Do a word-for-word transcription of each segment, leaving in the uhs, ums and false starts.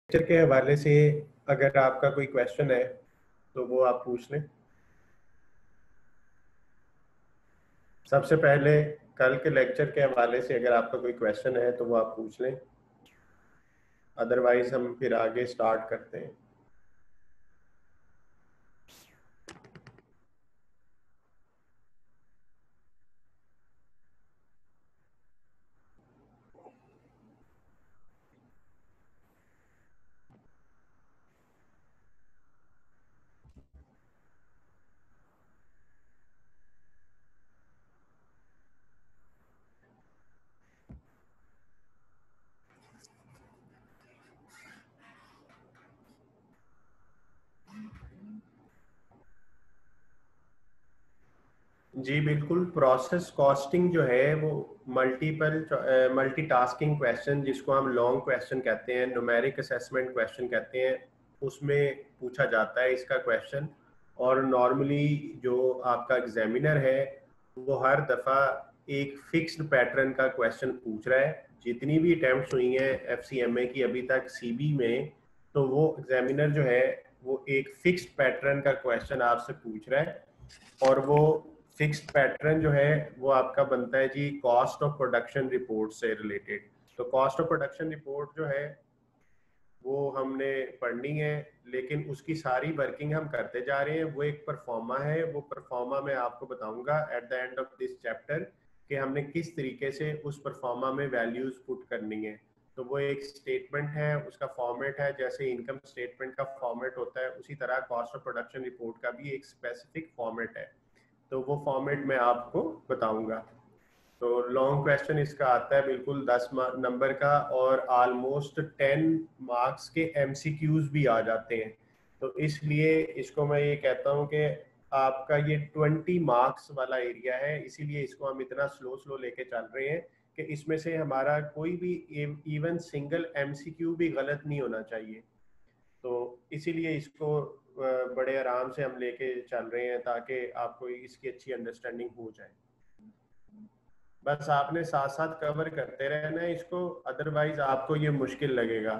Lecture के हवाले से अगर आपका कोई क्वेश्चन है तो वो आप पूछ लें। सबसे पहले कल के लेक्चर के हवाले से अगर आपका कोई क्वेश्चन है तो वो आप पूछ लें, अदरवाइज हम फिर आगे स्टार्ट करते हैं। जी बिल्कुल, प्रोसेस कॉस्टिंग जो है वो मल्टीपल मल्टीटास्किंग क्वेश्चन, जिसको हम लॉन्ग क्वेश्चन कहते हैं, न्यूमेरिक असेसमेंट क्वेश्चन कहते हैं, उसमें पूछा जाता है इसका क्वेश्चन। और नॉर्मली जो आपका एग्जामिनर है वो हर दफ़ा एक फिक्स्ड पैटर्न का क्वेश्चन पूछ रहा है। जितनी भी अटैम्प्ट्स हुई हैं एफ सी एम ए की अभी तक सी बी में, तो वो एग्जामिनर जो है वो एक फिक्स्ड पैटर्न का क्वेश्चन आपसे पूछ रहा है। और वो फिक्स्ड पैटर्न जो है वो आपका बनता है जी कॉस्ट ऑफ प्रोडक्शन रिपोर्ट से रिलेटेड। तो कॉस्ट ऑफ प्रोडक्शन रिपोर्ट जो है वो हमने पढ़नी है, लेकिन उसकी सारी वर्किंग हम करते जा रहे हैं। वो एक परफॉर्मा है, वो परफॉर्मा मैं आपको बताऊंगा at the end of this chapter कि हमने किस तरीके से उस परफॉर्मा में वैल्यूज पुट करनी है। तो वो एक स्टेटमेंट है, उसका फॉर्मेट है, जैसे इनकम स्टेटमेंट का फॉर्मेट होता है उसी तरह कॉस्ट ऑफ प्रोडक्शन रिपोर्ट का भी एक स्पेसिफिक फॉर्मेट है। तो वो फॉर्मेट मैं आपको बताऊंगा। तो लॉन्ग क्वेश्चन इसका आता है बिल्कुल दस नंबर का, और ऑलमोस्ट टेन मार्क्स के एमसीक्यूज भी आ जाते हैं। तो इसलिए इसको मैं ये कहता हूँ कि आपका ये ट्वेंटी मार्क्स वाला एरिया है, इसीलिए इसको हम इतना स्लो स्लो लेके चल रहे हैं कि इसमें से हमारा कोई भी इवन सिंगल एमसीक्यू भी गलत नहीं होना चाहिए। तो इसीलिए इसको बड़े आराम से हम लेके चल रहे हैं ताकि आपको इसकी अच्छी अंडरस्टैंडिंग हो जाए। बस आपने साथ साथ कवर करते रहना है इसको, अदरवाइज आपको ये मुश्किल लगेगा।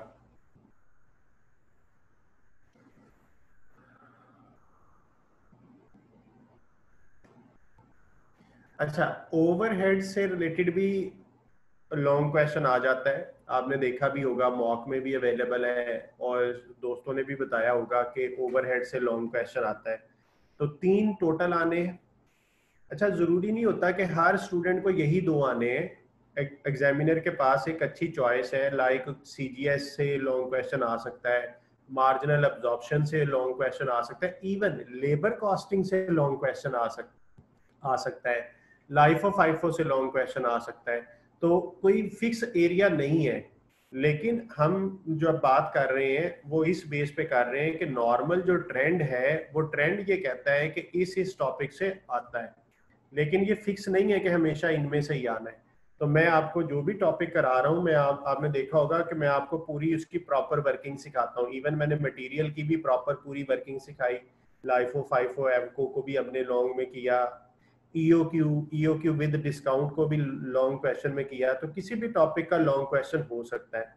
अच्छा, ओवरहेड से रिलेटेड भी लॉन्ग क्वेश्चन आ जाता है, आपने देखा भी होगा, मॉक में भी अवेलेबल है और दोस्तों ने भी बताया होगा कि ओवरहेड से लॉन्ग क्वेश्चन आता है। तो तीन टोटल आने हैं। अच्छा, जरूरी नहीं होता कि हर स्टूडेंट को यही दो आने हैं। एग्जामिनर के पास एक अच्छी चॉइस है, लाइक सीजीएस से लॉन्ग क्वेश्चन आ सकता है, मार्जिनल अब्जॉर्प्शन से लॉन्ग क्वेश्चन आ सकता है, इवन लेबर कॉस्टिंग से लॉन्ग क्वेश्चन आ सकता आ सकता है, लाइफ ऑफ आईफो से लॉन्ग क्वेश्चन आ सकता है। तो कोई फिक्स एरिया नहीं है, लेकिन हम जो बात कर रहे हैं वो इस बेस पे कर रहे हैं कि नॉर्मल जो ट्रेंड है वो ट्रेंड ये कहता है कि इस इस टॉपिक से आता है, लेकिन ये फिक्स नहीं है कि हमेशा इनमें से ही आना है। तो मैं आपको जो भी टॉपिक करा रहा हूँ, मैं आप, आपने देखा होगा कि मैं आपको पूरी उसकी प्रॉपर वर्किंग सिखाता हूँ। इवन मैंने मटेरियल की भी प्रॉपर पूरी वर्किंग सिखाई, लाइफो फाइफो एवको को भी हमने लॉन्ग में किया, ईओक्यू ईओक्यू विद डिस्काउंट को भी लॉन्ग क्वेश्चन में किया। तो किसी भी टॉपिक का लॉन्ग क्वेश्चन हो सकता है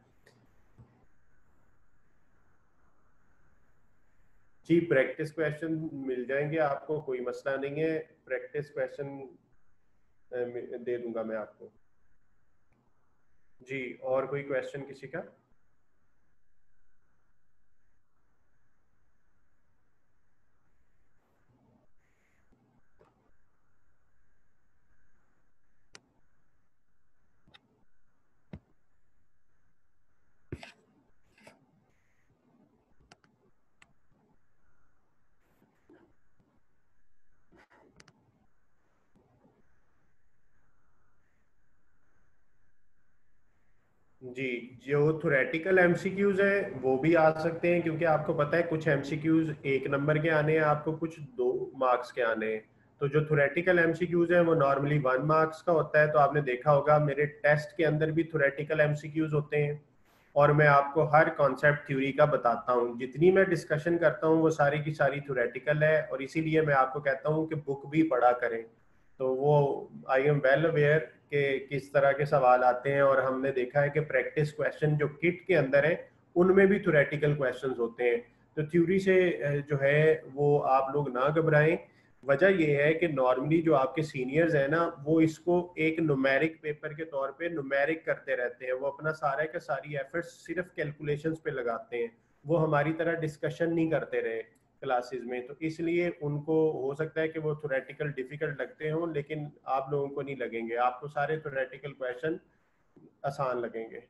जी। प्रैक्टिस क्वेश्चन मिल जाएंगे आपको, कोई मसला नहीं है, प्रैक्टिस क्वेश्चन दे दूंगा मैं आपको जी। और कोई क्वेश्चन किसी का? जी, जो थोरेटिकल एमसीक्यूज है वो भी आ सकते हैं, क्योंकि आपको पता है कुछ एमसीक्यूज एक नंबर के आने हैं आपको, कुछ दो मार्क्स के आने हैं। तो जो थोरेटिकल एमसीक्यूज है वो नॉर्मली वन मार्क्स का होता है। तो आपने देखा होगा मेरे टेस्ट के अंदर भी थोरेटिकल एमसीक्यूज होते हैं, और मैं आपको हर कॉन्सेप्ट थ्योरी का बताता हूँ। जितनी मैं डिस्कशन करता हूँ वो सारी की सारी थोरेटिकल है, और इसीलिए मैं आपको कहता हूँ कि बुक भी पढ़ा करें। तो वो आई एम वेल अवेयर कि किस तरह के सवाल आते हैं, और हमने देखा है कि प्रैक्टिस क्वेश्चन जो किट के अंदर है उनमें भी थ्योरेटिकल क्वेश्चंस होते हैं। तो थ्योरी से जो है वो आप लोग ना घबराएं। वजह ये है कि नॉर्मली जो आपके सीनियर्स हैं ना, वो इसको एक नुमेरिक पेपर के तौर पे नुमेरिक करते रहते हैं, वो अपना सारा का सारी एफर्ट्स सिर्फ कैलकुलेशंस पे लगाते हैं, वो हमारी तरह डिस्कशन नहीं करते रहे क्लासेस में। तो इसलिए उनको हो सकता है कि वो थ्योरेटिकल डिफिकल्ट लगते हों, लेकिन आप लोगों को नहीं लगेंगे, आपको सारे थ्योरेटिकल क्वेश्चन आसान लगेंगे।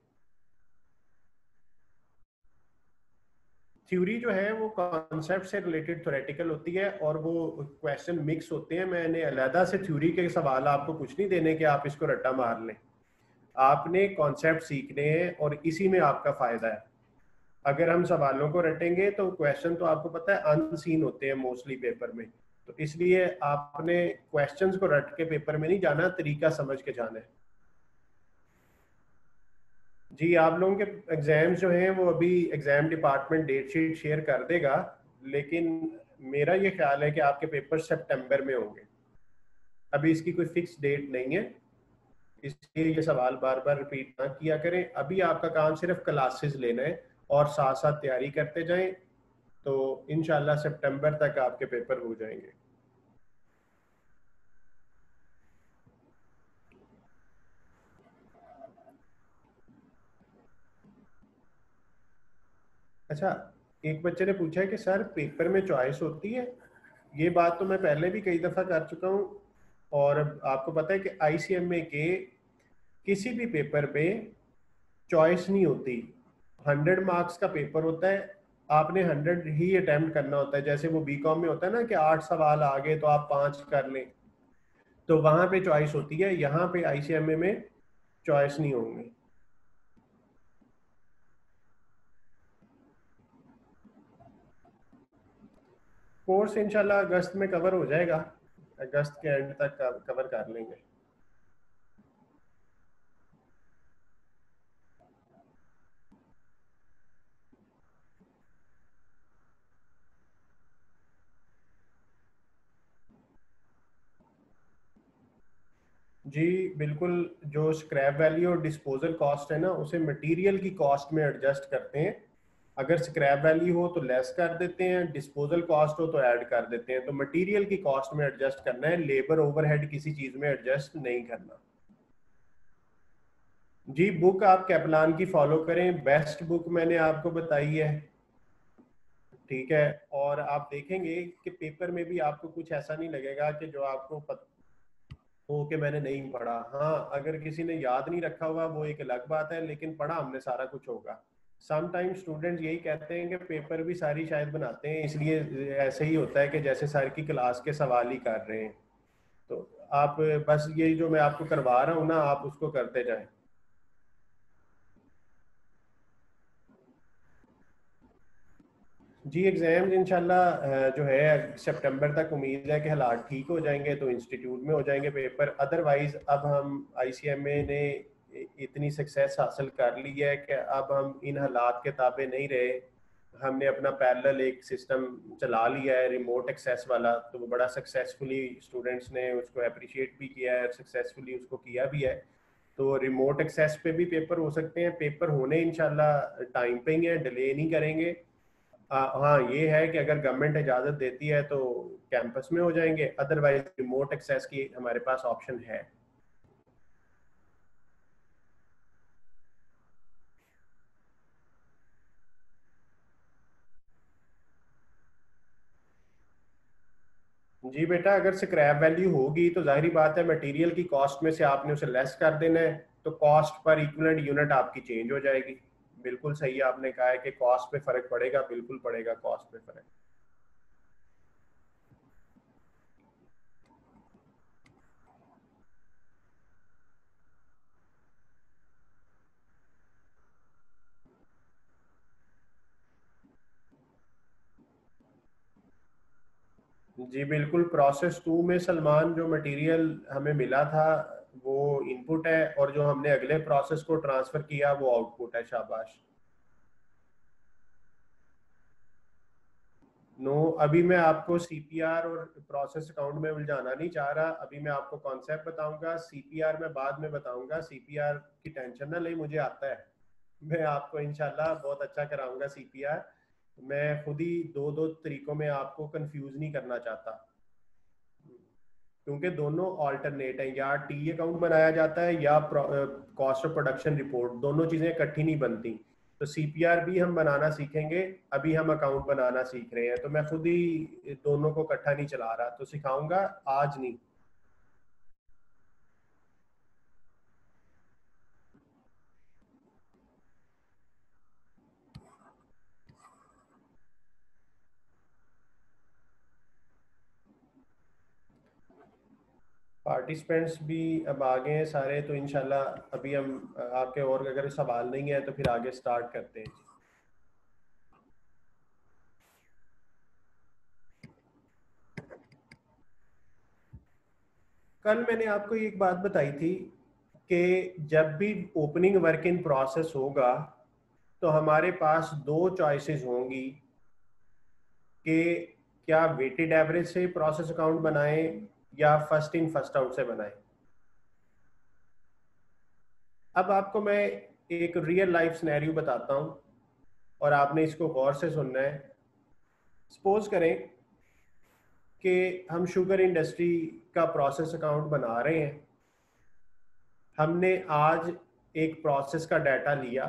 थ्योरी जो है वो कॉन्सेप्ट से रिलेटेड थ्योरेटिकल होती है और वो क्वेश्चन मिक्स होते हैं। मैंने अलहदा से थ्योरी के सवाल आपको कुछ नहीं देने कि आप इसको रट्टा मार लें, आपने कॉन्सेप्ट सीखने हैं और इसी में आपका फायदा है। अगर हम सवालों को रटेंगे तो क्वेश्चन तो आपको पता है अनसीन होते हैं मोस्टली पेपर में, तो इसलिए आपने क्वेश्चंस को रट के पेपर में नहीं जाना, तरीका समझ के जाना है। जी, आप लोगों के एग्जाम्स जो हैं वो अभी exam department date sheet share कर देगा, लेकिन मेरा ये ख्याल है कि आपके पेपर सितंबर में होंगे। अभी इसकी कोई फिक्स डेट नहीं है, इसलिए ये सवाल बार बार रिपीट ना किया करें। अभी आपका काम सिर्फ क्लासेस लेना है और साथ साथ तैयारी करते जाएं, तो इंशाल्लाह सितंबर तक आपके पेपर हो जाएंगे। अच्छा, एक बच्चे ने पूछा है कि सर पेपर में चॉइस होती है। ये बात तो मैं पहले भी कई दफ़ा कर चुका हूँ, और आपको पता है कि आईसीएमए के किसी भी पेपर पे चॉइस नहीं होती। हंड्रेड मार्क्स का पेपर होता है, आपने हंड्रेड ही अटेम्प्ट करना होता है। जैसे वो बीकॉम में होता है ना कि आठ सवाल आ गए तो आप पांच कर लें, तो वहां पे चॉइस होती है। यहाँ पे आईसीएमए में चॉइस नहीं होंगे। कोर्स इंशाल्लाह अगस्त में कवर हो जाएगा, अगस्त के एंड तक कवर कर लेंगे। जी बिल्कुल, जो स्क्रैप वैल्यू और डिस्पोजल कॉस्ट है ना, उसे मटेरियल की कॉस्ट में एडजस्ट करते हैं। अगर स्क्रैप वैल्यू हो तो लेस कर देते हैं, डिस्पोजल कॉस्ट हो तो ऐड कर देते हैं। तो मटेरियल की कॉस्ट में एडजस्ट करना है, लेबर ओवरहेड किसी चीज में एडजस्ट नहीं करना। जी, बुक आप कैपलान की फॉलो करें, बेस्ट बुक मैंने आपको बताई है, ठीक है। और आप देखेंगे कि पेपर में भी आपको कुछ ऐसा नहीं लगेगा कि जो आपको पता हो कि मैंने नहीं पढ़ा। हाँ, अगर किसी ने याद नहीं रखा हुआ वो एक अलग बात है, लेकिन पढ़ा हमने सारा कुछ होगा। समटाइम स्टूडेंट्स यही कहते हैं कि पेपर भी सारी शायद बनाते हैं, इसलिए ऐसे ही होता है कि जैसे सर की क्लास के सवाल ही कर रहे हैं। तो आप बस ये जो मैं आपको करवा रहा हूँ ना, आप उसको करते जाएं। जी, एग्जाम्स इंशाल्लाह जो है सितंबर तक उम्मीद है कि हालात ठीक हो जाएंगे तो इंस्टीट्यूट में हो जाएंगे पेपर। अदरवाइज अब हम आईसीएमए ने इतनी सक्सेस हासिल कर ली है कि अब हम इन हालात के ताबे नहीं रहे। हमने अपना पैरेलल एक सिस्टम चला लिया है, रिमोट एक्सेस वाला, तो वो बड़ा सक्सेसफुली स्टूडेंट्स ने उसको अप्रिशिएट भी किया है, सक्सेसफुली उसको किया भी है। तो रिमोट एक्सेस पे भी पेपर हो सकते हैं। पेपर होने इंशाल्लाह टाइम पे ही है, डिले नहीं करेंगे। आ, हाँ, ये है कि अगर गवर्नमेंट इजाज़त देती है तो कैंपस में हो जाएंगे, अदरवाइज रिमोट एक्सेस की हमारे पास ऑप्शन है। जी बेटा, अगर स्क्रैप वैल्यू होगी तो जाहिर बात है मटेरियल की कॉस्ट में से आपने उसे लेस कर देना है, तो कॉस्ट पर इक्विवेलेंट यूनिट आपकी चेंज हो जाएगी। बिल्कुल सही आपने कहा है कि कॉस्ट पे फर्क पड़ेगा, बिल्कुल पड़ेगा कॉस्ट पे फर्क। जी बिल्कुल, प्रोसेस टू में सलमान जो मटेरियल हमें मिला था वो इनपुट है, और जो हमने अगले प्रोसेस को ट्रांसफर किया वो आउटपुट है। शाबाश। नो, अभी मैं आपको सीपीआर और प्रोसेस अकाउंट में उलझाना नहीं चाह रहा। अभी मैं आपको कॉन्सेप्ट बताऊंगा, सीपीआर में बाद में बताऊंगा। सीपीआर की टेंशन ना ले, मुझे आता है। मैं आपको इंशाल्लाह बहुत अच्छा कराऊंगा सीपीआर। मैं खुद ही दो दो तरीकों में आपको कंफ्यूज नहीं करना चाहता, क्योंकि दोनों ऑल्टरनेट है, या टी अकाउंट बनाया जाता है या कॉस्ट ऑफ प्रोडक्शन रिपोर्ट, दोनों चीजें इकट्ठी नहीं बनती। तो सीपीआर भी हम बनाना सीखेंगे, अभी हम अकाउंट बनाना सीख रहे हैं, तो मैं खुद ही दोनों को इकट्ठा नहीं चला रहा, तो सिखाऊंगा आज नहीं। पार्टिसिपेंट्स भी अब आ गए हैं सारे, तो इंशाल्लाह अभी हम आपके और अगर सवाल नहीं है तो फिर आगे स्टार्ट करते हैं। कल मैंने आपको एक बात बताई थी कि जब भी ओपनिंग वर्क इन प्रोसेस होगा तो हमारे पास दो चॉइसेस होंगी कि क्या वेटेड एवरेज से प्रोसेस अकाउंट बनाएं या फर्स्ट इन फर्स्ट आउट से बनाएं। अब आपको मैं एक रियल लाइफ सिनेरियो बताता हूं और आपने इसको गौर से सुनना है। सपोज करें कि हम शुगर इंडस्ट्री का प्रोसेस अकाउंट बना रहे हैं। हमने आज एक प्रोसेस का डाटा लिया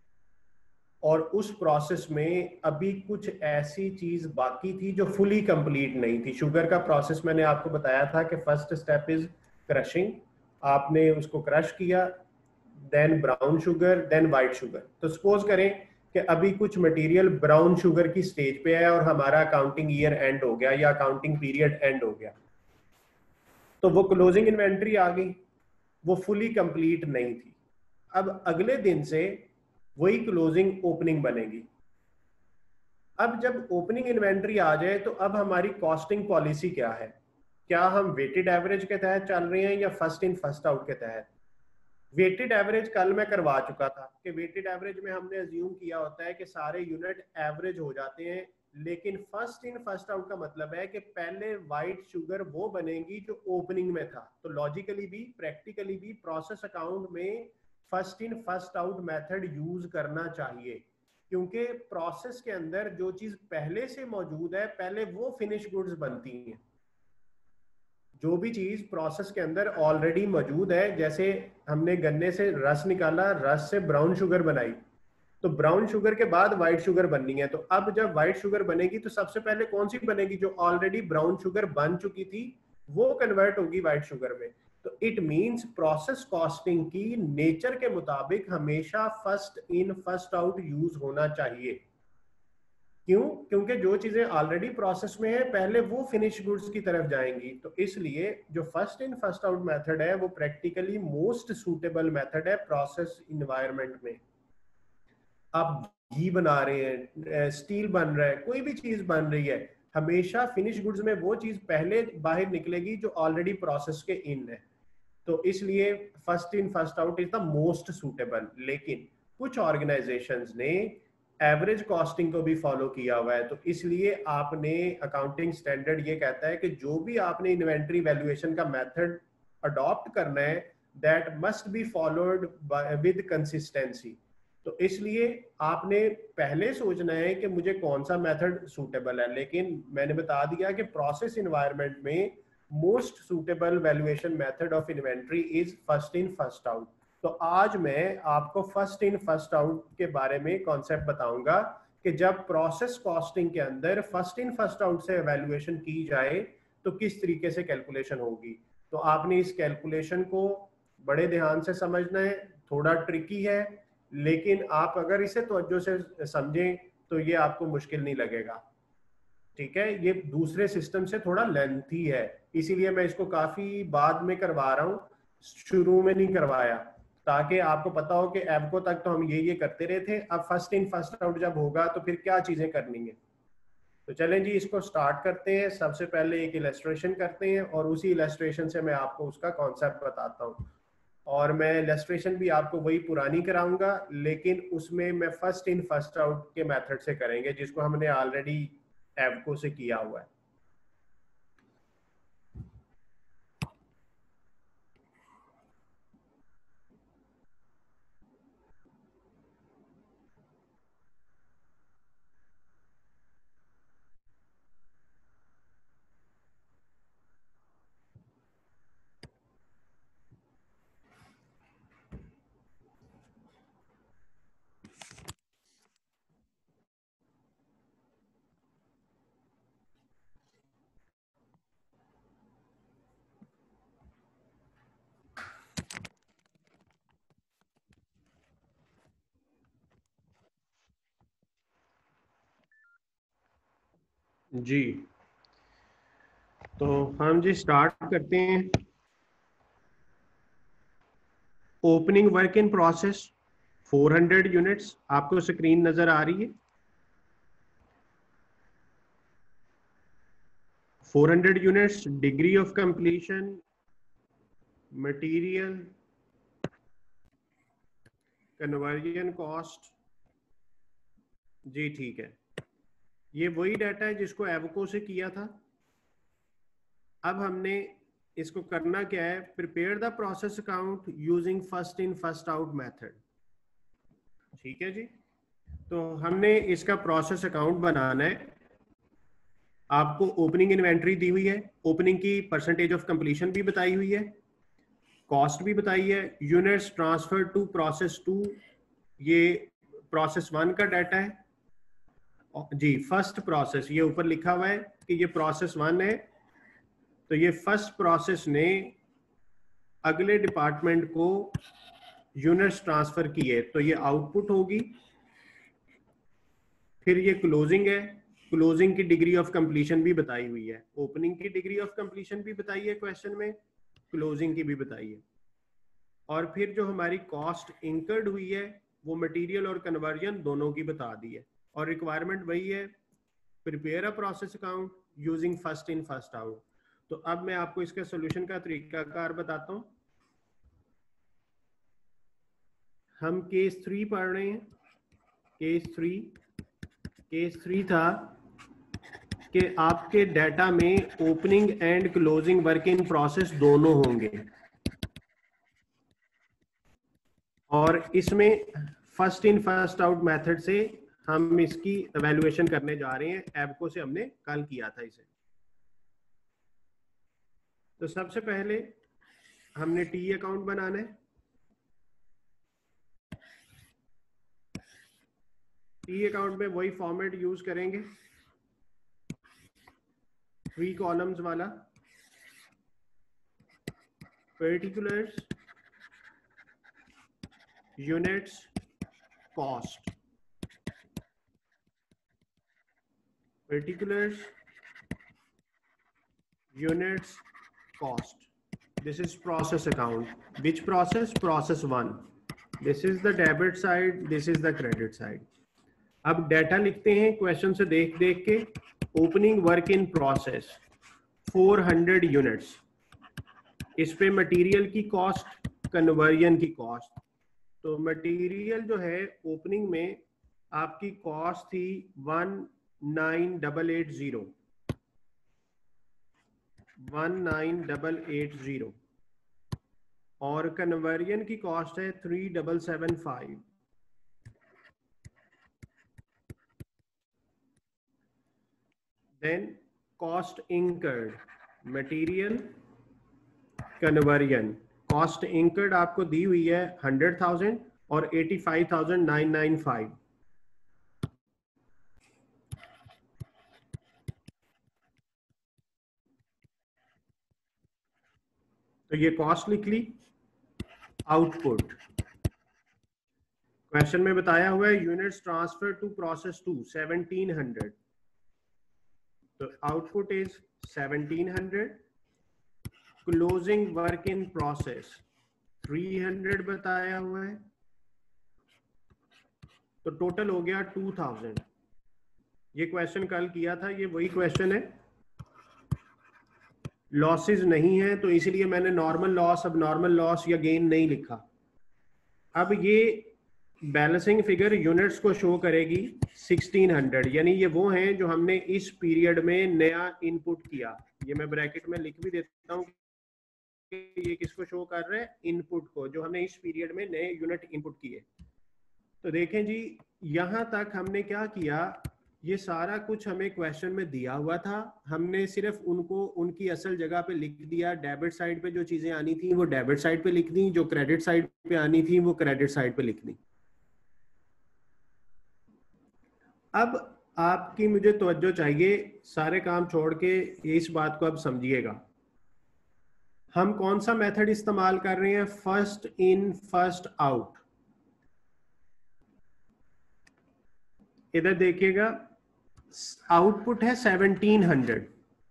और उस प्रोसेस में अभी कुछ ऐसी चीज बाकी थी जो फुली कंप्लीट नहीं थी। शुगर का प्रोसेस मैंने आपको बताया था कि फर्स्ट स्टेप इज क्रशिंग। आपने उसको क्रश किया, then brown sugar, then white sugar. तो सपोज करें कि अभी कुछ मटेरियल ब्राउन शुगर की स्टेज पे है और हमारा अकाउंटिंग ईयर एंड हो गया या अकाउंटिंग पीरियड एंड हो गया, तो वो क्लोजिंग इन्वेंट्री आ गई, वो फुली कंप्लीट नहीं थी। अब अगले दिन से वही क्लोजिंग ओपनिंग बनेगी। अब जब ओपनिंग इन्वेंट्री आ जाए तो अब हमारी कॉस्टिंग पॉलिसी क्या है? क्या हम वेटेड एवरेज के तहत चल रहे हैं या फर्स्ट इन फर्स्ट आउट के तहत? वेटेड एवरेज कल मैं करवा चुका था कि वेटेड एवरेज में हमने अज्यूम किया होता है कि सारे यूनिट एवरेज हो जाते हैं, लेकिन फर्स्ट इन फर्स्ट आउट का मतलब है कि पहले वाइट शुगर वो बनेगी जो ओपनिंग में था। तो लॉजिकली भी प्रैक्टिकली भी प्रोसेस अकाउंट में first in first out method use करना चाहिए, क्योंकि प्रोसेस के अंदर जो चीज पहले से मौजूद है पहले वो फिनिश गुड्स बनती हैं। जो भी चीज प्रोसेस के अंदर ऑलरेडी मौजूद है, जैसे हमने गन्ने से रस निकाला, रस से ब्राउन शुगर बनाई, तो ब्राउन शुगर के बाद व्हाइट शुगर बननी है। तो अब जब व्हाइट शुगर बनेगी तो सबसे पहले कौन सी बनेगी? जो ऑलरेडी ब्राउन शुगर बन चुकी थी वो कन्वर्ट होगी व्हाइट शुगर में। तो इट मींस प्रोसेस कॉस्टिंग की नेचर के मुताबिक हमेशा first in first out use होना चाहिए। क्यों? क्योंकि जो चीजें ऑलरेडी प्रोसेस में है पहले वो फिनिश गुड्स की तरफ जाएंगी। तो इसलिए जो first in first out method है वो प्रैक्टिकली मोस्ट सूटेबल मेथड है प्रोसेस इन्वायरमेंट में। आप घी बना रहे हैं, स्टील बन रहा है, कोई भी चीज बन रही है, हमेशा फिनिश गुड्स में वो चीज पहले बाहर निकलेगी जो ऑलरेडी प्रोसेस के इन है। तो इसलिए first in first out is the most suitable. लेकिन कुछ ऑर्गेनाइजेशंस ने एवरेज कॉस्टिंग को भी फॉलो किया हुआ है, तो इसलिए आपने अकाउंटिंग स्टैंडर्ड ये कहता है कि जो भी आपने इन्वेंट्री वैल्यूएशन का मेथड अडॉप्ट करना है that must be followed with consistency. तो इसलिए आपने पहले सोचना है कि मुझे कौन सा मेथड सूटेबल है, लेकिन मैंने बता दिया कि प्रोसेस इन्वायरमेंट में most suitable valuation method of inventory is first in first out. तो आज मैं आपको फर्स्ट इन फर्स्ट आउट के बारे में कॉन्सेप्ट बताऊंगा कि जब प्रोसेस कॉस्टिंग के अंदर फर्स्ट इन फर्स्ट आउट से वैल्यूएशन की जाए तो किस तरीके से कैलकुलेशन होगी। तो आपने इस कैलकुलेशन को बड़े ध्यान से समझना है। थोड़ा ट्रिकी है, लेकिन आप अगर इसे तवज्जो से समझें तो ये आपको मुश्किल नहीं लगेगा। ठीक है, ये दूसरे सिस्टम से थोड़ा लेंथी है, इसीलिए मैं इसको काफी बाद में करवा रहा हूँ, शुरू में नहीं करवाया, ताकि आपको पता हो कि एवको तक तो हम ये ये करते रहे थे, अब फर्स्ट इन फर्स्ट आउट जब होगा तो फिर क्या चीजें करनी है। तो चलें जी, इसको स्टार्ट करते हैं। सबसे पहले एक इलस्ट्रेशन करते हैं और उसी इलस्ट्रेशन से मैं आपको उसका कॉन्सेप्ट बताता हूँ। और मैं इलस्ट्रेशन भी आपको वही पुरानी कराऊंगा, लेकिन उसमें मैं फर्स्ट इन फर्स्ट आउट के मेथड से करेंगे जिसको हमने ऑलरेडी एवको से किया हुआ है। जी, तो हम जी स्टार्ट करते हैं। Opening work in process four hundred units, आपको स्क्रीन नजर आ रही है। Four hundred units, degree of completion, material, conversion cost. जी ठीक है, ये वही डाटा है जिसको एवको से किया था। अब हमने इसको करना क्या है, prepare the process account using first in first out method. ठीक है जी, तो हमने इसका प्रोसेस अकाउंट बनाना है। आपको ओपनिंग इन्वेंट्री दी हुई है, ओपनिंग की परसेंटेज ऑफ कंप्लीशन भी बताई हुई है, कॉस्ट भी बताई है, units transfer to process two, ये प्रोसेस वन का डाटा है जी। फर्स्ट प्रोसेस ये ऊपर लिखा हुआ है कि ये प्रोसेस वन है, तो ये फर्स्ट प्रोसेस ने अगले डिपार्टमेंट को यूनिट्स ट्रांसफर किए, तो ये आउटपुट होगी। फिर ये क्लोजिंग है, क्लोजिंग की डिग्री ऑफ कंप्लीशन भी बताई हुई है, ओपनिंग की डिग्री ऑफ कंप्लीशन भी बताई है क्वेश्चन में, क्लोजिंग की भी बताई है। और फिर जो हमारी कॉस्ट इंकर्ड हुई है वो मटेरियल और कन्वर्जन दोनों की बता दी है। और रिक्वायरमेंट वही है, prepare a process account using first in first out. तो अब मैं आपको इसका सोल्यूशन का तरीकाकार बताता हूं। हम केस थ्री पढ़ रहे हैं। केस थ्री केस थ्री था कि आपके डाटा में opening and closing work in process दोनों होंगे, और इसमें first in first out method से हम इसकी एवेल्युएशन करने जा रहे हैं। एबको से हमने कल किया था इसे। तो सबसे पहले हमने टी अकाउंट बनाना है। टी अकाउंट में वही फॉर्मेट यूज करेंगे, थ्री कॉलम्स वाला, particulars, units, cost. particulars, units, cost. This is process account. Which process? Process one. This is the debit side, this is the credit side. अब data लिखते हैं question से देख देख के। Opening work in process four hundred units, इस पे material की कॉस्ट, कन्वर्जन की कॉस्ट। तो मटेरियल जो है ओपनिंग में आपकी कॉस्ट थी one nine double eight zero, one nine double eight zero, और कन्वर्जन की कॉस्ट है three double seven five. Then cost incurred, material, conversion. Cost incurred आपको दी हुई है हंड्रेड थाउजेंड और eighty five thousand nine nine five. तो ये कॉस्ट लिख ली। आउटपुट क्वेश्चन में बताया हुआ है units transfer to process two seventeen hundred, तो output is seventeen hundred. Closing work in process three hundred बताया हुआ है, तो टोटल हो गया टू थाउजेंड। ये क्वेश्चन कल किया था, ये वही क्वेश्चन है। लॉसेस नहीं है तो इसलिए मैंने नॉर्मल लॉस, अब नॉर्मल लॉस या गेन नहीं लिखा। अब ये बैलेंसिंग फिगर यूनिट्स को शो करेगी सिक्सटीन हंड्रेड, यानी ये वो हैं जो हमने इस पीरियड में नया इनपुट किया। ये मैं ब्रैकेट में लिख भी देता हूँ कि ये किसको शो कर रहे हैं, इनपुट को, जो हमने इस पीरियड में नए यूनिट इनपुट किए। तो देखें जी, यहां तक हमने क्या किया, ये सारा कुछ हमें क्वेश्चन में दिया हुआ था, हमने सिर्फ उनको उनकी असल जगह पे लिख दिया। डेबिट साइड पे जो चीजें आनी थी वो डेबिट साइड पे लिख दी, जो क्रेडिट साइड पे आनी थी वो क्रेडिट साइड पे लिख दी। अब आपकी मुझे तवज्जो चाहिए, सारे काम छोड़ के इस बात को अब समझिएगा। हम कौन सा मेथड इस्तेमाल कर रहे हैं, फर्स्ट इन फर्स्ट आउट। इधर देखिएगा, आउटपुट है सेवनटीन हंड्रेड।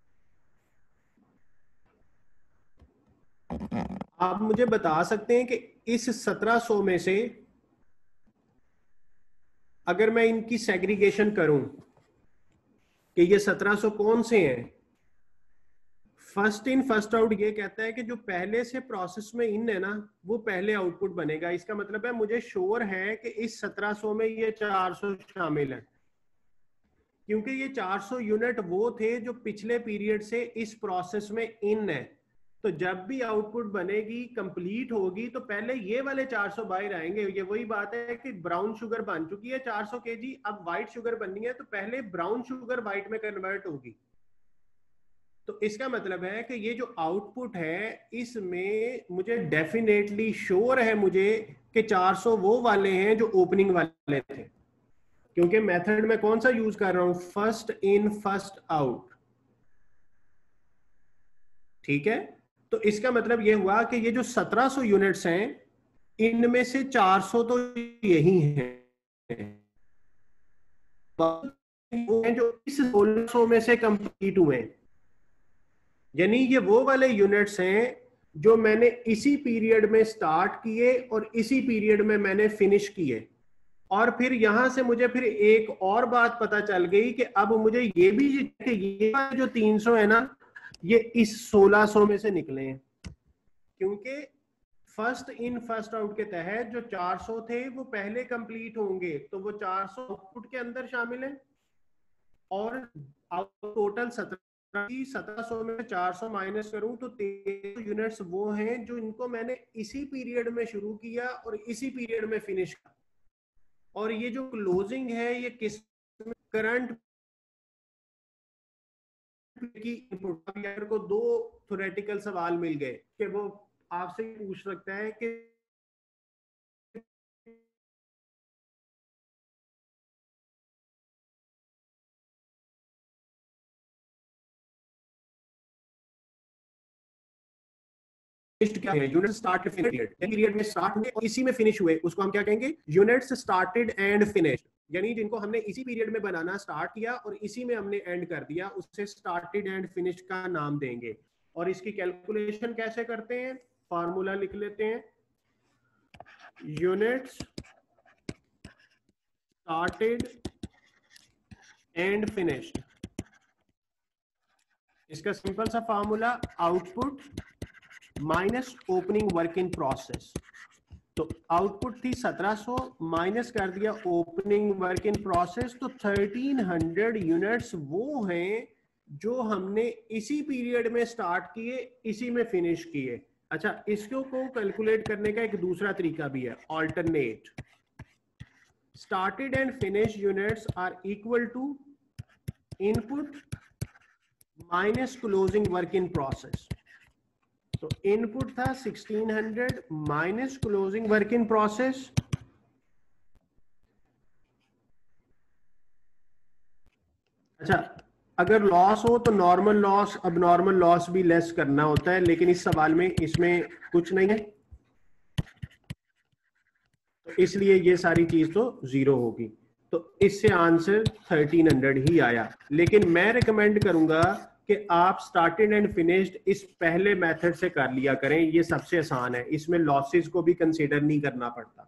आप मुझे बता सकते हैं कि इस सत्रह सौ में से अगर मैं इनकी सेग्रीगेशन करूं कि ये सत्रह सौ कौन से हैं, फर्स्ट इन फर्स्ट आउट ये कहता है कि जो पहले से प्रोसेस में इन है ना वो पहले आउटपुट बनेगा। इसका मतलब है मुझे श्योर है कि इस सत्रह सौ में ये चार सौ शामिल है, क्योंकि ये चार सौ यूनिट वो थे जो पिछले पीरियड से इस प्रोसेस में इन है। तो जब भी आउटपुट बनेगी कंप्लीट होगी तो पहले ये वाले चार सौ बाहर आएंगे। ये वही बात है कि ब्राउन शुगर बन चुकी है चार सौ केजी, अब व्हाइट शुगर बननी है तो पहले ब्राउन शुगर व्हाइट में कन्वर्ट होगी। तो इसका मतलब है कि ये जो आउटपुट है इसमें मुझे डेफिनेटली श्योर है मुझे कि चार सौ वो वाले हैं जो ओपनिंग वाले थे, क्योंकि मेथड में कौन सा यूज कर रहा हूं, फर्स्ट इन फर्स्ट आउट। ठीक है, तो इसका मतलब ये हुआ कि ये जो सत्रह सौ यूनिट्स हैं इनमें से चार सौ तो यही हैं जो इस सोलह सौ में से कंप्लीट हुए हैं। यानी ये वो वाले यूनिट्स हैं जो मैंने इसी पीरियड में स्टार्ट किए और इसी पीरियड में मैंने फिनिश किए। और फिर यहां से मुझे फिर एक और बात पता चल गई कि अब मुझे ये भी कि ये जो तीन सौ है ना ये इस सोलह सौ में से निकले हैं, क्योंकि फर्स्ट इन फर्स्ट आउट के तहत जो चार सौ थे वो पहले कंप्लीट होंगे, तो वो चार सौ आउटपुट के अंदर शामिल है। और टोटल सत्रह सत्रह सौ में चार सौ माइनस करूं तो तेरह सौ यूनिट्स वो हैं जो इनको मैंने इसी पीरियड में शुरू किया और इसी पीरियड में फिनिश किया। और ये जो क्लोजिंग है ये किस करंट की इनपुट को दो थ्योरेटिकल सवाल मिल गए कि वो आपसे पूछ सकता है कि क्या है, यूनिट स्टार्ट पीरियड में स्टार्ट हुए और इसी में फिनिश हुए, उसको हम क्या कहेंगे, यूनिट्स स्टार्टेड एंड फिनिश्ड। यानी जिनको हमने इसी पीरियड में बनाना स्टार्ट किया और इसी में हमने एंड कर दिया, उससे स्टार्टेड एंड फिनिश्ड का नाम देंगे। और इसकी कैलकुलेशन कैसे करते हैं, फार्मूला लिख लेते हैं, यूनिट्स स्टार्टेड एंड फिनिश्ड। इसका सिंपल सा formula output minus opening work in process. तो आउटपुट थी सत्रह सौ माइनस कर दिया ओपनिंग वर्क इन प्रोसेस, तो तेरह सौ यूनिट्स वो हैं जो हमने इसी पीरियड में स्टार्ट किए इसी में फिनिश किए। अच्छा, इसको को कैलकुलेट करने का एक दूसरा तरीका भी है, alternate. Started and finish units are equal to input minus closing work in process. तो इनपुट था सोलह सौ minus closing work in process. अच्छा, अगर लॉस हो तो नॉर्मल लॉस, अब नॉर्मल लॉस भी लेस करना होता है, लेकिन इस सवाल में इसमें कुछ नहीं है, तो इसलिए ये सारी चीज तो जीरो होगी। तो इससे आंसर तेरह सौ ही आया। लेकिन मैं रिकमेंड करूंगा कि आप स्टार्टेड एंड फिनिश्ड इस पहले मेथड से कर लिया करें, ये सबसे आसान है, इसमें लॉसेस को भी कंसीडर नहीं करना पड़ता।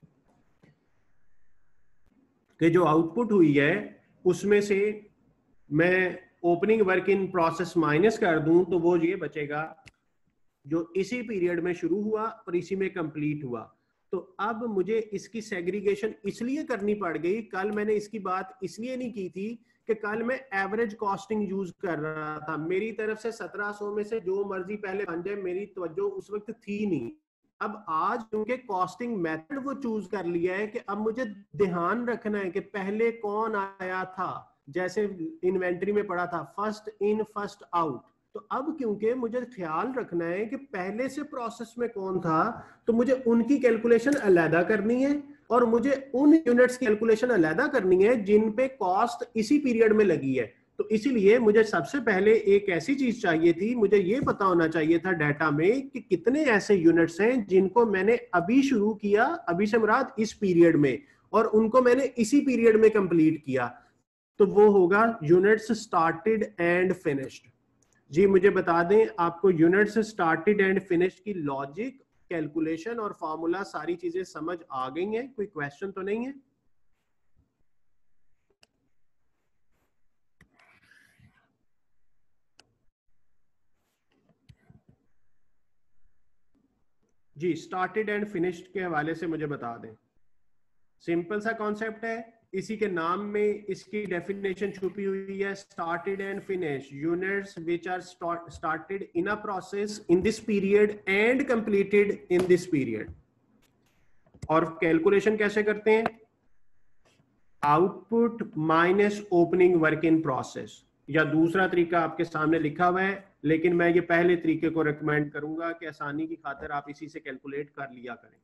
कि जो आउटपुट हुई है उसमें से मैं opening work in process minus कर दूं तो वो ये बचेगा जो इसी पीरियड में शुरू हुआ और इसी में कंप्लीट हुआ। तो अब मुझे इसकी सेग्रीगेशन इसलिए करनी पड़ गई, कल मैंने इसकी बात इसलिए नहीं की थी कि कल मैं एवरेज कॉस्टिंग यूज कर रहा था, मेरी तरफ से सत्रह सौ में से जो मर्जी पहले बन जाए मेरी तवज्जो उस वक्त थी नहीं। अब आज क्योंकि कॉस्टिंग मेथड वो चूज कर लिया है कि अब मुझे ध्यान रखना है कि पहले कौन आया था, जैसे इन्वेंटरी में पड़ा था फर्स्ट इन फर्स्ट आउट। तो अब क्योंकि मुझे ख्याल रखना है कि पहले से प्रोसेस में कौन था, तो मुझे उनकी कैलकुलेशन अलहदा करनी है और मुझे उन यूनिट्स की कैलकुलेशन अलहदा करनी है जिन पे कॉस्ट इसी पीरियड में लगी है। तो इसीलिए मुझे सबसे पहले एक ऐसी चीज चाहिए थी, मुझे ये पता होना चाहिए था डाटा में कि कितने ऐसे यूनिट्स हैं जिनको मैंने अभी शुरू किया, अभी से मुराद इस पीरियड में, और उनको मैंने इसी पीरियड में कंप्लीट किया। तो वो होगा यूनिट्स स्टार्टेड एंड फिनिश्ड। जी मुझे बता दें, आपको यूनिट्स स्टार्टेड एंड फिनिश्ड की लॉजिक, कैलकुलेशन और फॉर्मूला सारी चीजें समझ आ गई हैं? कोई क्वेश्चन तो नहीं है? जी स्टार्टेड एंड फिनिश्ड के हवाले से मुझे बता दें। सिंपल सा कॉन्सेप्ट है, इसी के नाम में इसकी डेफिनेशन छुपी हुई है, started and finish, units which are started in a process in this period and completed in this period. और कैलकुलेशन कैसे करते हैं? Output minus opening work in process, या दूसरा तरीका आपके सामने लिखा हुआ है, लेकिन मैं ये पहले तरीके को रिकमेंड करूंगा कि आसानी की खातिर आप इसी से कैलकुलेट कर लिया करें।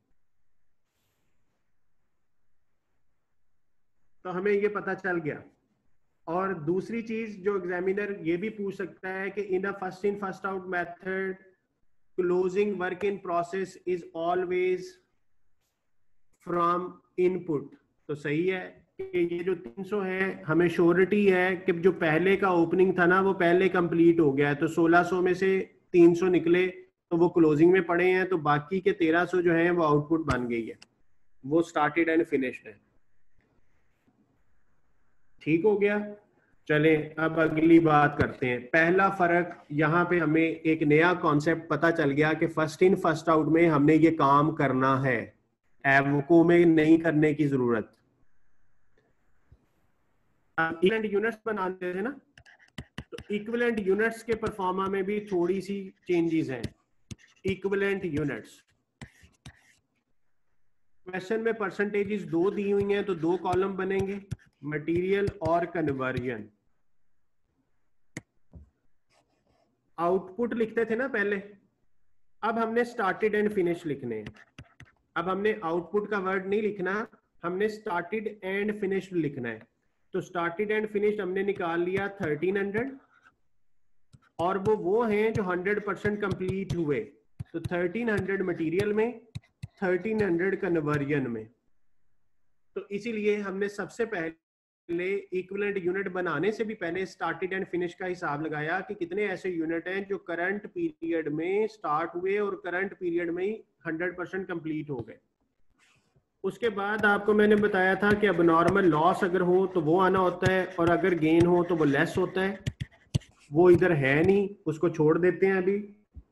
तो हमें ये पता चल गया। और दूसरी चीज जो एग्जामिनर ये भी पूछ सकता है कि in a first in first out method closing work in process is always from input. तो सही है कि ये जो तीन सौ है हमें श्योरिटी है कि जो पहले का ओपनिंग था ना वो पहले कंप्लीट हो गया है, तो सोलह सौ में से तीन सौ निकले तो वो क्लोजिंग में पड़े हैं, तो बाकी के तेरह सौ जो है वो आउटपुट बन गई है, वो स्टार्टेड एंड फिनिश्ड है। ठीक हो गया। चले अब अगली बात करते हैं। पहला फर्क, यहाँ पे हमें एक नया कॉन्सेप्ट पता चल गया कि फर्स्ट इन फर्स्ट आउट में हमने ये काम करना है, एवको में नहीं करने की जरूरत। इक्विवेलेंट यूनिट्स बनाते थे ना, तो इक्विवेलेंट यूनिट्स के परफॉर्मा में भी थोड़ी सी चेंजेस हैं। इक्विवेलेंट यूनिट्स क्वेश्चन में परसेंटेजेस दो दी हुई हैं, तो दो कॉलम बनेंगे, मटेरियल और कन्वर्जन। आउटपुट लिखते थे ना पहले, अब हमने स्टार्टेड एंड फिनिश लिखने हैं। अब हमने आउटपुट का वर्ड नहीं लिखना, हमने स्टार्टेड एंड फिनिश्ड लिखना है। तो स्टार्टेड एंड फिनिश्ड हमने निकाल लिया थर्टीन हंड्रेड, और वो वो हैं जो हंड्रेड परसेंट कंप्लीट हुए। तो थर्टीन हंड्रेड मटेरियल में, थर्टीन हंड्रेड कन्वर्जन में। तो इसीलिए हमने सबसे पहले इक्विवेलेंट यूनिट बनाने से भी पहले स्टार्टेड एंड फिनिश का हिसाब लगाया कि कितने ऐसे यूनिट हैं जो करंट पीरियड में स्टार्ट हुए और करंट पीरियड में ही हंड्रेड परसेंट कंप्लीट हो गए। उसके बाद आपको मैंने बताया था कि अब नॉर्मल लॉस अगर हो तो वो आना होता है, और अगर गेन हो तो वो लेस होता है। वो इधर है नहीं, उसको छोड़ देते हैं अभी।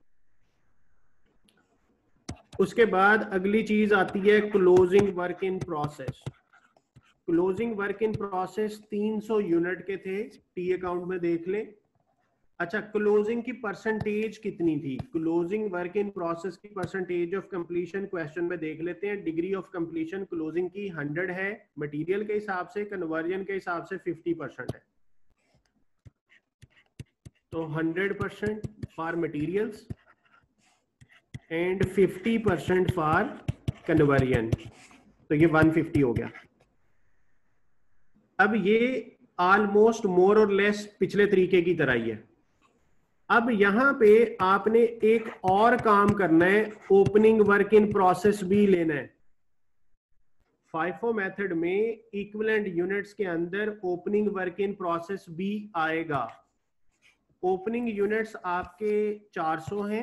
उसके बाद अगली चीज आती है closing work in process. Closing work in process तीन सौ यूनिट के थे, टी अकाउंट में देख ले। अच्छा, क्लोजिंग की परसेंटेज कितनी थी? क्लोजिंग वर्क इन प्रोसेस की परसेंटेज ऑफ कंप्लीशन क्वेश्चन में देख लेते हैं। डिग्री ऑफ कंप्लीशन क्लोजिंग की हंड्रेड है मटेरियल के हिसाब से, कन्वर्जन के हिसाब से फिफ्टी परसेंट है। तो hundred percent for materials and fifty percent for conversion, तो ये वन फिफ्टी हो गया। अब ये ऑलमोस्ट मोर और लेस पिछले तरीके की तरह ही है। अब यहां पे आपने एक और काम करना है, ओपनिंग वर्क इन प्रोसेस भी लेना है। फाइफो मेथड में इक्विवेलेंट यूनिट्स के अंदर ओपनिंग वर्क इन प्रोसेस भी आएगा। ओपनिंग यूनिट्स आपके चार सौ हैं।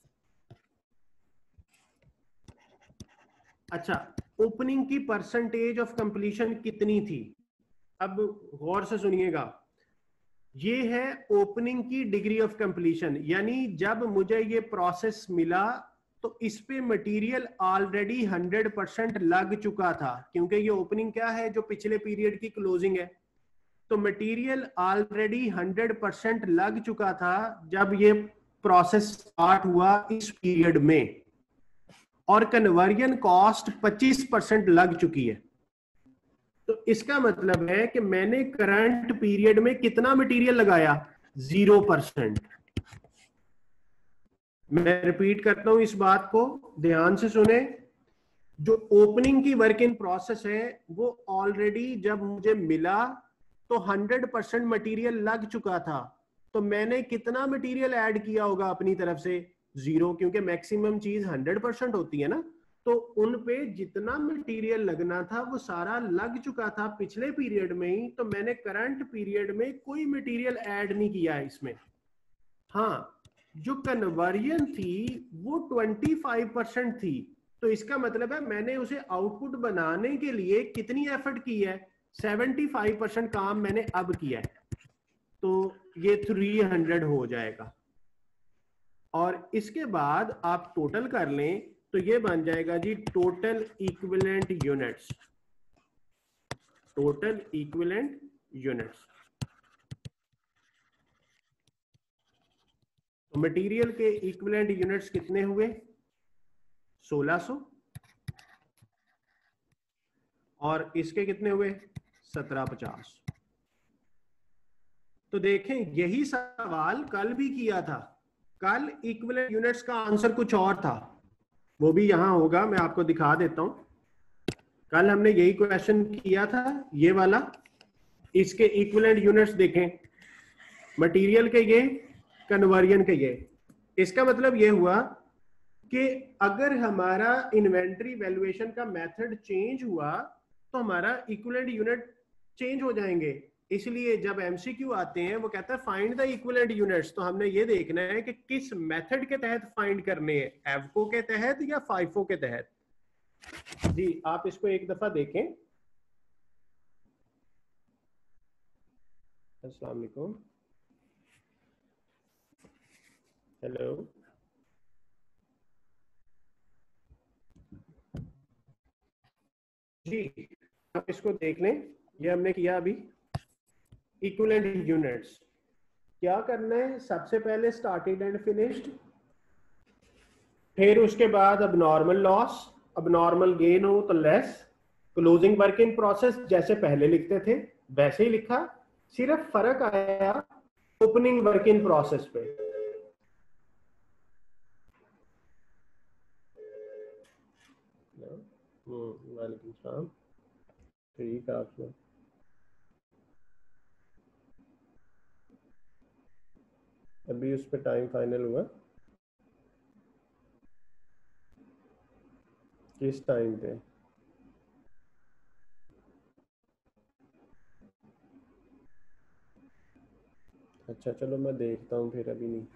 अच्छा, ओपनिंग की परसेंटेज ऑफ कंप्लीशन कितनी थी? अब गौर से सुनिएगा, ये है ओपनिंग की डिग्री ऑफ कंप्लीशन, यानी जब मुझे ये प्रोसेस मिला तो इस पे मटेरियल ऑलरेडी हंड्रेड परसेंट लग चुका था, क्योंकि ये ओपनिंग क्या है, जो पिछले पीरियड की क्लोजिंग है। तो मटेरियल ऑलरेडी हंड्रेड परसेंट लग चुका था जब ये प्रोसेस स्टार्ट हुआ इस पीरियड में, और कन्वर्जन कॉस्ट पच्चीस परसेंट लग चुकी है। तो इसका मतलब है कि मैंने करंट पीरियड में कितना मटेरियल लगाया? Zero percent. मैं रिपीट करता हूं इस बात को, ध्यान से सुने। जो ओपनिंग की वर्क इन प्रोसेस है वो ऑलरेडी जब मुझे मिला तो हंड्रेड परसेंट मटीरियल लग चुका था। तो मैंने कितना मटेरियल ऐड किया होगा अपनी तरफ से? जीरो, क्योंकि मैक्सिमम चीज हंड्रेड परसेंट होती है ना। तो उन पे जितना मटेरियल लगना था वो सारा लग चुका था पिछले पीरियड में ही, तो मैंने करंट पीरियड में कोई मटेरियल ऐड नहीं किया है इसमें। हाँ, जो कन्वर्जन थी वो पच्चीस परसेंट थी, तो इसका मतलब है मैंने उसे आउटपुट बनाने के लिए कितनी एफर्ट की है, पचहत्तर परसेंट काम मैंने अब किया है, तो ये तीन सौ हो जाएगा। और इसके बाद आप टोटल कर लें तो ये बन जाएगा जी total equivalent units, total equivalent units. तो मटेरियल के इक्विवेलेंट यूनिट्स कितने हुए, सोलह सौ, और इसके कितने हुए, सत्रह पचास। तो देखें यही सवाल कल भी किया था, कल इक्विवेलेंट यूनिट्स का आंसर कुछ और था, वो भी यहां होगा, मैं आपको दिखा देता हूं। कल हमने यही क्वेश्चन किया था, ये वाला, इसके इक्विवेलेंट यूनिट्स देखें, मटेरियल के ये, कन्वर्जन के ये। इसका मतलब ये हुआ कि अगर हमारा इन्वेंटरी वैल्यूएशन का मेथड चेंज हुआ तो हमारा इक्विवेलेंट यूनिट चेंज हो जाएंगे। इसलिए जब एमसीक्यू आते हैं वो कहता है फाइंड द इक्विवेलेंट यूनिट्स, तो हमने ये देखना है कि किस मेथड के तहत फाइंड करने हैं, एवको के तहत या फाइफो के तहत। जी आप इसको एक दफा देखें। अस्सलाम वालेकुम, हेलो, जी आप इसको देख लें, ये हमने किया अभी इक्विवेलेंट यूनिट्स। क्या करना है, सबसे पहले स्टार्टेड एंड फिनिश्ड, फिर उसके बाद अब नॉर्मल लॉस, अब नॉर्मल गेन हो तो less, closing work in process जैसे पहले लिखते थे वैसे ही लिखा, सिर्फ फर्क आया ओपनिंग वर्क इन प्रोसेस पे। वालेकुम सलाम, ठीक है आपने, अभी उस पर टाइम फाइनल हुआ, किस टाइम पे, अच्छा चलो मैं देखता हूँ फिर, अभी नहीं।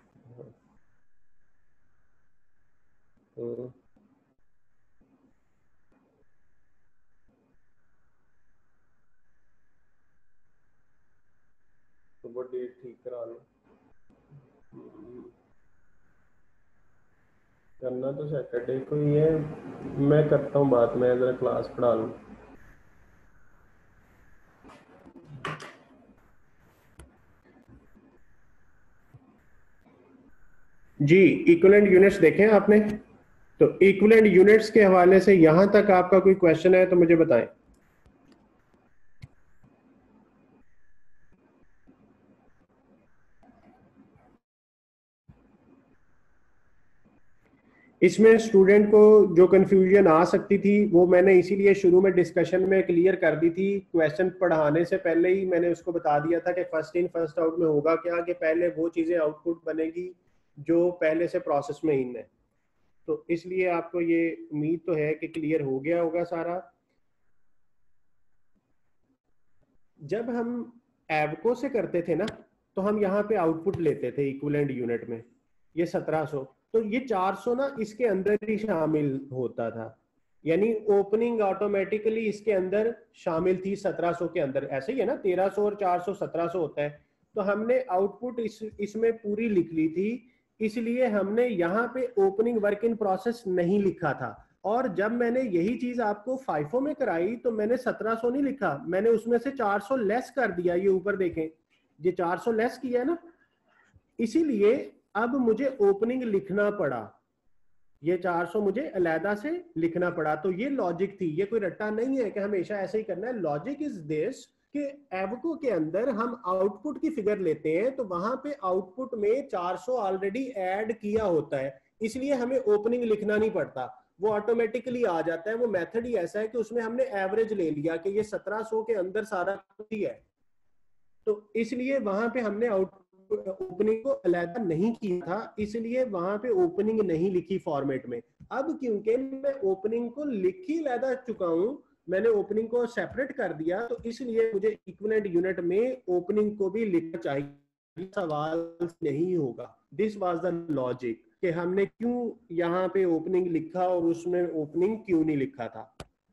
हाँ। तो वो डेट ठीक करा लो, करना तो सैटरडे को ही है, मैं करता हूँ बात, मैं जरा क्लास पढ़ा लूँ। जी इक्विवेलेंट यूनिट्स देखें आपने, तो इक्विवेलेंट यूनिट्स के हवाले से यहां तक आपका कोई क्वेश्चन है तो मुझे बताएं। इसमें स्टूडेंट को जो कंफ्यूजन आ सकती थी वो मैंने इसीलिए शुरू में डिस्कशन में क्लियर कर दी थी, क्वेश्चन पढ़ाने से पहले ही मैंने उसको बता दिया था कि फर्स्ट इन फर्स्ट आउट में होगा क्या, कि पहले वो चीजें आउटपुट बनेगी जो पहले से प्रोसेस में इन है। तो इसलिए आपको ये उम्मीद तो है कि क्लियर हो गया होगा सारा। जब हम एवको से करते थे ना तो हम यहाँ पे आउटपुट लेते थे इक्विवेलेंट यूनिट में, ये सत्रह सौ, तो ये चार सौ ना इसके अंदर ही शामिल होता था, यानी ओपनिंग ऑटोमेटिकली इसके अंदर शामिल थी सत्रह सौ के अंदर, ऐसे ही है ना, तेरह सौ और चार सौ सत्रह सौ होता है। तो हमने आउटपुट इस इसमें पूरी लिख ली थी, इसलिए हमने यहाँ पे ओपनिंग वर्क इन प्रोसेस नहीं लिखा था। और जब मैंने यही चीज आपको फाइफो में कराई तो मैंने सत्रह सौ नहीं लिखा, मैंने उसमें से चार सौ लेस कर दिया, ये ऊपर देखें, ये चार सौ लेस किया है ना, इसीलिए अब मुझे ओपनिंग लिखना पड़ा, ये चार सौ मुझे अलहदा से लिखना पड़ा। तो ये लॉजिक थी, ये कोई रट्टा नहीं है कि हमेशा ऐसे ही करना है। लॉजिक इज दिस कि एवको के अंदर हम आउटपुट की फिगर लेते हैं तो वहां पे आउटपुट में चार सौ ऑलरेडी ऐड किया होता है, इसलिए हमें ओपनिंग लिखना नहीं पड़ता, वो ऑटोमेटिकली आ जाता है। वो मेथड ही ऐसा है कि उसमें हमने एवरेज ले लिया कि ये सत्रह सौ के अंदर सारा ही है, तो इसलिए वहां पे हमने आउटपुट ओपनिंग को अलग नहीं किया था, इसलिए वहां पे ओपनिंग नहीं लिखी फॉर्मेट में। अब क्योंकि मैं ओपनिंग को लिख ही अलग चुका हूं, मैंने ओपनिंग को सेपरेट कर दिया, तो इसलिए मुझे इक्विवेलेंट यूनिट में ओपनिंग को भी लिखना चाहिए, सवाल नहीं होगा। दिस वाज द लॉजिक कि हमने क्यों यहाँ पे ओपनिंग लिखा और उसमें ओपनिंग क्यों नहीं लिखा था।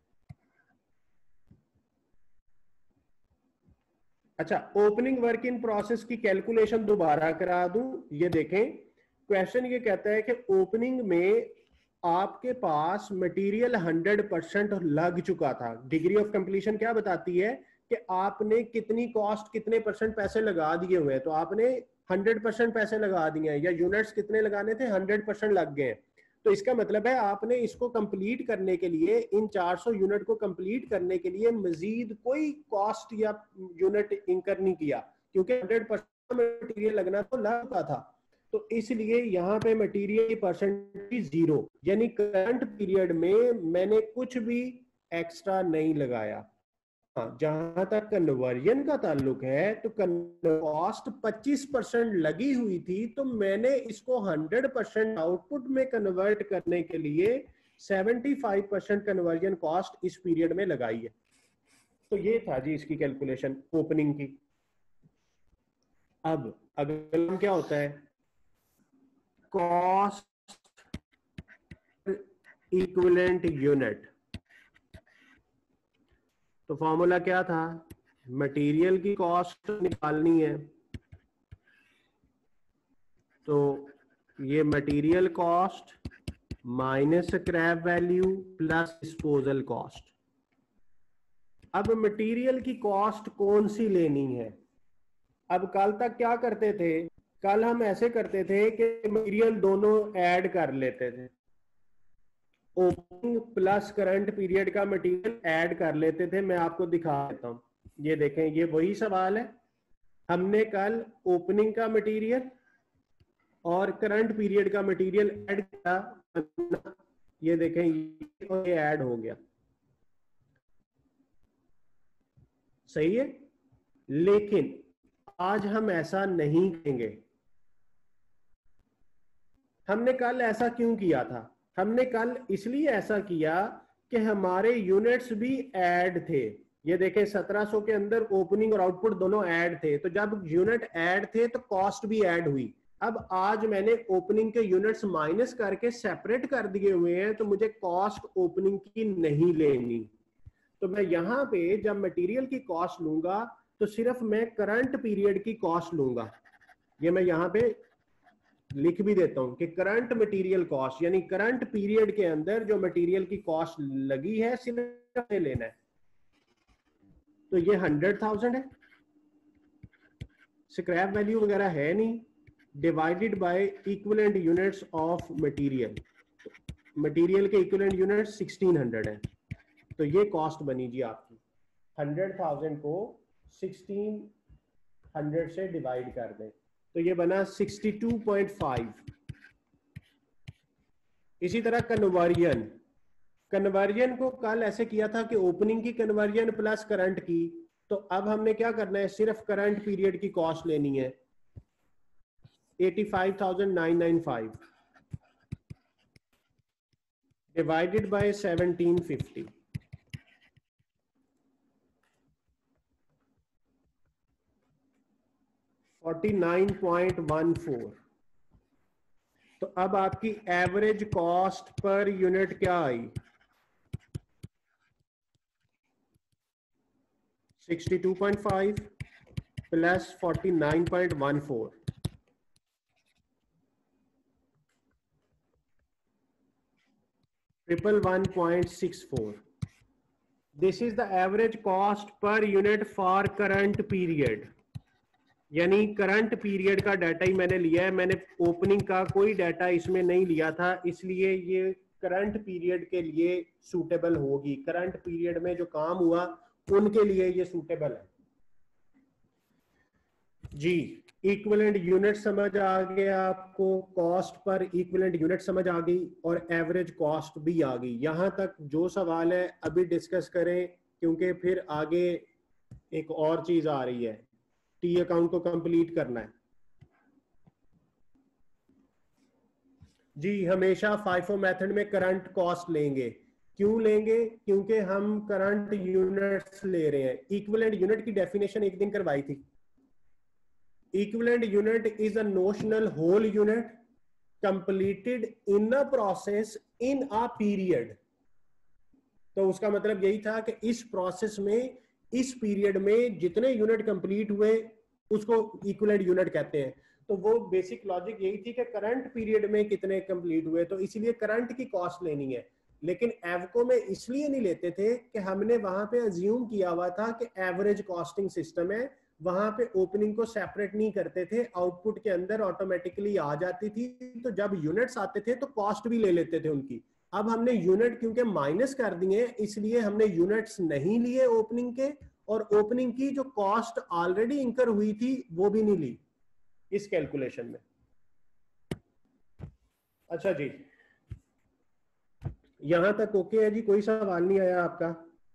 अच्छा, ओपनिंग वर्क इन प्रोसेस की कैलकुलेशन दोबारा करा दूं। ये देखें, क्वेश्चन ये कहता है कि ओपनिंग में आपके पास मटेरियल हंड्रेड परसेंट लग चुका था। डिग्री ऑफ कंप्लीशन क्या बताती है कि आपने कितनी कॉस्ट, कितने परसेंट पैसे लगा दिए हुए हैं। तो आपने हंड्रेड परसेंट पैसे लगा दिए हैं, या यूनिट्स कितने लगाने थे, हंड्रेड परसेंट लग गए हैं। तो इसका मतलब है आपने इसको कंप्लीट करने के लिए, इन चार सौ यूनिट को कंप्लीट करने के लिए मजीद कोई कॉस्ट या यूनिट इंकर नहीं किया, क्योंकि हंड्रेड परसेंट मटेरियल लगना तो लग चुका था। तो इसलिए यहाँ पे मटेरियल परसेंटेज जीरो, यानी करंट पीरियड में मैंने कुछ भी एक्स्ट्रा नहीं लगाया। हाँ, जहां तक कन्वर्जन का ताल्लुक है, तो कॉस्ट पच्चीस परसेंट लगी हुई थी, तो मैंने इसको हंड्रेड परसेंट आउटपुट में कन्वर्ट करने के लिए seventy five percent conversion cost इस पीरियड में लगाई है। तो ये था जी इसकी कैलकुलेशन ओपनिंग की। अब अगला क्या होता है, कॉस्ट इक्विवेलेंट यूनिट। तो फॉर्मूला क्या था, मटेरियल की कॉस्ट निकालनी है, तो ये material cost minus scrap value plus disposal cost. अब मटेरियल की कॉस्ट कौन सी लेनी है। अब कल तक क्या करते थे, कल हम ऐसे करते थे कि मटेरियल दोनों ऐड कर लेते थे, ओपनिंग प्लस करंट पीरियड का मटेरियल ऐड कर लेते थे। मैं आपको दिखा देता हूं, ये देखें, ये वही सवाल है। हमने कल ओपनिंग का मटेरियल और करंट पीरियड का मटेरियल ऐड किया, ये देखें ये ऐड हो गया, सही है। लेकिन आज हम ऐसा नहीं करेंगे। हमने कल ऐसा क्यों किया था, हमने कल इसलिए ऐसा किया कि हमारे यूनिट्स भी ऐड थे। ये देखें सत्रह सौ के अंदर ओपनिंग और आउटपुट दोनों ऐड थे, तो जब यूनिट ऐड थे तो कॉस्ट भी ऐड हुई। अब आज मैंने ओपनिंग के यूनिट्स माइनस करके सेपरेट कर दिए हुए हैं, तो मुझे कॉस्ट ओपनिंग की नहीं लेनी। तो मैं यहां पे जब मटेरियल की कॉस्ट लूंगा तो सिर्फ मैं करंट पीरियड की कॉस्ट लूंगा। ये मैं यहां पे लिख भी देता हूं कि करंट मटेरियल कॉस्ट, यानी करंट पीरियड के अंदर जो मटेरियल की कॉस्ट लगी है सिर्फ लेना है। तो ये हंड्रेड थाउजेंड है, स्क्रैप वैल्यू वगैरह है नहीं, divided by equivalent units of material. Material के इक्विवेलेंट यूनिट सिक्सटीन हंड्रेड है, तो ये कॉस्ट बनी जी आपकी। हंड्रेड थाउजेंड को सिक्सटीन हंड्रेड से डिवाइड कर दें, तो ये बना सिक्सटी टू पॉइंट फाइव। इसी तरह कन्वर्जन, कन्वर्जन को कल ऐसे किया था कि ओपनिंग की कन्वर्जन प्लस करंट की, तो अब हमने क्या करना है, सिर्फ करंट पीरियड की कॉस्ट लेनी है, eighty five thousand nine nine five divided by seventeen fifty. Forty nine point one four. तो अब आपकी एवरेज कॉस्ट पर यूनिट क्या आई, sixty two point five plus forty nine point one four, triple one point six four. This is the average cost per unit for current period, यानी current period का data ही मैंने लिया है, मैंने opening का कोई डाटा इसमें नहीं लिया था, इसलिए ये करंट पीरियड के लिए सूटेबल होगी। करंट पीरियड में जो काम हुआ उनके लिए ये सूटेबल है जी। इक्विवेलेंट यूनिट समझ आ गया आपको, कॉस्ट पर इक्विवेलेंट यूनिट समझ आ गई, और एवरेज कॉस्ट भी आ गई। यहां तक जो सवाल है अभी डिस्कस करें, क्योंकि फिर आगे एक और चीज आ रही है, टी अकाउंट को कंप्लीट करना है। जी हमेशा फाइफो मेथड में करंट कॉस्ट लेंगे। क्यों लेंगे? क्योंकि हम करंट यूनिट्स ले रहे हैं। इक्विवेलेंट यूनिट की डेफिनेशन एक दिन करवाई थी। Equivalent unit is a notional whole unit completed in a process in a period. तो उसका मतलब यही था कि इस प्रोसेस में, इस पीरियड में जितने यूनिट कंप्लीट हुए उसको इक्विवेलेंट यूनिट कहते हैं। तो वो बेसिक लॉजिक यही थी कि करंट पीरियड में कितने कंप्लीट हुए, तो इसीलिए करंट की कॉस्ट लेनी है। लेकिन एवको में इसलिए नहीं लेते थे कि हमने वहां पे अज्यूम किया हुआ था कि एवरेज कॉस्टिंग सिस्टम है, वहां पे ओपनिंग को सेपरेट नहीं करते थे, आउटपुट के अंदर ऑटोमेटिकली आ जाती थी। तो जब यूनिट्स आते थे तो कॉस्ट भी ले लेते थे उनकी। अब हमने यूनिट क्योंकि माइनस कर दिए, इसलिए हमने यूनिट्स नहीं लिए ओपनिंग के, और ओपनिंग की जो कॉस्ट ऑलरेडी इंकर हुई थी वो भी नहीं ली इस कैलकुलेशन में। अच्छा जी, यहां तक ओके है जी? कोई सवाल नहीं आया आपका?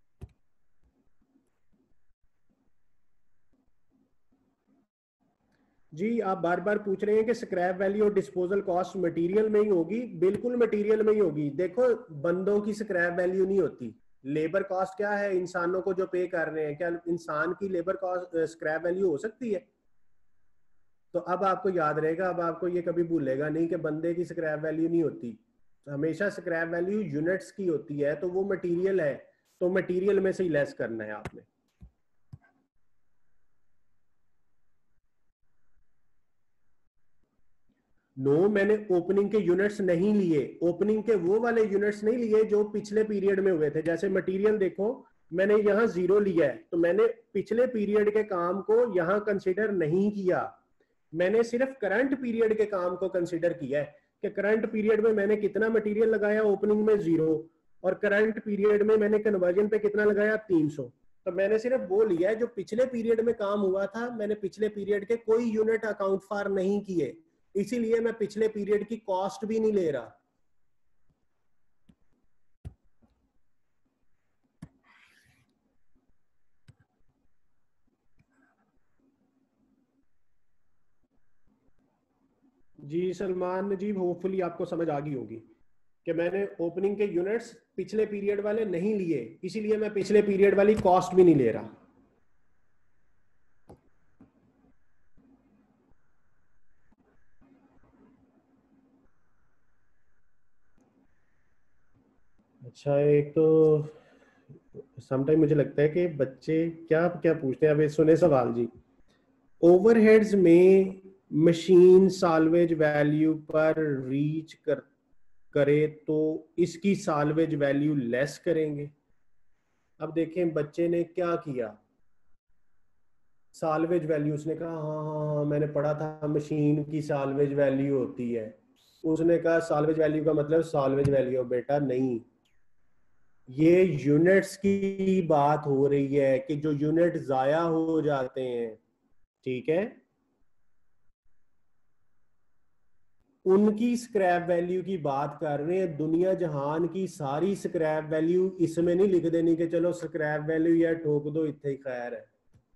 जी आप बार बार पूछ रहे हैं कि स्क्रैप वैल्यू और डिस्पोजल कॉस्ट मटेरियल में ही होगी। बिल्कुल मटेरियल में ही होगी। देखो बंदों की स्क्रैप वैल्यू नहीं होती। लेबर कॉस्ट क्या है? इंसानों को जो पे कर रहे हैं, क्या इंसान की लेबर कॉस्ट स्क्रैप वैल्यू हो सकती है? तो अब आपको याद रहेगा, अब आपको ये कभी भूलेगा नहीं कि बंदे की स्क्रैप वैल्यू नहीं होती। हमेशा स्क्रैप वैल्यू यूनिट्स की होती है। तो वो मटेरियल है, तो मटेरियल में से ही लेस करना है आपने। नो no, मैंने ओपनिंग के यूनिट्स नहीं लिए। ओपनिंग के वो वाले यूनिट्स नहीं लिए जो पिछले पीरियड में हुए थे। जैसे मटेरियल देखो, मैंने यहां जीरो लिया है, तो मैंने पिछले पीरियड के काम को यहां कंसीडर नहीं किया। मैंने सिर्फ करंट पीरियड के काम को कंसीडर किया है कि करंट पीरियड में मैंने कितना मटेरियल लगाया, ओपनिंग में जीरो, और करंट पीरियड में मैंने कन्वर्जन पे कितना लगाया, तीन सौ। तो मैंने सिर्फ वो लिया है जो पिछले पीरियड में काम हुआ था। मैंने पिछले पीरियड के कोई यूनिट अकाउंट फॉर नहीं किए, इसीलिए मैं पिछले पीरियड की कॉस्ट भी नहीं ले रहा। जी सलमान जी, होपफुली आपको समझ आ गई होगी कि मैंने ओपनिंग के यूनिट्स पिछले पीरियड वाले नहीं लिए, इसीलिए मैं पिछले पीरियड वाली कॉस्ट भी नहीं ले रहा। अच्छा, एक तो समटाइम मुझे लगता है कि बच्चे क्या क्या पूछते हैं। अब ये सुने सवाल जी। ओवरहेड्स में मशीन साल्वेज वैल्यू पर रीच कर करे तो इसकी साल्वेज वैल्यू लेस करेंगे। अब देखें बच्चे ने क्या किया। साल्वेज वैल्यू, उसने कहा हाँ हाँ हाँ मैंने पढ़ा था मशीन की साल्वेज वैल्यू होती है। उसने कहा साल्वेज वैल्यू का मतलब साल्वेज वैल्यू। बेटा नहीं, ये यूनिट्स की बात हो रही है कि जो यूनिट जाया हो जाते हैं, ठीक है, उनकी स्क्रैप वैल्यू की बात कर रहे हैं। दुनिया जहान की सारी स्क्रैप वैल्यू इसमें नहीं लिख देनी कि चलो स्क्रैप वैल्यू या ठोक दो, इतने ही खैर है।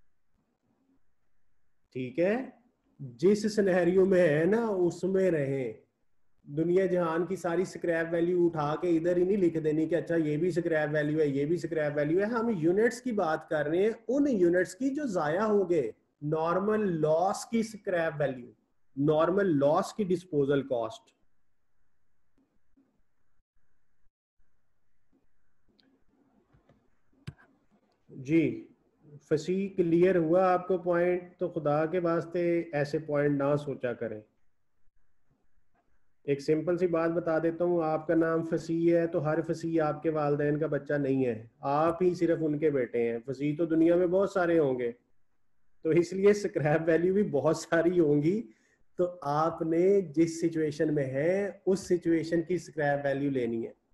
ठीक है, जिस सिनेरियो में है ना उसमें रहे। दुनिया जहान की सारी स्क्रैप वैल्यू उठा के इधर ही नहीं लिख देनी कि अच्छा ये भी स्क्रैप वैल्यू है, ये भी स्क्रैप वैल्यू है। हम यूनिट्स की बात कर रहे हैं, उन यूनिट्स की जो जाया हो गए। नॉर्मल लॉस की स्क्रैप वैल्यू, नॉर्मल लॉस की डिस्पोजल कॉस्ट। जी फसी क्लियर हुआ आपको पॉइंट? तो खुदा के वास्ते ऐसे पॉइंट ना सोचा करें। एक सिंपल सी बात बता देता हूँ, आपका नाम फसी है तो हर फसी आपके वालदेन का बच्चा नहीं है। आप ही सिर्फ उनके बेटे हैं। फसी तो दुनिया में बहुत सारे होंगे, तो इसलिए स्क्रैप वैल्यू भी बहुत सारी होंगी। तो आपने जिस सिचुएशन में है उस सिचुएशन की स्क्रैप वैल्यू लेनी है।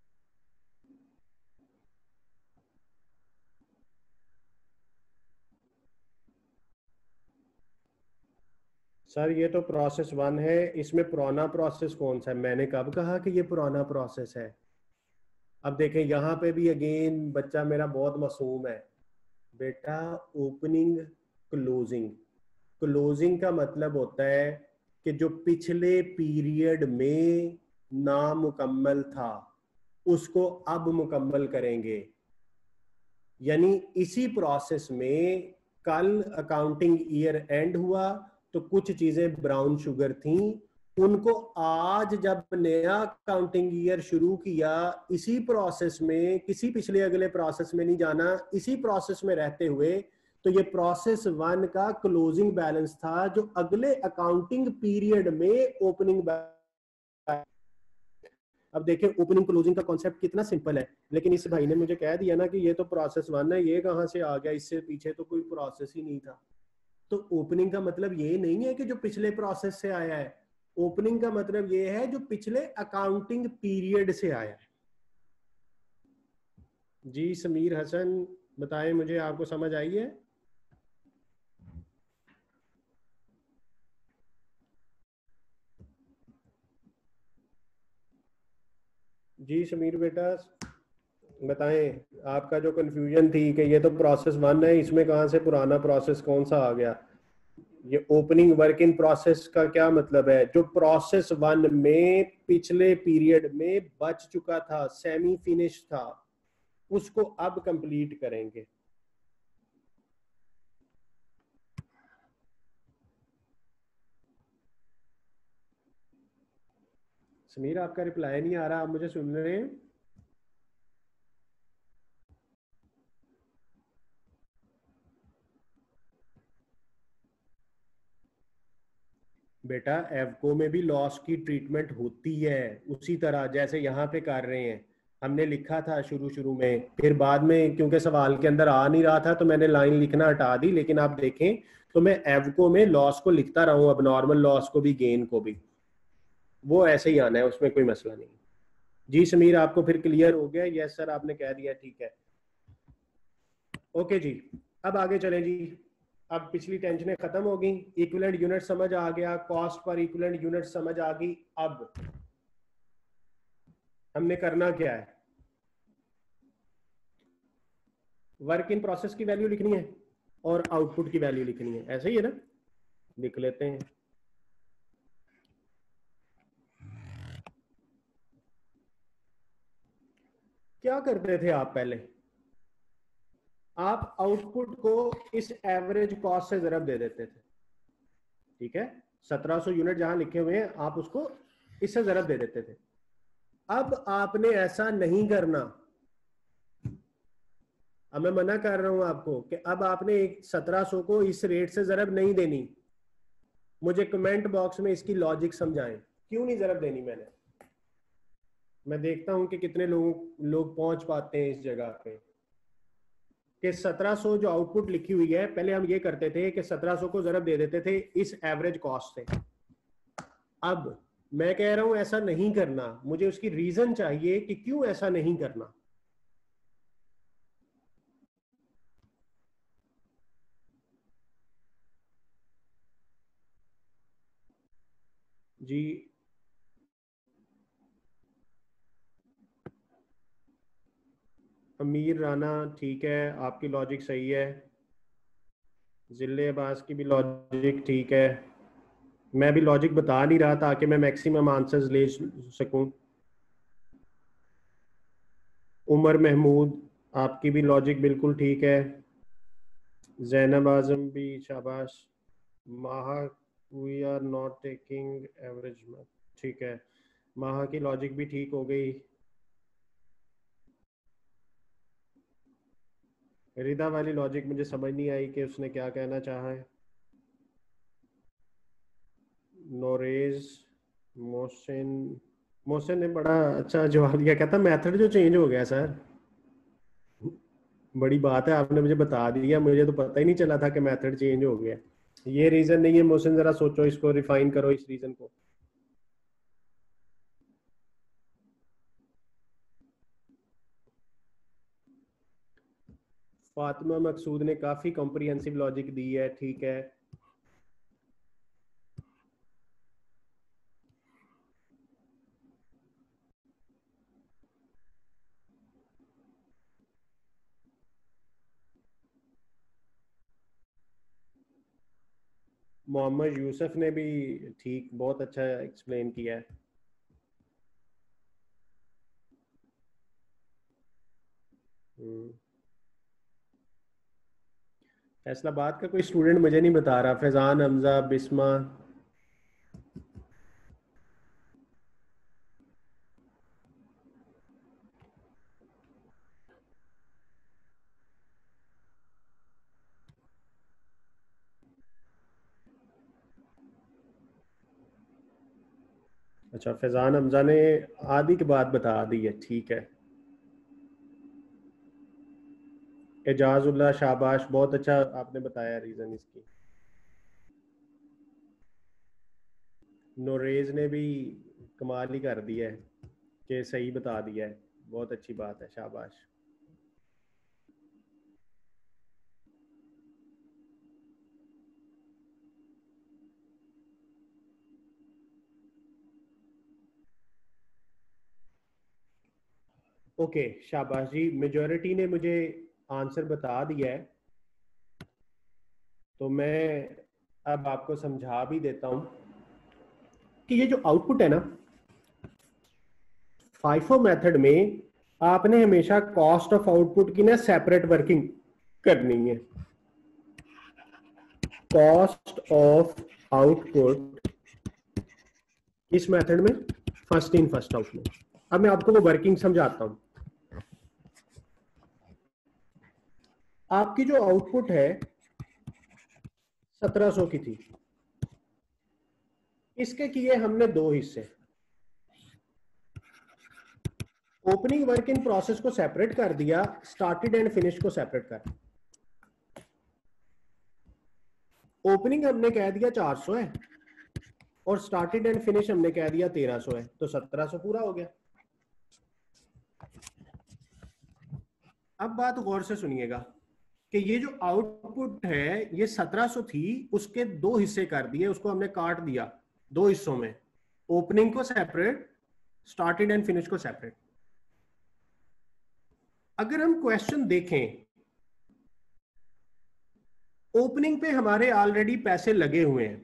सर ये तो प्रोसेस वन है, इसमें पुराना प्रोसेस कौन सा है? मैंने कब कहा कि ये पुराना प्रोसेस है? अब देखें यहाँ पे भी अगेन बच्चा मेरा बहुत मासूम है। बेटा ओपनिंग, क्लोजिंग, क्लोजिंग का मतलब होता है कि जो पिछले पीरियड में नामुकम्मल था उसको अब मुकम्मल करेंगे। यानी इसी प्रोसेस में कल अकाउंटिंग ईयर एंड हुआ तो कुछ चीजें ब्राउन शुगर थी, उनको आज जब नया अकाउंटिंग ईयर शुरू किया, इसी प्रोसेस में, किसी पिछले अगले प्रोसेस में नहीं जाना, इसी प्रोसेस में रहते हुए, तो ये प्रोसेस वन का क्लोजिंग बैलेंस था जो अगले अकाउंटिंग पीरियड में ओपनिंग बैलेंस। अब देखिए ओपनिंग क्लोजिंग का कॉन्सेप्ट कितना सिंपल है, लेकिन इस भाई ने मुझे कह दिया ना कि ये तो प्रोसेस वन है, ये कहां से आ गया, इससे पीछे तो कोई प्रोसेस ही नहीं था। तो ओपनिंग का मतलब ये नहीं है कि जो पिछले प्रोसेस से आया है, ओपनिंग का मतलब ये है जो पिछले अकाउंटिंग पीरियड से आया है। जी समीर हसन बताएं मुझे, आपको समझ आई है? जी समीर बेटा बताएं, आपका जो कंफ्यूजन थी कि ये तो प्रोसेस वन है, इसमें कहां से पुराना प्रोसेस कौन सा आ गया, ये ओपनिंग वर्क इन प्रोसेस का क्या मतलब है? जो प्रोसेस वन में पिछले पीरियड में बच चुका था, सेमी फिनिश था, उसको अब कंप्लीट करेंगे। समीर आपका रिप्लाई नहीं आ रहा, आप मुझे सुन रहे हैं? बेटा एवको में भी लॉस की ट्रीटमेंट होती है, उसी तरह जैसे यहाँ पे कर रहे हैं। हमने लिखा था शुरू शुरू में, फिर बाद में क्योंकि सवाल के अंदर आ नहीं रहा था तो मैंने लाइन लिखना हटा दी, लेकिन आप देखें तो मैं एवको में लॉस को लिखता रहा हूँ, अब नॉर्मल लॉस को भी, गेन को भी, वो ऐसे ही आना है, उसमें कोई मसला नहीं। जी समीर आपको फिर क्लियर हो गया? यस सर आपने कह दिया, ठीक है। ओके जी, अब आगे चलें जी। अब पिछली टेंशनें खत्म हो गई, इक्विवेलेंट यूनिट समझ आ गया, कॉस्ट पर इक्विवेलेंट यूनिट समझ आ गई। अब हमने करना क्या है, वर्क इन प्रोसेस की वैल्यू लिखनी है और आउटपुट की वैल्यू लिखनी है, ऐसे ही है ना? लिख लेते हैं। क्या करते थे आप पहले, आप आउटपुट को इस एवरेज कॉस्ट से जरब दे देते थे, ठीक है? सत्रह सौ यूनिट जहां लिखे हुए हैं आप उसको इससे जरब दे देते थे। अब आपने ऐसा नहीं करना। अब मैं मना कर रहा हूं आपको कि अब आपने एक सत्रह सौ को इस रेट से जरब नहीं देनी। मुझे कमेंट बॉक्स में इसकी लॉजिक समझाएं, क्यों नहीं जरब देनी मैंने? मैं देखता हूं कि कितने लोग लोग पहुंच पाते हैं इस जगह पे कि सत्रह सौ जो आउटपुट लिखी हुई है, पहले हम ये करते थे कि सत्रह सौ को जरब दे देते थे इस एवरेज कॉस्ट से। अब मैं कह रहा हूं ऐसा नहीं करना, मुझे उसकी रीजन चाहिए कि क्यों ऐसा नहीं करना। जी अमीर राना ठीक है, आपकी लॉजिक सही है। जिले अब्बास की भी लॉजिक ठीक है। मैं भी लॉजिक बता नहीं रहा ताकि मैं मैक्सिमम आंसर्स ले सकूं। उमर महमूद आपकी भी लॉजिक बिल्कुल ठीक है। जैनब आजम भी शाबाश। Maha we are not taking average, ठीक है, माहा की लॉजिक भी ठीक हो गई। रिदा वाली लॉजिक मुझे समझ नहीं आई कि उसने क्या कहना चाहा है। नोरेज मोहसिन, मोहसिन ने बड़ा अच्छा जवाब दिया, कहता मेथड जो चेंज हो गया सर। बड़ी बात है, आपने मुझे बता दिया, मुझे तो पता ही नहीं चला था कि मेथड चेंज हो गया। ये रीजन नहीं है मोहसिन, जरा सोचो, इसको रिफाइन करो इस रीजन को। फातिमा मकसूद ने काफी कॉम्प्रिहेंसिव लॉजिक दी है, ठीक है। मोहम्मद यूसुफ ने भी ठीक, बहुत अच्छा एक्सप्लेन किया है। फैसलाबाद का कोई स्टूडेंट मुझे नहीं बता रहा। फैजान, हमजा, बिस्मा। अच्छा, फैजान हमजा ने आदि की बात बता दी है, ठीक है। एजाजुल्लाह, शाबाश, बहुत अच्छा आपने बताया रीजन इसकी। नोरेज ने भी कमाल ही कर दिया है कि सही बता दिया है, बहुत अच्छी बात है, शाबाश। ओके, शाबाश जी, मेजॉरिटी ने मुझे आंसर बता दिया है। तो मैं अब आपको समझा भी देता हूं कि ये जो आउटपुट है ना, फाइफो मेथड में आपने हमेशा कॉस्ट ऑफ आउटपुट की ना सेपरेट वर्किंग करनी है। कॉस्ट ऑफ आउटपुट इस मेथड में फर्स्ट इन फर्स्ट आउट में। अब मैं आपको वो वर्किंग समझाता हूं। आपकी जो आउटपुट है सत्रह सौ की थी, इसके किए हमने दो हिस्से। ओपनिंग वर्क इन प्रोसेस को सेपरेट कर दिया, स्टार्टेड एंड फिनिश को सेपरेट कर। ओपनिंग हमने कह दिया चार सौ है और स्टार्टेड एंड फिनिश हमने कह दिया तेरह सौ है, तो सत्रह सौ पूरा हो गया। अब बात गौर से सुनिएगा कि ये जो आउटपुट है ये सत्रह सौ थी, उसके दो हिस्से कर दिए, उसको हमने काट दिया दो हिस्सों में, ओपनिंग को सेपरेट, स्टार्टेड एंड फिनिश को सेपरेट। अगर हम क्वेश्चन देखें, ओपनिंग पे हमारे ऑलरेडी पैसे लगे हुए हैं।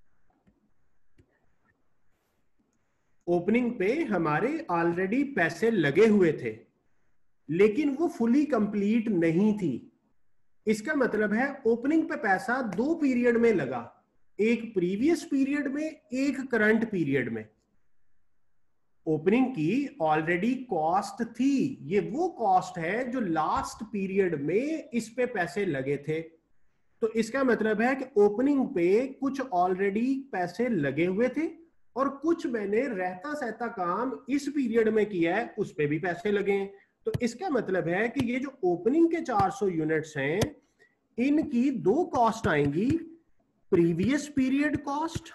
ओपनिंग पे हमारे ऑलरेडी पैसे लगे हुए थे, लेकिन वो फुली कंप्लीट नहीं थी। इसका मतलब है ओपनिंग पे पैसा दो पीरियड में लगा, एक प्रीवियस पीरियड में, एक करंट पीरियड में। ओपनिंग की ऑलरेडी कॉस्ट थी, ये वो कॉस्ट है जो लास्ट पीरियड में इस पे पैसे लगे थे। तो इसका मतलब है कि ओपनिंग पे कुछ ऑलरेडी पैसे लगे हुए थे और कुछ मैंने रहता सहता काम इस पीरियड में किया है, उस पे भी पैसे लगे हैं। तो इसका मतलब है कि ये जो ओपनिंग के चार सौ यूनिट्स हैं, इनकी दो कॉस्ट आएंगी, प्रीवियस पीरियड कॉस्ट,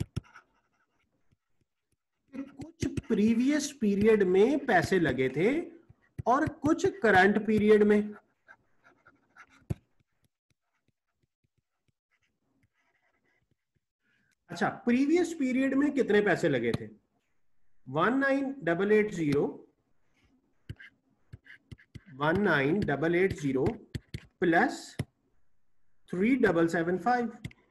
कुछ प्रीवियस पीरियड में पैसे लगे थे और कुछ करंट पीरियड में। अच्छा, प्रीवियस पीरियड में कितने पैसे लगे थे? One nine double eight zero one nine double eight zero plus three double seven five.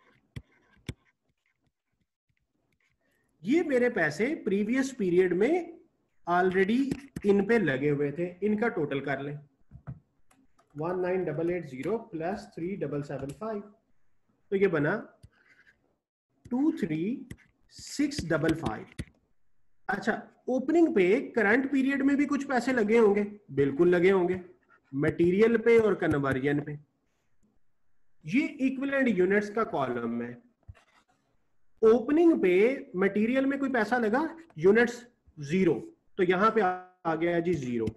ये मेरे पैसे प्रीवियस पीरियड में ऑलरेडी इन पे लगे हुए थे, इनका टोटल कर लें। One nine double eight zero plus three double seven five, तो ये बना two three six double five. अच्छा, ओपनिंग पे करंट पीरियड में भी कुछ पैसे लगे होंगे, बिल्कुल लगे होंगे, मटेरियल पे और कन्वर्जन पे। ये इक्विवेलेंट यूनिट्स का कॉलम है। ओपनिंग पे मटेरियल में कोई पैसा लगा, यूनिट्स जीरो, तो यहां पे आ गया जी जीरो,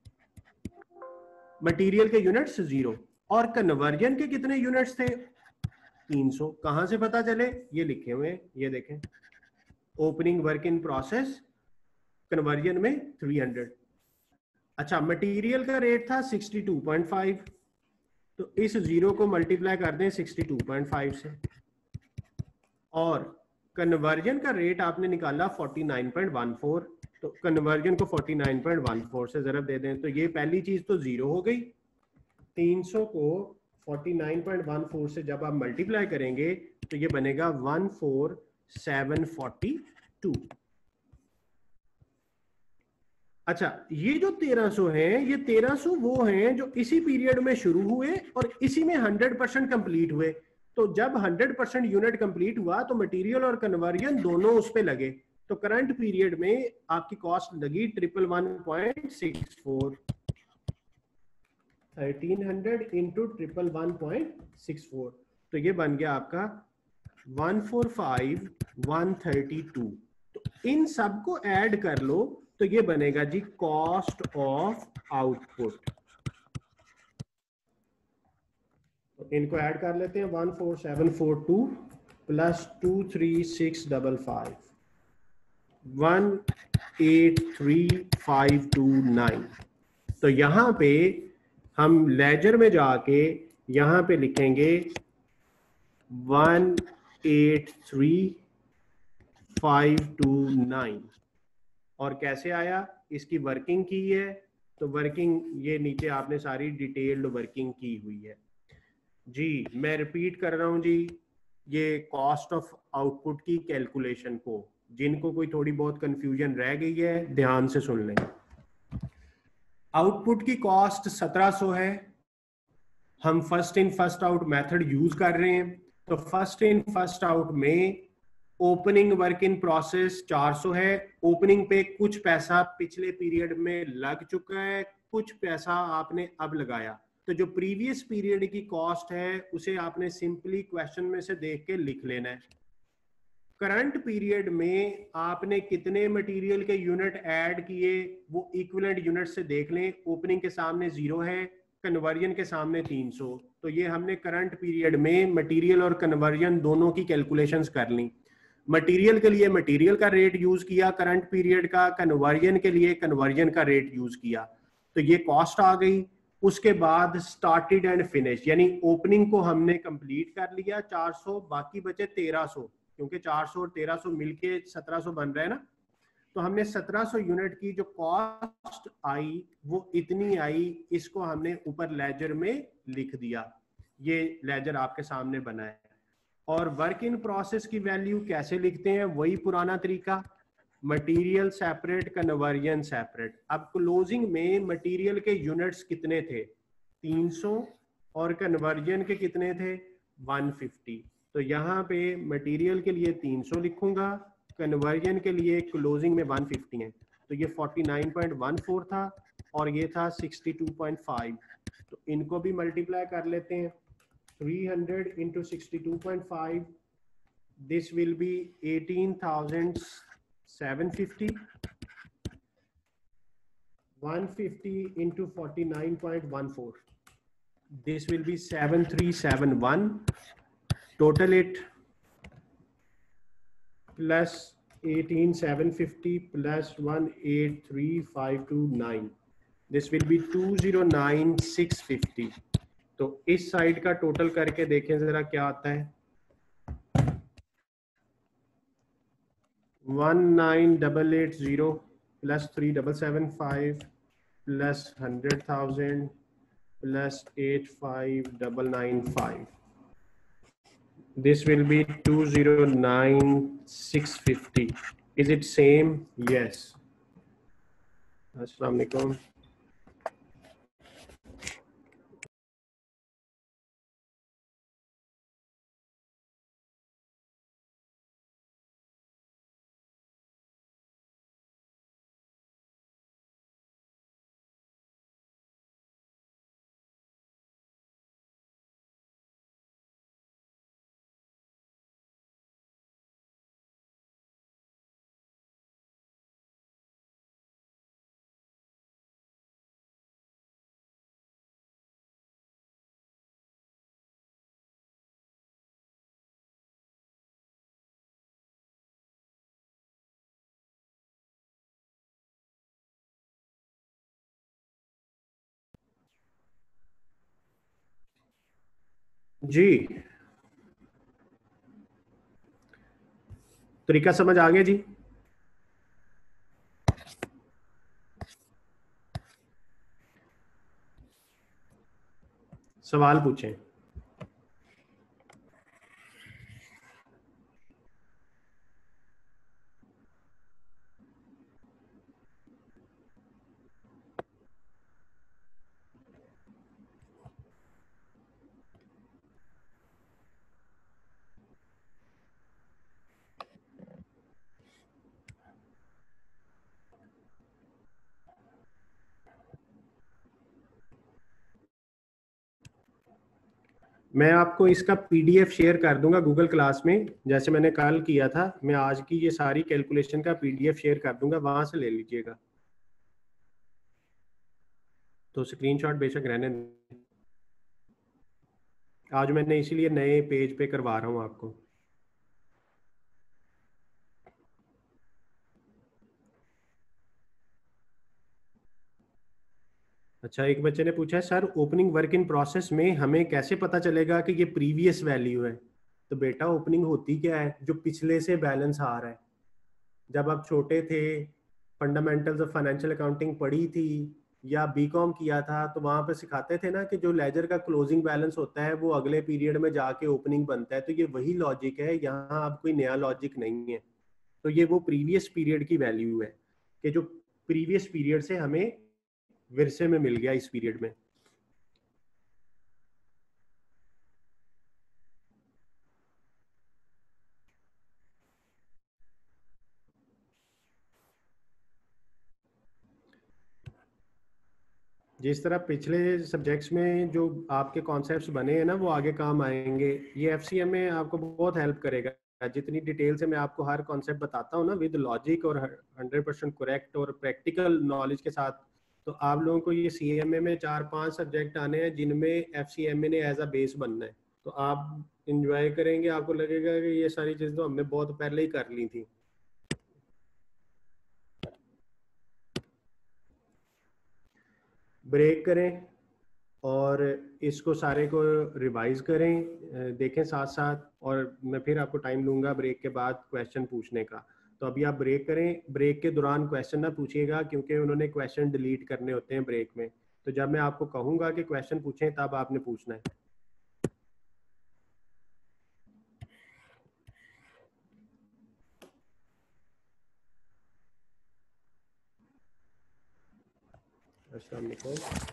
मटेरियल के यूनिट्स जीरो। और कन्वर्जन के कितने यूनिट्स थे? तीन सौ। कहां से पता चले? ये लिखे हुए हैं, ये देखें, opening work in process, conversion में थ्री हंड्रेड। अच्छा, मटेरियल का रेट था सिक्सटी टू पॉइंट फाइव, तो इस जीरो को मल्टीप्लाई कर दें सिक्सटी टू पॉइंट फाइव से, और कन्वर्जन का रेट आपने निकाला forty nine point one four, तो कन्वर्जन को forty nine point one four से जरा दे दें, तो ये पहली चीज तो जीरो हो गई। तीन सौ को forty nine point one four से जब आप मल्टीप्लाई करेंगे तो ये बनेगा one four seven forty two. अच्छा, ये जो तेरह सौ है, ये तेरह सौ वो हैं जो इसी पीरियड में शुरू हुए और इसी में हंड्रेड परसेंट कंप्लीट हुए। तो जब हंड्रेड परसेंट यूनिट कंप्लीट हुआ तो मटेरियल और कन्वर्जन दोनों उस पे लगे। तो करंट पीरियड में आपकी कॉस्ट लगी triple one point six four, thirteen hundred into triple one point six four, तो ये बन गया आपका one four five one thirty two. तो इन सबको ऐड कर लो तो ये बनेगा जी कॉस्ट ऑफ आउटपुट। तो इनको ऐड कर लेते हैं, one four seven four two plus two three six double five, one eight three five two nine. तो यहां पे हम लेजर में जाके यहां पे लिखेंगे one eight three five two nine. और कैसे आया, इसकी वर्किंग की है, तो वर्किंग ये नीचे आपने सारी डिटेल्ड वर्किंग की हुई है जी। मैं रिपीट कर रहा हूं जी, ये कॉस्ट ऑफ आउटपुट की कैलकुलेशन को, जिनको कोई थोड़ी बहुत कंफ्यूजन रह गई है ध्यान से सुन लें। आउटपुट की कॉस्ट सत्रह सौ है, हम first in first out method use कर रहे हैं। तो फर्स्ट इन फर्स्ट आउट में ओपनिंग वर्क इन प्रोसेस चार सौ है, ओपनिंग पे कुछ पैसा पिछले पीरियड में लग चुका है, कुछ पैसा आपने अब लगाया। तो जो प्रीवियस पीरियड की कॉस्ट है उसे आपने सिंपली क्वेश्चन में से देख के लिख लेना है। करंट पीरियड में आपने कितने मटेरियल के यूनिट ऐड किए वो इक्विवेलेंट यूनिट से देख लें। ओपनिंग के सामने जीरो है, कन्वर्जन के सामने तीन सौ। तो ये हमने करंट पीरियड में मटेरियल और कन्वर्जन दोनों की कैलकुलेशंस कर ली। मटेरियल के लिए मटेरियल का रेट यूज किया करंट पीरियड का, कन्वर्जन के लिए कन्वर्जन का रेट यूज किया, तो ये कॉस्ट आ गई। उसके बाद स्टार्टेड एंड फिनिश, यानी ओपनिंग को हमने कंप्लीट कर लिया चार सौ, बाकी बचे तेरह सौ, क्योंकि चार सौ और तेरह सौ मिलके सत्रह सौ बन रहा है ना। तो हमने सत्रह सौ यूनिट की जो कॉस्ट आई वो इतनी आई, इसको हमने ऊपर लेजर में लिख दिया। ये लेजर आपके सामने बना है। और वर्क इन प्रोसेस की वैल्यू कैसे लिखते हैं, वही पुराना तरीका, मटेरियल सेपरेट कन्वर्जन सेपरेट। अब क्लोजिंग में मटेरियल के यूनिट्स कितने थे, तीन सौ, और कन्वर्जन के कितने थे, एक सौ पचास। तो यहाँ पे मटेरियल के लिए तीन सौ लिखूंगा, कन्वर्जन के लिए क्लोजिंग में एक सौ पचास है, तो ये उनचास पॉइंट एक चार था और ये था बासठ पॉइंट पाँच। तो इनको भी मल्टीप्लाई कर लेते हैं, three hundred into sixty-two point five, this will be eighteen thousand seven hundred fifty. one hundred fifty into forty-nine point one four, this will be seven three seven one. Total it plus eighteen thousand seven hundred fifty plus one hundred eighty-three thousand five hundred twenty-nine, this will be two hundred nine thousand six hundred fifty. तो इस side का total करके देखें जरा क्या आता है, one nine double eight zero plus three double seven five plus hundred thousand plus eight five double nine five, this will be two hundred nine thousand six hundred fifty. Is it same? Yes. Assalamu alaikum. जी तरीका समझ आ गया जी। सवाल पूछें। मैं आपको इसका PDF share कर दूंगा गूगल क्लास में, जैसे मैंने कल किया था। मैं आज की ये सारी कैलकुलेशन का पीडीएफ शेयर कर दूंगा, वहां से ले लीजिएगा। तो स्क्रीनशॉट बेशक रहने दें। आज मैंने इसीलिए नए पेज पे करवा रहा हूँ आपको। अच्छा, एक बच्चे ने पूछा है sir, opening work in process में हमें कैसे पता चलेगा कि ये प्रीवियस वैल्यू है? तो बेटा, ओपनिंग होती क्या है? जो पिछले से बैलेंस आ रहा है। जब आप छोटे थे, फंडामेंटल्स ऑफ फाइनेंशियल अकाउंटिंग पढ़ी थी या बीकॉम किया था, तो वहां पे सिखाते थे ना कि जो लेजर का क्लोजिंग बैलेंस होता है वो अगले पीरियड में जाके ओपनिंग बनता है। तो ये वही लॉजिक है, यहाँ अब कोई नया लॉजिक नहीं है। तो ये वो प्रीवियस पीरियड की वैल्यू है कि जो प्रीवियस पीरियड से हमें विरसे में मिल गया इस पीरियड में। जिस तरह पिछले सब्जेक्ट्स में जो आपके कॉन्सेप्ट्स बने हैं ना, वो आगे काम आएंगे। ये एफसीएम में आपको बहुत हेल्प करेगा। जितनी डिटेल से मैं आपको हर कॉन्सेप्ट बताता हूँ ना, विद लॉजिक और हंड्रेड परसेंट करेक्ट और प्रैक्टिकल नॉलेज के साथ, तो आप लोगों को ये सीएमए में चार पांच सब्जेक्ट आने हैं जिनमें एफसीएमए ने एज अ बेस बनना है। तो आप इंजॉय करेंगे, आपको लगेगा कि ये सारी चीज़ तो हमने बहुत पहले ही कर ली थी। ब्रेक करें और इसको सारे को रिवाइज करें, अ, देखें साथ साथ। और मैं फिर आपको टाइम लूंगा ब्रेक के बाद क्वेश्चन पूछने का। तो अभी आप ब्रेक करें। ब्रेक के दौरान क्वेश्चन ना पूछिएगा, क्योंकि उन्होंने क्वेश्चन डिलीट करने होते हैं ब्रेक में। तो जब मैं आपको कहूंगा कि क्वेश्चन पूछें, तब आपने पूछना है। अस्सलाम वालेकुम।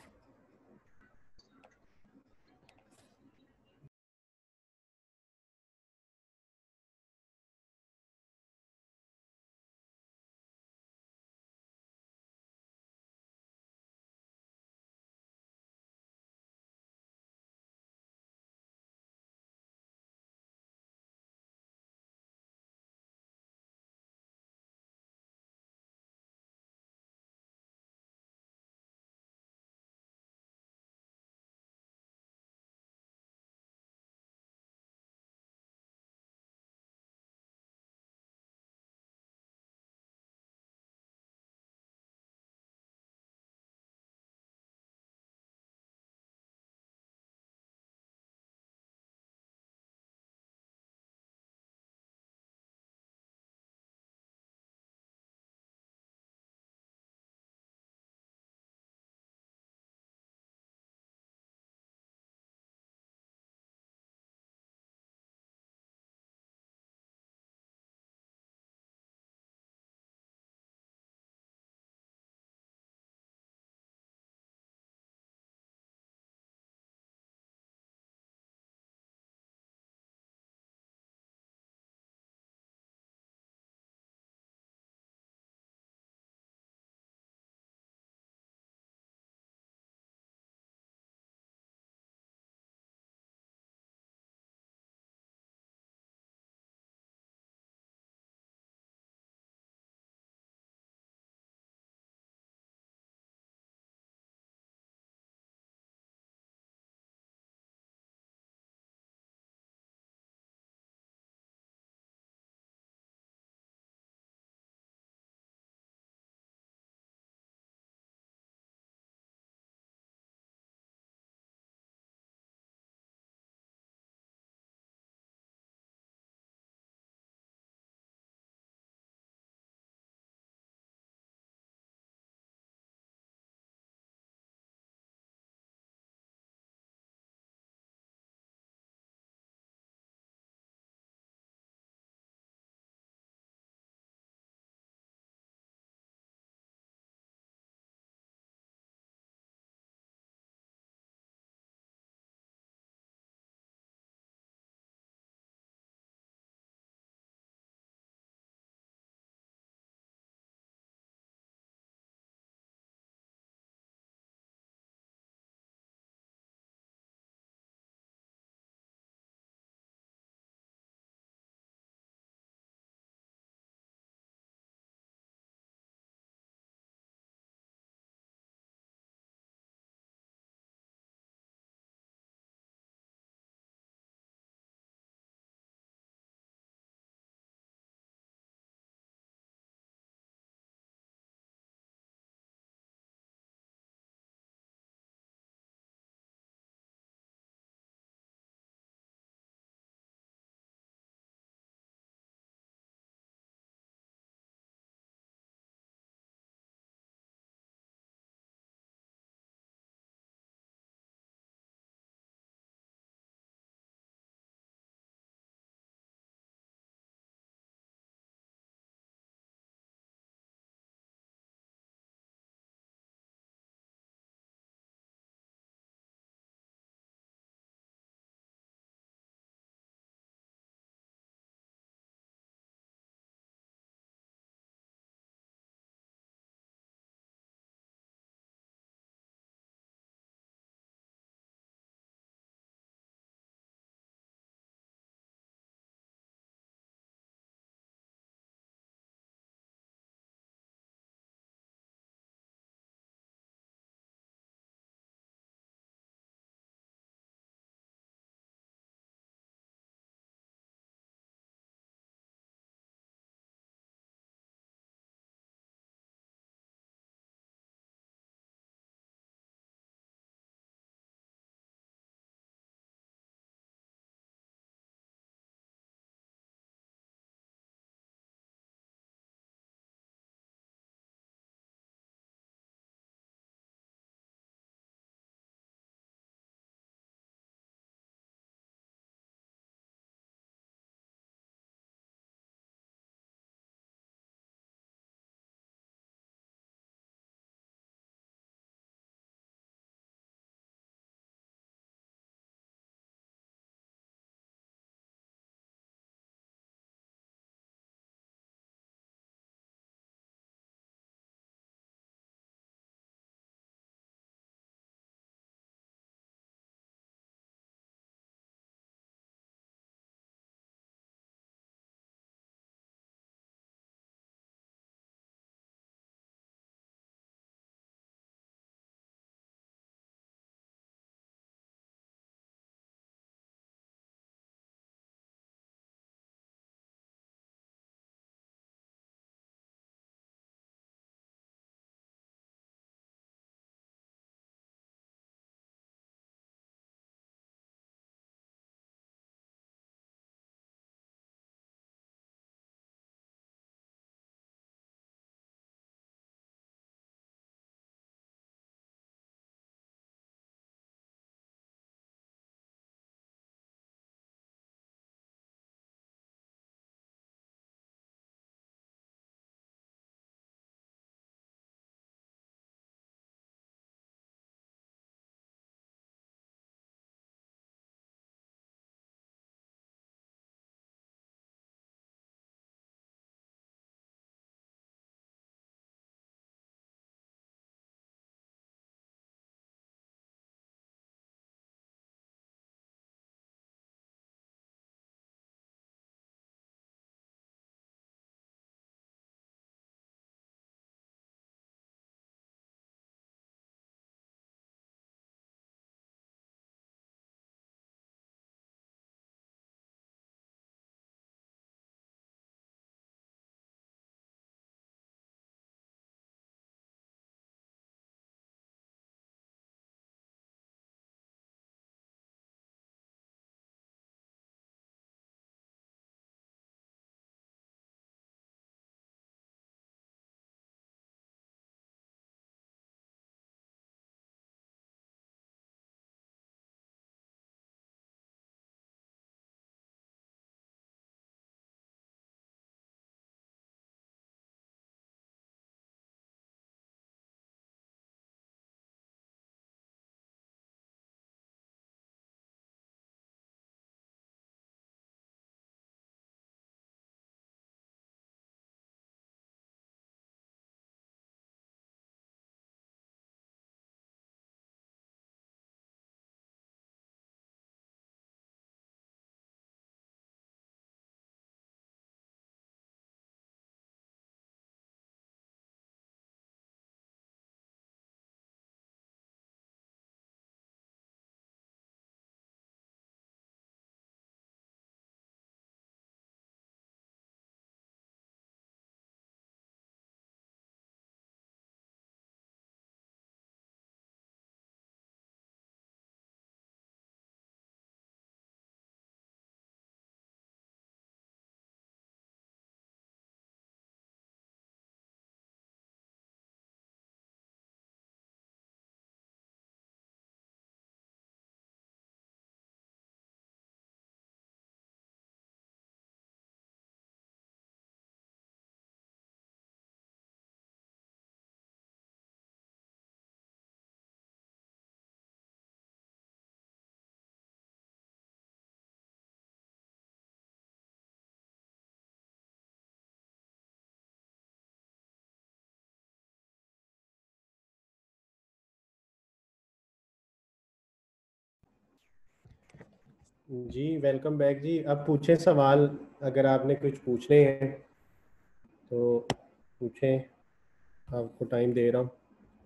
जी वेलकम बैक जी। अब पूछें सवाल, अगर आपने कुछ पूछने हैं तो पूछें, आपको टाइम दे रहा हूँ।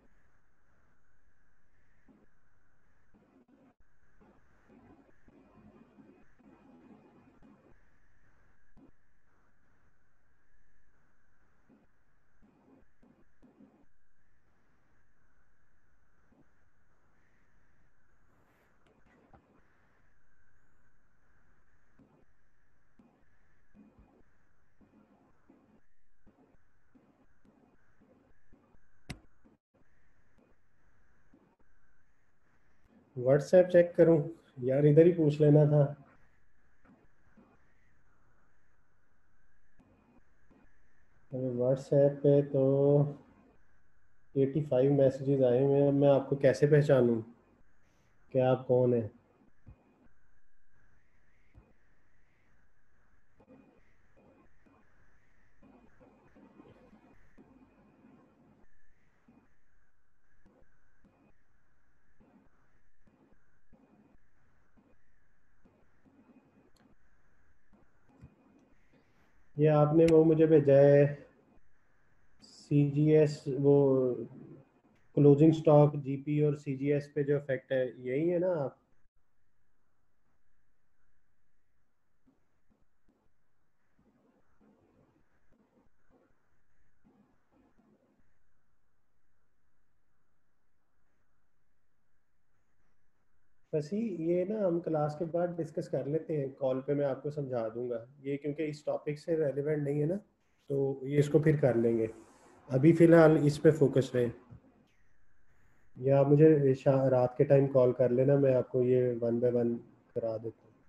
व्हाट्सएप चेक करूँ? यार इधर ही पूछ लेना था। व्हाट्सएप पे तो पचासी मैसेजेस आए हुए हैं। अब मैं आपको कैसे पहचानूं कि आप कौन हैं? ये आपने वो मुझे भेजा है, सीजीएस, वो क्लोजिंग स्टॉक जीपी और सीजीएस पे जो इफेक्ट है, यही है ना आप? बस ही ये ना, हम क्लास के बाद डिस्कस कर लेते हैं, कॉल पे मैं आपको समझा दूंगा ये, क्योंकि इस टॉपिक से रेलिवेंट नहीं है ना, तो ये इसको फिर कर लेंगे। अभी फ़िलहाल इस पे फोकस रहे। या आप मुझे शा- रात के टाइम कॉल कर लेना, मैं आपको ये वन बाय वन करा देता हूँ।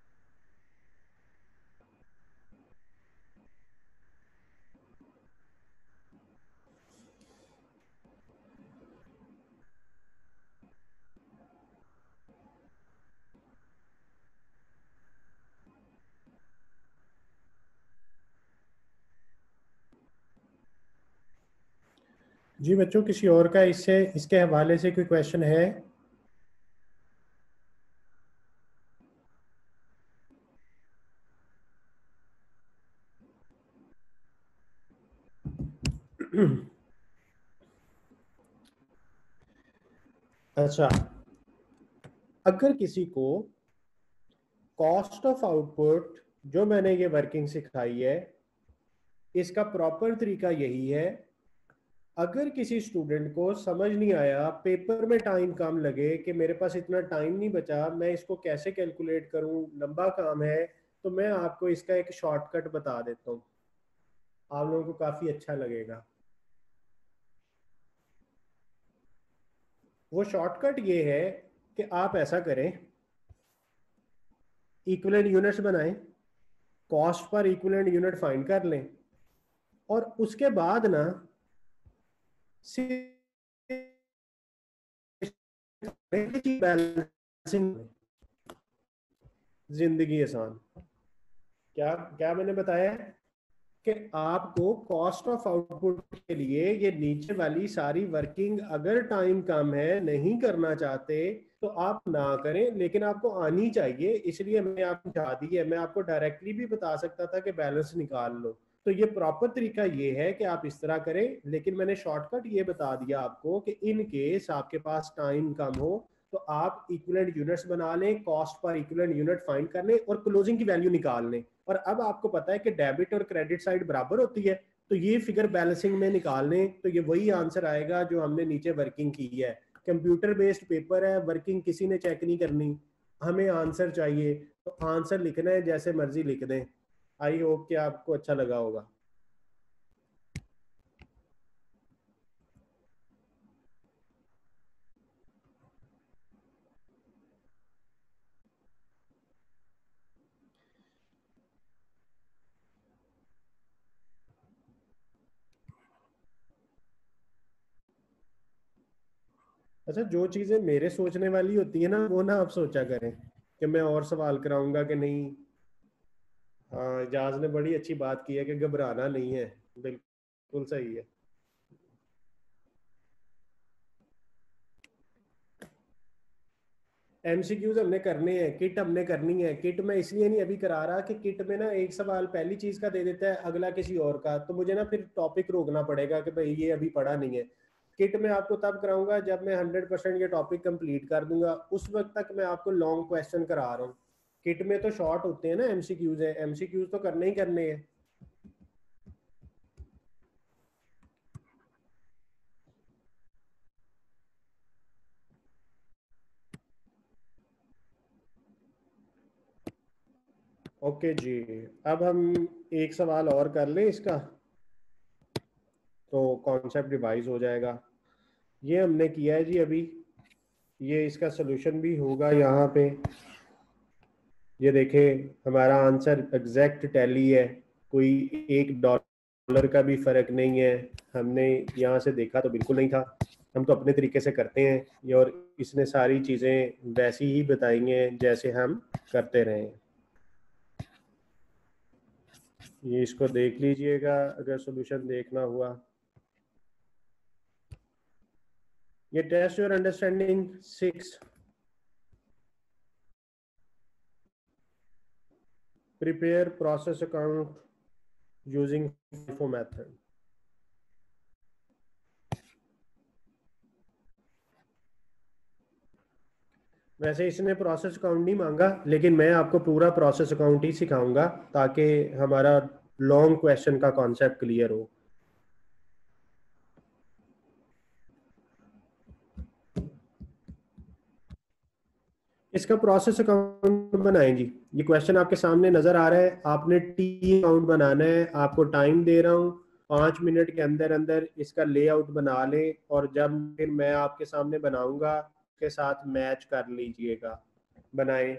जी बच्चों, किसी और का इससे इसके हवाले से कोई क्वेश्चन है? अच्छा, अगर किसी को कॉस्ट ऑफ आउटपुट, जो मैंने ये वर्किंग सिखाई है, इसका प्रॉपर तरीका यही है। अगर किसी स्टूडेंट को समझ नहीं आया, पेपर में टाइम कम लगे कि मेरे पास इतना टाइम नहीं बचा, मैं इसको कैसे कैलकुलेट करूं, लंबा काम है, तो मैं आपको इसका एक शॉर्टकट बता देता हूं। आप लोगों को काफी अच्छा लगेगा। वो शॉर्टकट ये है कि आप ऐसा करें, इक्विवेलेंट यूनिट्स बनाएं, कॉस्ट पर इक्विवेलेंट यूनिट फाइंड कर लें, और उसके बाद ना बैलेंसिंग, जिंदगी आसान। क्या क्या मैंने बताया है कि आपको कॉस्ट ऑफ आउटपुट के लिए ये नीचे वाली सारी वर्किंग, अगर टाइम कम है, नहीं करना चाहते, तो आप ना करें, लेकिन आपको आनी चाहिए, इसलिए मैंने आपको समझा दी है। मैं आपको डायरेक्टली भी बता सकता था कि बैलेंस निकाल लो। तो ये प्रॉपर तरीका ये है कि आप इस तरह करें, लेकिन मैंने शॉर्टकट ये बता दिया आपको कि इन केस आपके पास टाइम कम हो, तो आप इक्विवेलेंट यूनिट्स बना लें, cost per equivalent unit find कर लें और क्लोजिंग की वैल्यू निकाल लें। और अब आपको पता है कि डेबिट और क्रेडिट साइड बराबर होती है, तो ये फिगर बैलेंसिंग में निकाल लें, तो ये वही आंसर आएगा जो हमने नीचे वर्किंग की है। कंप्यूटर बेस्ड पेपर है, वर्किंग किसी ने चेक नहीं करनी, हमें आंसर चाहिए, तो आंसर लिखना है, जैसे मर्जी लिख दें। आई होप कि आपको अच्छा लगा होगा। अच्छा, जो चीजें मेरे सोचने वाली होती है ना, वो ना आप सोचा करें कि मैं और सवाल कराऊंगा कि नहीं। हाँ, इजाज ने बड़ी अच्छी बात की है कि घबराना नहीं है। बिल्कुल सही है। एमसीक्यूज हमने करने हैं, किट हमने करनी है। किट में इसलिए नहीं अभी करा रहा कि किट में ना एक सवाल पहली चीज का दे देता है, अगला किसी और का, तो मुझे ना फिर टॉपिक रोकना पड़ेगा कि भाई ये अभी पढ़ा नहीं है। किट में आपको तब कराऊंगा जब मैं हंड्रेड परसेंट ये टॉपिक कंप्लीट कर दूंगा, उस वक्त तक मैं आपको लॉन्ग क्वेश्चन करा रहा हूँ। किट में तो शॉर्ट होते हैं ना एमसीक्यूज है, एमसीक्यूज तो करने ही करने हैं। ओके जी, अब हम एक सवाल और कर लें इसका, तो कॉन्सेप्ट रिवाइज हो जाएगा। ये हमने किया है जी अभी, ये इसका सोल्यूशन भी होगा यहाँ पे। ये देखें, हमारा आंसर एग्जैक्ट टैली है, कोई एक डॉलर का भी फर्क नहीं है। हमने यहाँ से देखा तो बिल्कुल नहीं था, हम तो अपने तरीके से करते हैं ये, और इसने सारी चीज़ें वैसी ही बताएंगे जैसे हम करते रहे हैं। ये इसको देख लीजिएगा अगर सोल्यूशन देखना हुआ। ये test your understanding six, prepare process account using FIFO मेथड। वैसे इसने प्रोसेस अकाउंट नहीं मांगा, लेकिन मैं आपको पूरा प्रोसेस अकाउंट ही सिखाऊंगा ताकि हमारा लॉन्ग क्वेश्चन का कॉन्सेप्ट क्लियर हो। इसका प्रोसेस अकाउंट बनाएं जी। ये क्वेश्चन आपके सामने नजर आ रहा है, आपने टी अकाउंट बनाना है। आपको टाइम दे रहा हूँ, पाँच मिनट के अंदर अंदर इसका लेआउट बना लें, और जब फिर मैं आपके सामने बनाऊंगा के साथ मैच कर लीजिएगा। बनाएं।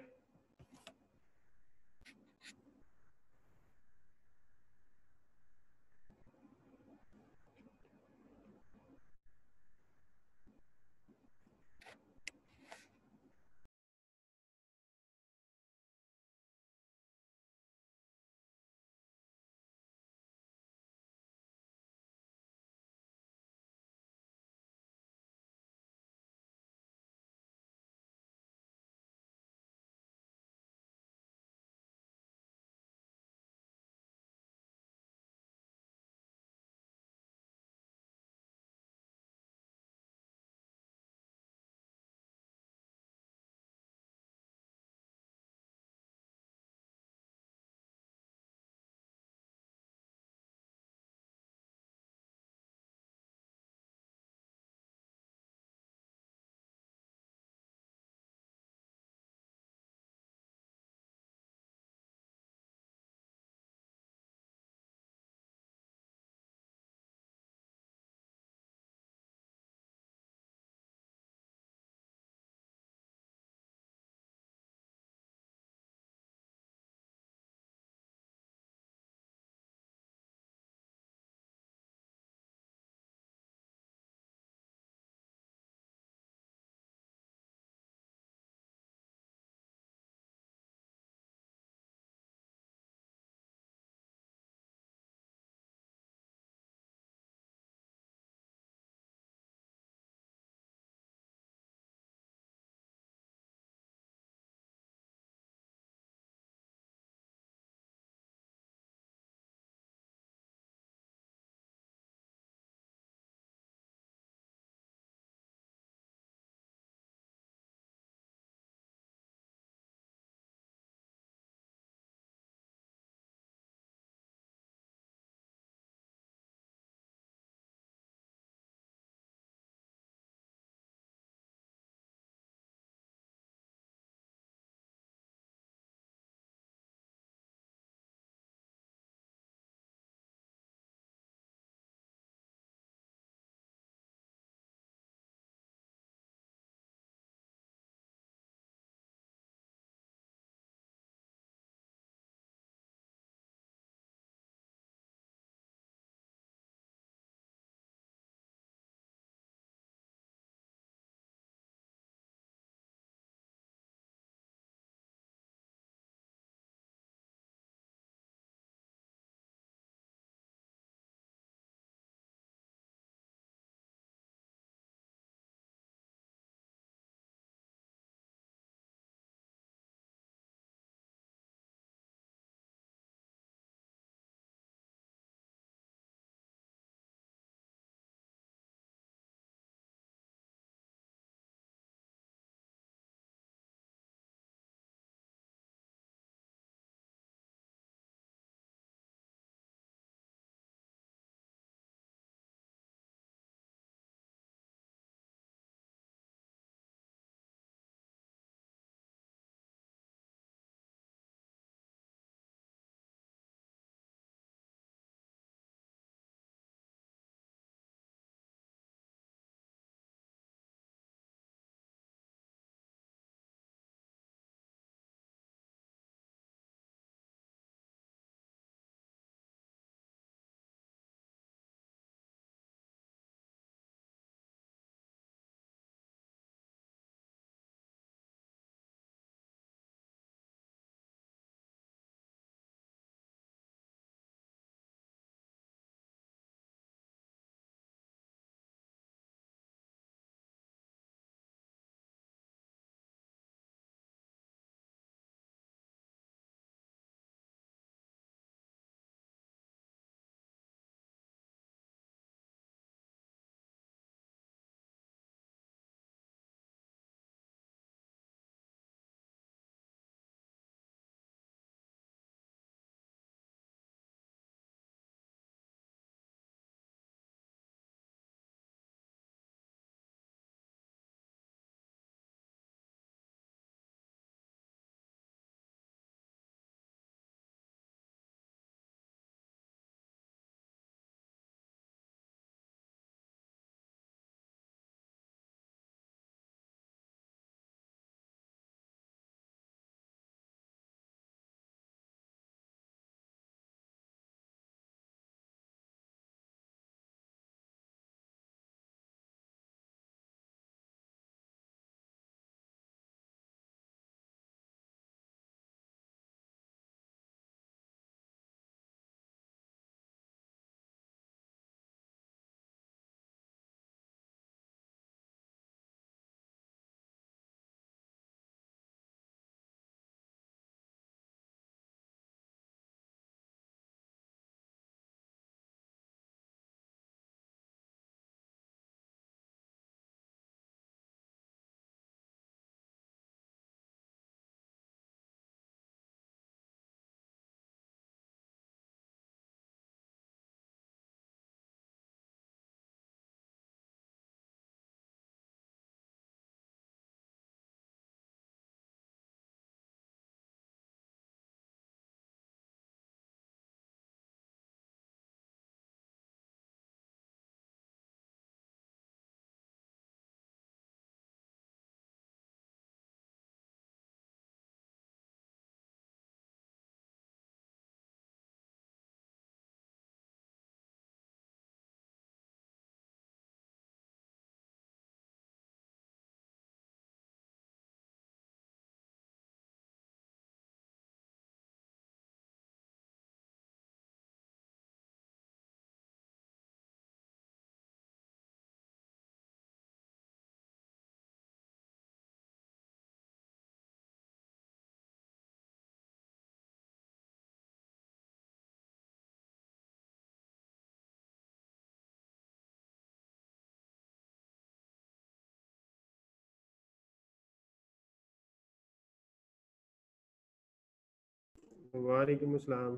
वालेकुम अस्सलाम।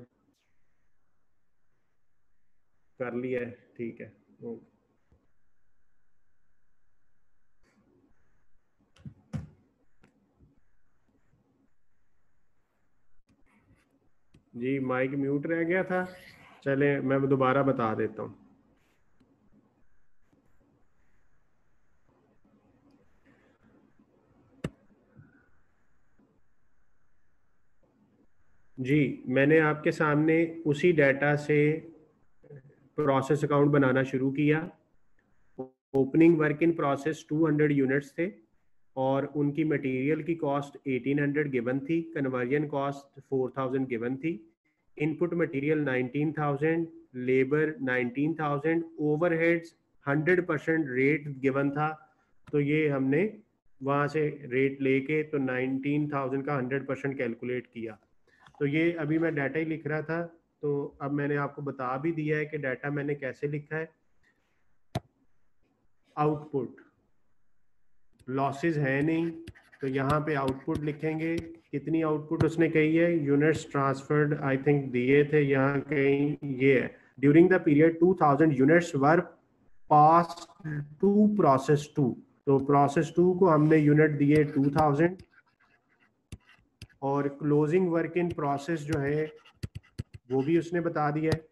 कर लिया है, ठीक है। ओके जी, माइक म्यूट रह गया था। चले मैं दोबारा बता देता हूँ। जी, मैंने आपके सामने उसी डाटा से प्रोसेस अकाउंट बनाना शुरू किया। Opening work in process two hundred units थे और उनकी मटेरियल की कॉस्ट एटीन हंड्रेड गिवन थी, conversion cost four thousand given थी, input material nineteen thousand, labour nineteen thousand, overheads hundred percent rate given था। तो ये हमने वहाँ से रेट लेके तो नाइनटीन थाउजेंड का हंड्रेड परसेंट कैलकुलेट किया। तो ये अभी मैं डाटा ही लिख रहा था, तो अब मैंने आपको बता भी दिया है कि डाटा मैंने कैसे लिखा है। आउटपुट लॉसेस है नहीं, तो यहाँ पे आउटपुट लिखेंगे। कितनी आउटपुट उसने कही है, यूनिट्स ट्रांसफर्ड आई थिंक दिए थे यहाँ कहीं, ये है during the period two thousand units were pass to process two. तो प्रोसेस टू को हमने यूनिट दिए टू थाउजेंड और क्लोजिंग वर्क इन प्रोसेस जो है वो भी उसने बता दिया है।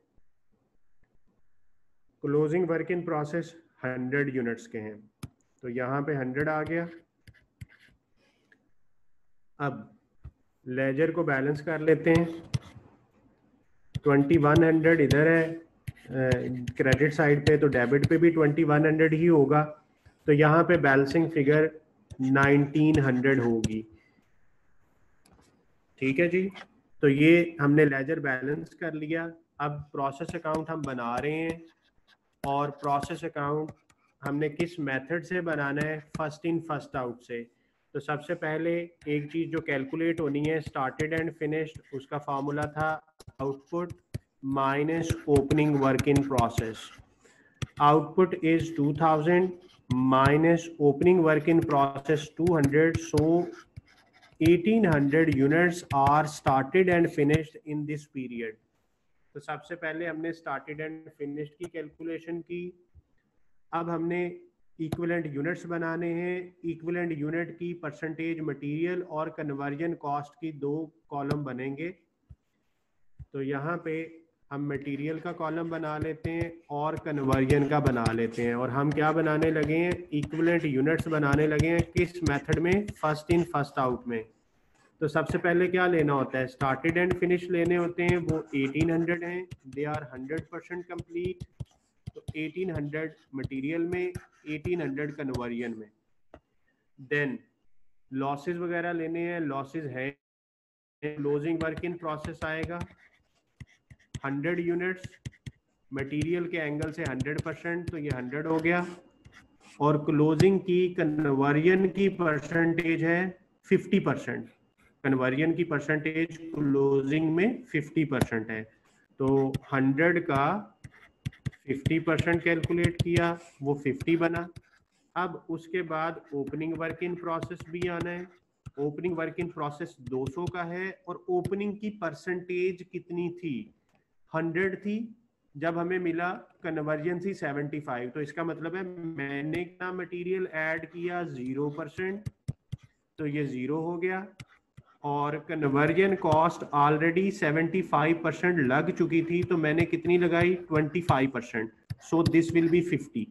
Closing work in process hundred units के हैं, तो यहाँ पे हंड्रेड आ गया। अब लेजर को बैलेंस कर लेते हैं। ट्वेंटी वन हंड्रेड इधर है क्रेडिट साइड पे, तो डेबिट पे भी ट्वेंटी वन हंड्रेड ही होगा। तो यहाँ पे बैलेंसिंग फिगर नाइनटीन हंड्रेड होगी। ठीक है जी, तो ये हमने लेजर बैलेंस कर लिया। अब प्रोसेस अकाउंट हम बना रहे हैं और प्रोसेस अकाउंट हमने किस मेथड से बनाना है, फर्स्ट इन फर्स्ट आउट से। तो सबसे पहले एक चीज जो कैलकुलेट होनी है स्टार्टेड एंड फिनिश्ड, उसका फार्मूला था output minus opening work in process. Output is two thousand minus opening work in process two hundred, so eighteen hundred units are started and finished in this period. तो सबसे पहले हमने started and finished की calculation की। अब हमने equivalent units बनाने हैं। इक्विवेलेंट यूनिट की परसेंटेज मटेरियल और कन्वर्जन कॉस्ट की दो कॉलम बनेंगे। तो यहाँ पे हम मटेरियल का कॉलम बना लेते हैं और कन्वर्जन का बना लेते हैं। और हम क्या बनाने लगे हैं, इक्विवेलेंट यूनिट्स बनाने लगे हैं। किस मेथड में, फर्स्ट इन फर्स्ट आउट में। तो सबसे पहले क्या लेना होता है, स्टार्टेड एंड फिनिश लेने होते हैं, वो एटीन हंड्रेड हैं, they are hundred percent complete. तो एटीन हंड्रेड मटेरियल में, एटीन हंड्रेड कन्वर्जन में। देन लॉसेस वगैरह लेने हैं, लॉसेस है क्लोजिंग वर्क इन प्रोसेस आएगा हंड्रेड यूनिट्स, मटेरियल के एंगल से हंड्रेड परसेंट, तो ये हंड्रेड हो गया। और क्लोजिंग की कन्वर्जन की परसेंटेज है फिफ्टी परसेंट। कन्वर्जन की परसेंटेज क्लोजिंग में फिफ्टी परसेंट है, तो हंड्रेड का फिफ्टी परसेंट कैलकुलेट किया, वो फिफ्टी बना। अब उसके बाद ओपनिंग वर्क इन प्रोसेस भी आना है। ओपनिंग वर्क इन प्रोसेस दो सौ का है और ओपनिंग की परसेंटेज कितनी थी, हंड्रेड थी। जब हमें मिला कन्वर्जन थी सेवेंटी फाइव, तो इसका मतलब है मैंने कितना मटेरियल ऐड किया, जीरो परसेंट, तो ये जीरो हो गया। और conversion cost already seventy five percent लग चुकी थी, तो मैंने कितनी लगाई, twenty five percent, so this will be fifty.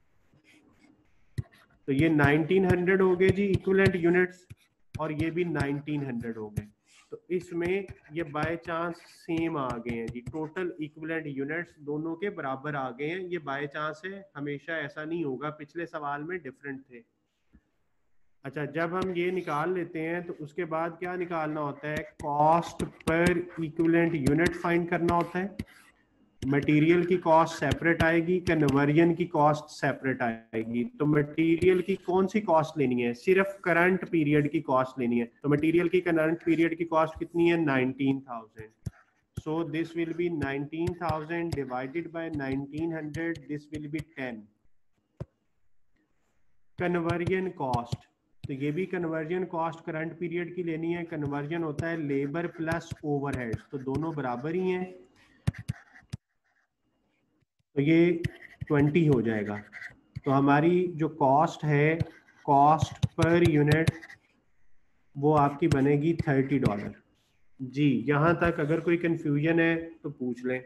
तो ये नाइनटीन हंड्रेड हो गए जी इक्विवेलेंट यूनिट्स, और ये भी नाइनटीन हंड्रेड हो गए। तो इसमें ये बाय चांस सेम आ गए हैं जी, टोटल इक्विवेलेंट यूनिट्स दोनों के बराबर आ गए हैं। ये बाय चांस है, हमेशा ऐसा नहीं होगा, पिछले सवाल में डिफरेंट थे। अच्छा, जब हम ये निकाल लेते हैं तो उसके बाद क्या निकालना होता है, कॉस्ट पर इक्विवेलेंट यूनिट फाइंड करना होता है। मटेरियल की कॉस्ट सेपरेट आएगी, कन्वर्जन की कॉस्ट सेपरेट आएगी। तो मटेरियल की कौन सी कॉस्ट लेनी है, सिर्फ करंट पीरियड की कॉस्ट लेनी है। तो मटेरियल की करंट पीरियड की कॉस्ट कितनी है, nineteen thousand. So this will be nineteen thousand divided by nineteen hundred, this will be ten. Conversion cost, तो ये भी कन्वर्जन कॉस्ट करंट पीरियड की लेनी है। कन्वर्जन होता है लेबर प्लस ओवरहेड्स, तो दोनों बराबर ही हैं, तो ये ट्वेंटी हो जाएगा। तो हमारी जो कॉस्ट है, कॉस्ट पर यूनिट, वो आपकी बनेगी थर्टी डॉलर। जी, यहाँ तक अगर कोई कंफ्यूजन है तो पूछ लें।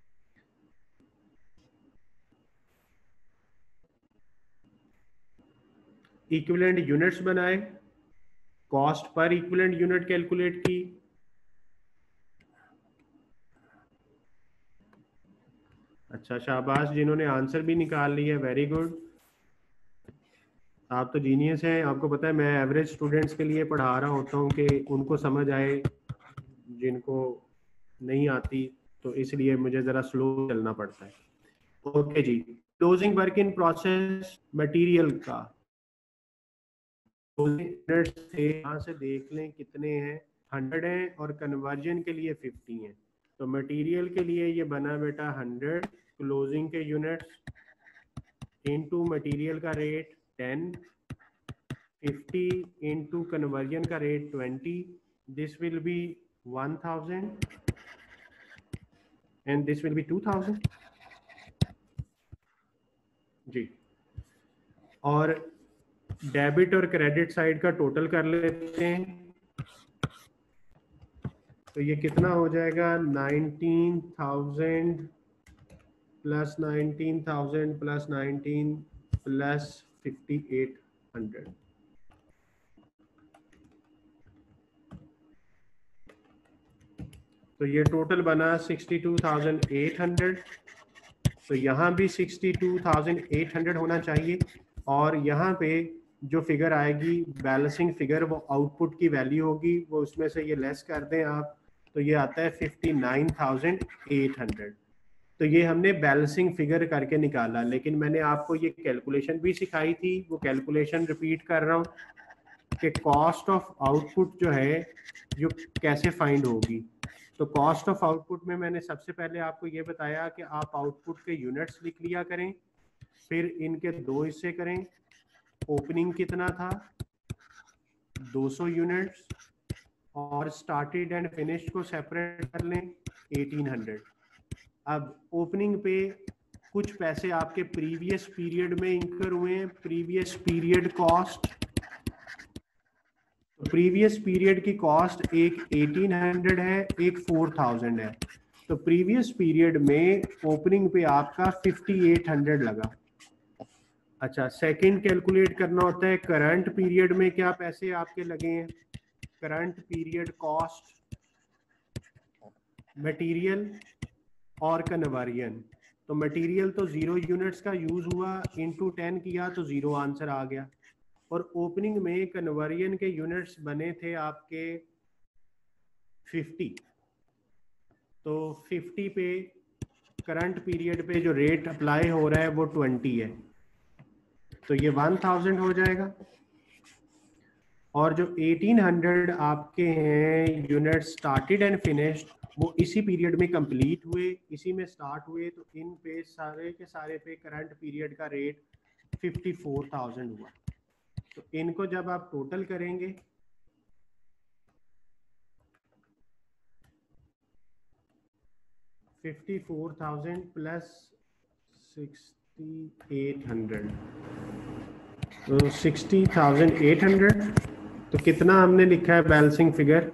इक्विवेलेंट यूनिट्स बनाए, कॉस्ट पर इक्विवेलेंट यूनिट कैलकुलेट की। अच्छा, शाबाश जिन्होंने आंसर भी निकाल लिया, वेरी गुड, आप तो जीनियस हैं। आपको पता है मैं एवरेज स्टूडेंट्स के लिए पढ़ा रहा होता हूँ कि उनको समझ आए, जिनको नहीं आती तो इसलिए मुझे ज़रा स्लो चलना पड़ता है। ओके जी, closing work in process material का से यहाँ से देख लें कितने हैं, हंड्रेड हैं और कन्वर्जन के लिए फिफ्टी हैं। तो मटेरियल के लिए ये बना बेटा हंड्रेड, क्लोजिंग के यूनिट्स इनटू मटेरियल का rate ten, fifty into conversion का rate twenty, this will be one thousand and this will be two thousand जी। और डेबिट और क्रेडिट साइड का टोटल कर लेते हैं, तो ये कितना हो जाएगा, nineteen thousand plus nineteen thousand plus nineteen plus fifty eight hundred. तो ये टोटल बना sixty two thousand eight hundred. तो यहाँ भी sixty two thousand eight hundred होना चाहिए, और यहाँ पे जो फिगर आएगी बैलेंसिंग फिगर, वो आउटपुट की वैल्यू होगी, वो उसमें से ये लेस कर दें आप, तो ये आता है fifty nine thousand eight hundred. तो ये हमने बैलेंसिंग फिगर करके निकाला, लेकिन मैंने आपको ये कैलकुलेशन भी सिखाई थी, वो कैलकुलेशन रिपीट कर रहा हूँ कि कॉस्ट ऑफ आउटपुट जो है जो कैसे फाइंड होगी। तो कॉस्ट ऑफ आउटपुट में मैंने सबसे पहले आपको ये बताया कि आप आउटपुट के यूनिट्स लिख लिया करें, फिर इनके दो हिस्से करें। ओपनिंग कितना था, दो सौ यूनिट्स, और स्टार्टेड एंड फिनिश्ड को सेपरेट कर लें, एटीन हंड्रेड। अब ओपनिंग पे कुछ पैसे आपके प्रीवियस पीरियड में इंकर हुए हैं, previous period cost, previous period की कॉस्ट एक एटीन हंड्रेड है, एक फोर थाउजेंड है। तो प्रीवियस पीरियड में ओपनिंग पे आपका फिफ्टी एट हंड्रेड लगा। अच्छा, सेकंड कैलकुलेट करना होता है करंट पीरियड में क्या पैसे आपके लगे हैं। करंट पीरियड कॉस्ट, मटेरियल और कन्वर्जन। तो मटेरियल तो जीरो यूनिट्स का यूज हुआ, इनटू टेन किया तो जीरो आंसर आ गया। और ओपनिंग में कन्वर्जन के यूनिट्स बने थे आपके फिफ्टी, तो फिफ्टी पे करंट पीरियड पे जो रेट अप्लाई हो रहा है वो ट्वेंटी है, तो ये वन थाउजेंड हो जाएगा। और जो एटीन हंड्रेड आपके हैं यूनिट स्टार्टेड एंड फिनिश्ड, वो इसी पीरियड में कंप्लीट हुए, इसी में स्टार्ट हुए, तो इन पे सारे के सारे पे करंट पीरियड का रेट फिफ्टी फोर थाउजेंड हुआ। तो इनको जब आप टोटल करेंगे, fifty four thousand plus sixty eight hundred, तो सिक्सटी थाउजेंड एट हंड्रेड। तो कितना हमने लिखा है बैलेंसिंग फिगर।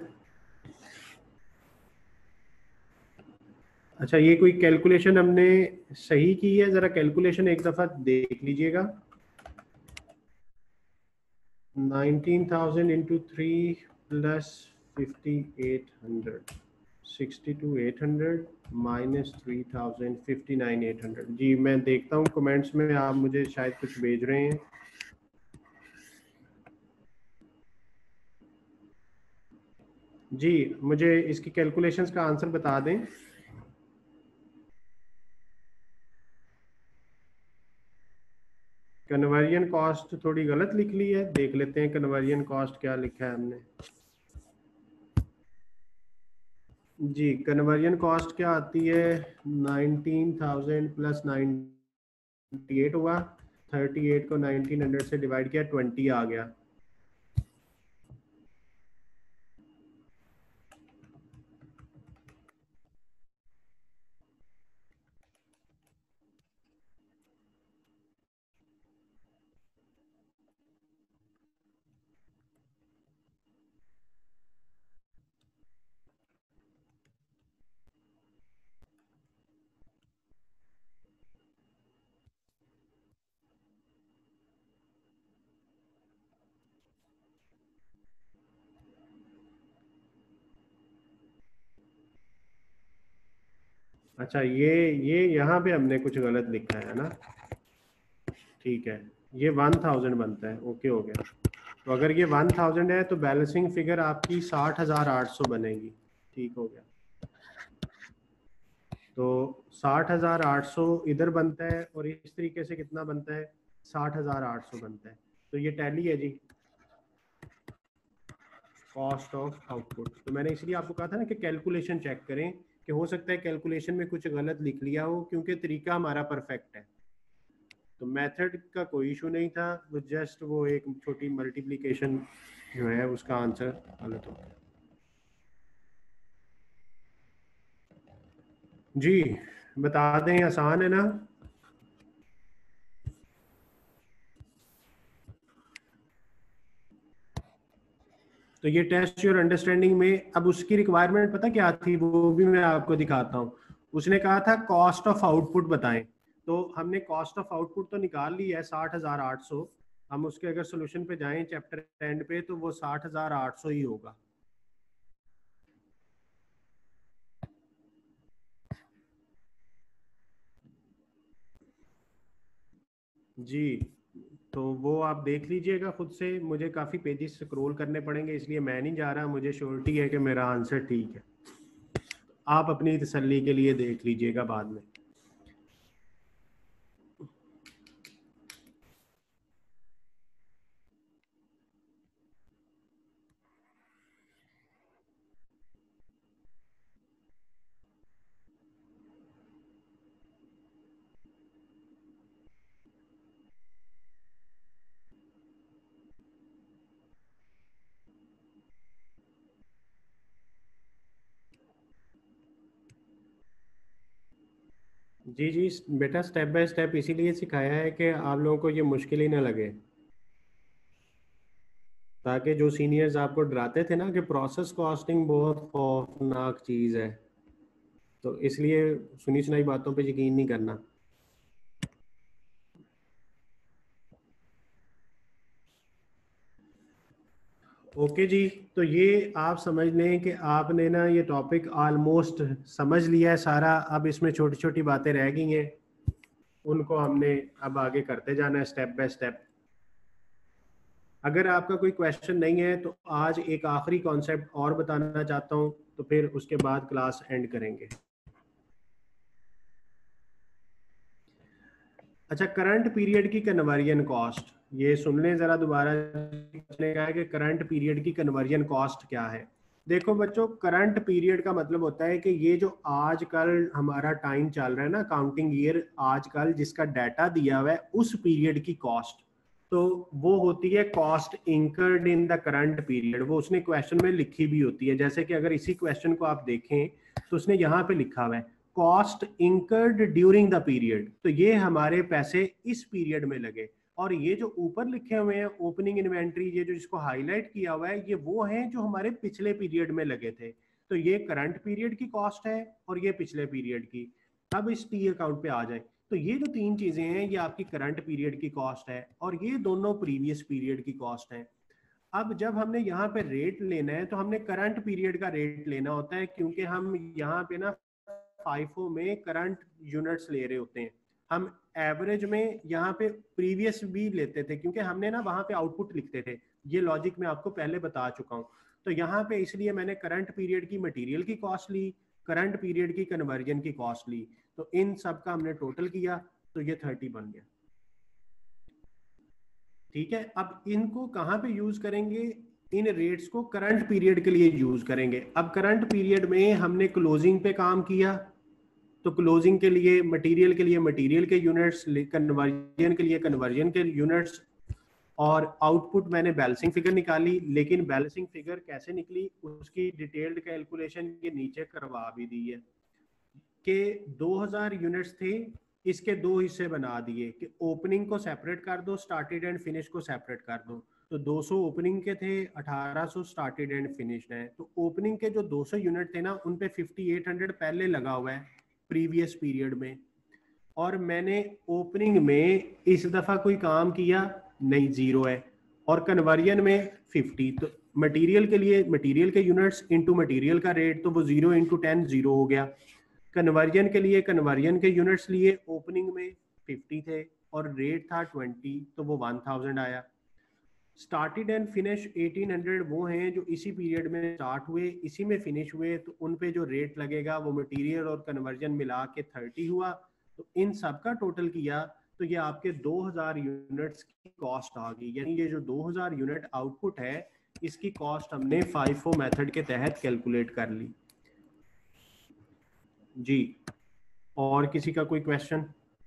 अच्छा, ये कोई कैलकुलेशन हमने सही की है, जरा कैलकुलेशन एक दफा देख लीजिएगा। Nineteen thousand into three plus fifty eight hundred, sixty two eight hundred minus three thousand, fifty nine eight hundred. जी मैं देखता हूँ कमेंट्स में आप मुझे शायद कुछ भेज रहे हैं। जी मुझे इसकी कैलकुलेशंस का आंसर बता दें। कन्वर्जन कॉस्ट थोड़ी गलत लिख ली है, देख लेते हैं कन्वर्जन कॉस्ट क्या लिखा है हमने। जी कन्वर्जन कॉस्ट क्या आती है, nineteen thousand plus ninety eight हुआ, थर्टी एट को नाइनटीन हंड्रेड से डिवाइड किया, ट्वेंटी आ गया। अच्छा, ये ये यहाँ पे हमने कुछ गलत लिखा है ना, ठीक है, ये वन थाउजेंड बनता है, ओके हो गया। तो अगर ये वन थाउजेंड है तो बैलेंसिंग फिगर आपकी साठ हजार आठ सौ बनेगी, ठीक हो गया। तो साठ हजार आठ सौ इधर बनता है और इस तरीके से कितना बनता है, साठ हजार आठ सौ बनता है। तो ये टैली है जी, कॉस्ट ऑफ आउटपुट। तो मैंने इसलिए आपको कहा था ना कि कैलकुलेशन चेक करें, कि हो सकता है कैलकुलेशन में कुछ गलत लिख लिया हो, क्योंकि तरीका हमारा परफेक्ट है। तो मेथड का कोई इशू नहीं था, वो जस्ट वो एक छोटी मल्टीप्लिकेशन जो है उसका आंसर गलत हो गया जी। बता दें, आसान है ना। तो ये टेस्ट योर अंडरस्टैंडिंग में, अब उसकी रिक्वायरमेंट पता क्या थी, वो भी मैं आपको दिखाता हूँ। उसने कहा था कॉस्ट ऑफ आउटपुट बताएं। तो हमने कॉस्ट ऑफ आउटपुट तो निकाल ली है साठ हजार आठ सौ। हम उसके अगर सोल्यूशन पे जाएं चैप्टर एंड पे, तो वो साठ हजार आठ सौ ही होगा जी। तो वो आप देख लीजिएगा खुद से, मुझे काफ़ी पेजेस स्क्रॉल करने पड़ेंगे, इसलिए मैं नहीं जा रहा, मुझे श्योरिटी है कि मेरा आंसर ठीक है। आप अपनी तसल्ली के लिए देख लीजिएगा बाद में। जी जी बेटा, स्टेप बाय स्टेप इसीलिए सिखाया है कि आप लोगों को ये मुश्किल ही ना लगे, ताकि जो सीनियर्स आपको डराते थे ना कि प्रोसेस कॉस्टिंग बहुत खौफनाक चीज़ है, तो इसलिए सुनी सुनाई बातों पे यकीन नहीं करना। ओके जी। तो ये आप समझ लें कि आपने ना ये टॉपिक ऑलमोस्ट समझ लिया है सारा। अब इसमें छोटी छोटी बातें रह गई हैं, उनको हमने अब आगे करते जाना है स्टेप बाय स्टेप। अगर आपका कोई क्वेश्चन नहीं है तो आज एक आखिरी कॉन्सेप्ट और बताना चाहता हूँ, तो फिर उसके बाद क्लास एंड करेंगे। अच्छा, करंट पीरियड की कन्वर्जन कॉस्ट, ये सुन लें ज़रा दोबारा। कहा है कि करंट पीरियड की कन्वर्जन कॉस्ट क्या है। देखो बच्चों, करंट पीरियड का मतलब होता है कि ये जो आजकल हमारा टाइम चल रहा है ना, काउंटिंग ईयर आजकल जिसका डाटा दिया हुआ है, उस पीरियड की कॉस्ट, तो वो होती है cost incurred in the current period. वो उसने क्वेश्चन में लिखी भी होती है, जैसे कि अगर इसी क्वेश्चन को आप देखें तो उसने यहाँ पे लिखा हुआ है cost incurred during the period. तो ये हमारे पैसे इस पीरियड में लगे। और ये जो ऊपर लिखे हुए हैं ओपनिंग इन्वेंट्री, ये जो जिसको हाईलाइट किया हुआ है, ये वो हैं जो हमारे पिछले पीरियड में लगे थे। तो ये करंट पीरियड की कॉस्ट है और ये पिछले पीरियड की। अब इस टी अकाउंट पे आ जाए, तो ये जो तीन चीजें हैं ये आपकी करंट पीरियड की कॉस्ट है और ये दोनों प्रीवियस पीरियड की कॉस्ट है। अब जब हमने यहाँ पे रेट लेना है तो हमने करंट पीरियड का रेट लेना होता है, क्योंकि हम यहाँ पे ना फाइफो में करंट यूनिट्स ले रहे होते हैं। हम एवरेज में यहाँ पे प्रीवियस भी लेते थे, क्योंकि हमने ना वहाँ पे आउटपुट लिखते थे। ये लॉजिक मैं आपको पहले बता चुका हूँ। तो यहाँ पे इसलिए मैंने करंट पीरियड की मटेरियल की कॉस्ट ली, करंट पीरियड की कन्वर्जन की कॉस्ट ली, तो इन सब का हमने टोटल किया, तो ये थर्टी बन गया। ठीक है, अब इनको कहाँ पे यूज करेंगे, इन रेट्स को करंट पीरियड के लिए यूज करेंगे। अब करंट पीरियड में हमने क्लोजिंग पे काम किया, तो क्लोजिंग के लिए मटेरियल के लिए मटेरियल के यूनिट्स, कन्वर्जन के लिए कन्वर्जन के यूनिट्स, और आउटपुट मैंने बैलेंसिंग फिगर निकाली। लेकिन बैलेंसिंग फिगर कैसे निकली उसकी डिटेल्ड कैलकुलेशन ये नीचे करवा भी दी है कि दो हज़ार यूनिट्स थे, इसके दो हिस्से बना दिए कि ओपनिंग को सेपरेट कर दो, स्टार्टेड एंड फिनिश को सेपरेट कर दो। तो दो सौ ओपनिंग के थे, अठारह सौ स्टार्टेड एंड फिनिश्ड है। तो ओपनिंग के जो दो सौ यूनिट थे ना, उन पे अट्ठावन सौ पहले लगा हुआ है प्रीवियस पीरियड में, और मैंने ओपनिंग में इस दफा कोई काम किया नहीं, जीरो है। और कन्वर्जन में पचास, तो मटेरियल के लिए मटेरियल के यूनिट्स इनटू मटेरियल का रेट, तो वो जीरो इंटू टेन जीरो हो गया। कन्वर्जन के लिए कन्वर्जन के यूनिट्स लिए ओपनिंग में फिफ्टी थे और रेट था ट्वेंटी, तो वो वन थाउजेंड आया। Started and finish eighteen hundred वो हैं जो इसी पीरियड में स्टार्ट हुए, इसी में फिनिश हुए, तो उन पे जो रेट लगेगा वो मटेरियल और कन्वर्जन मिला के थर्टी हुआ। तो इन सब का टोटल किया तो ये आपके दो हज़ार यूनिट्स की कॉस्ट आ गई। यानी ये जो दो हज़ार यूनिट आउटपुट है इसकी कॉस्ट हमने फाइफो मेथड के तहत कैलकुलेट कर ली जी। और किसी का कोई क्वेश्चन?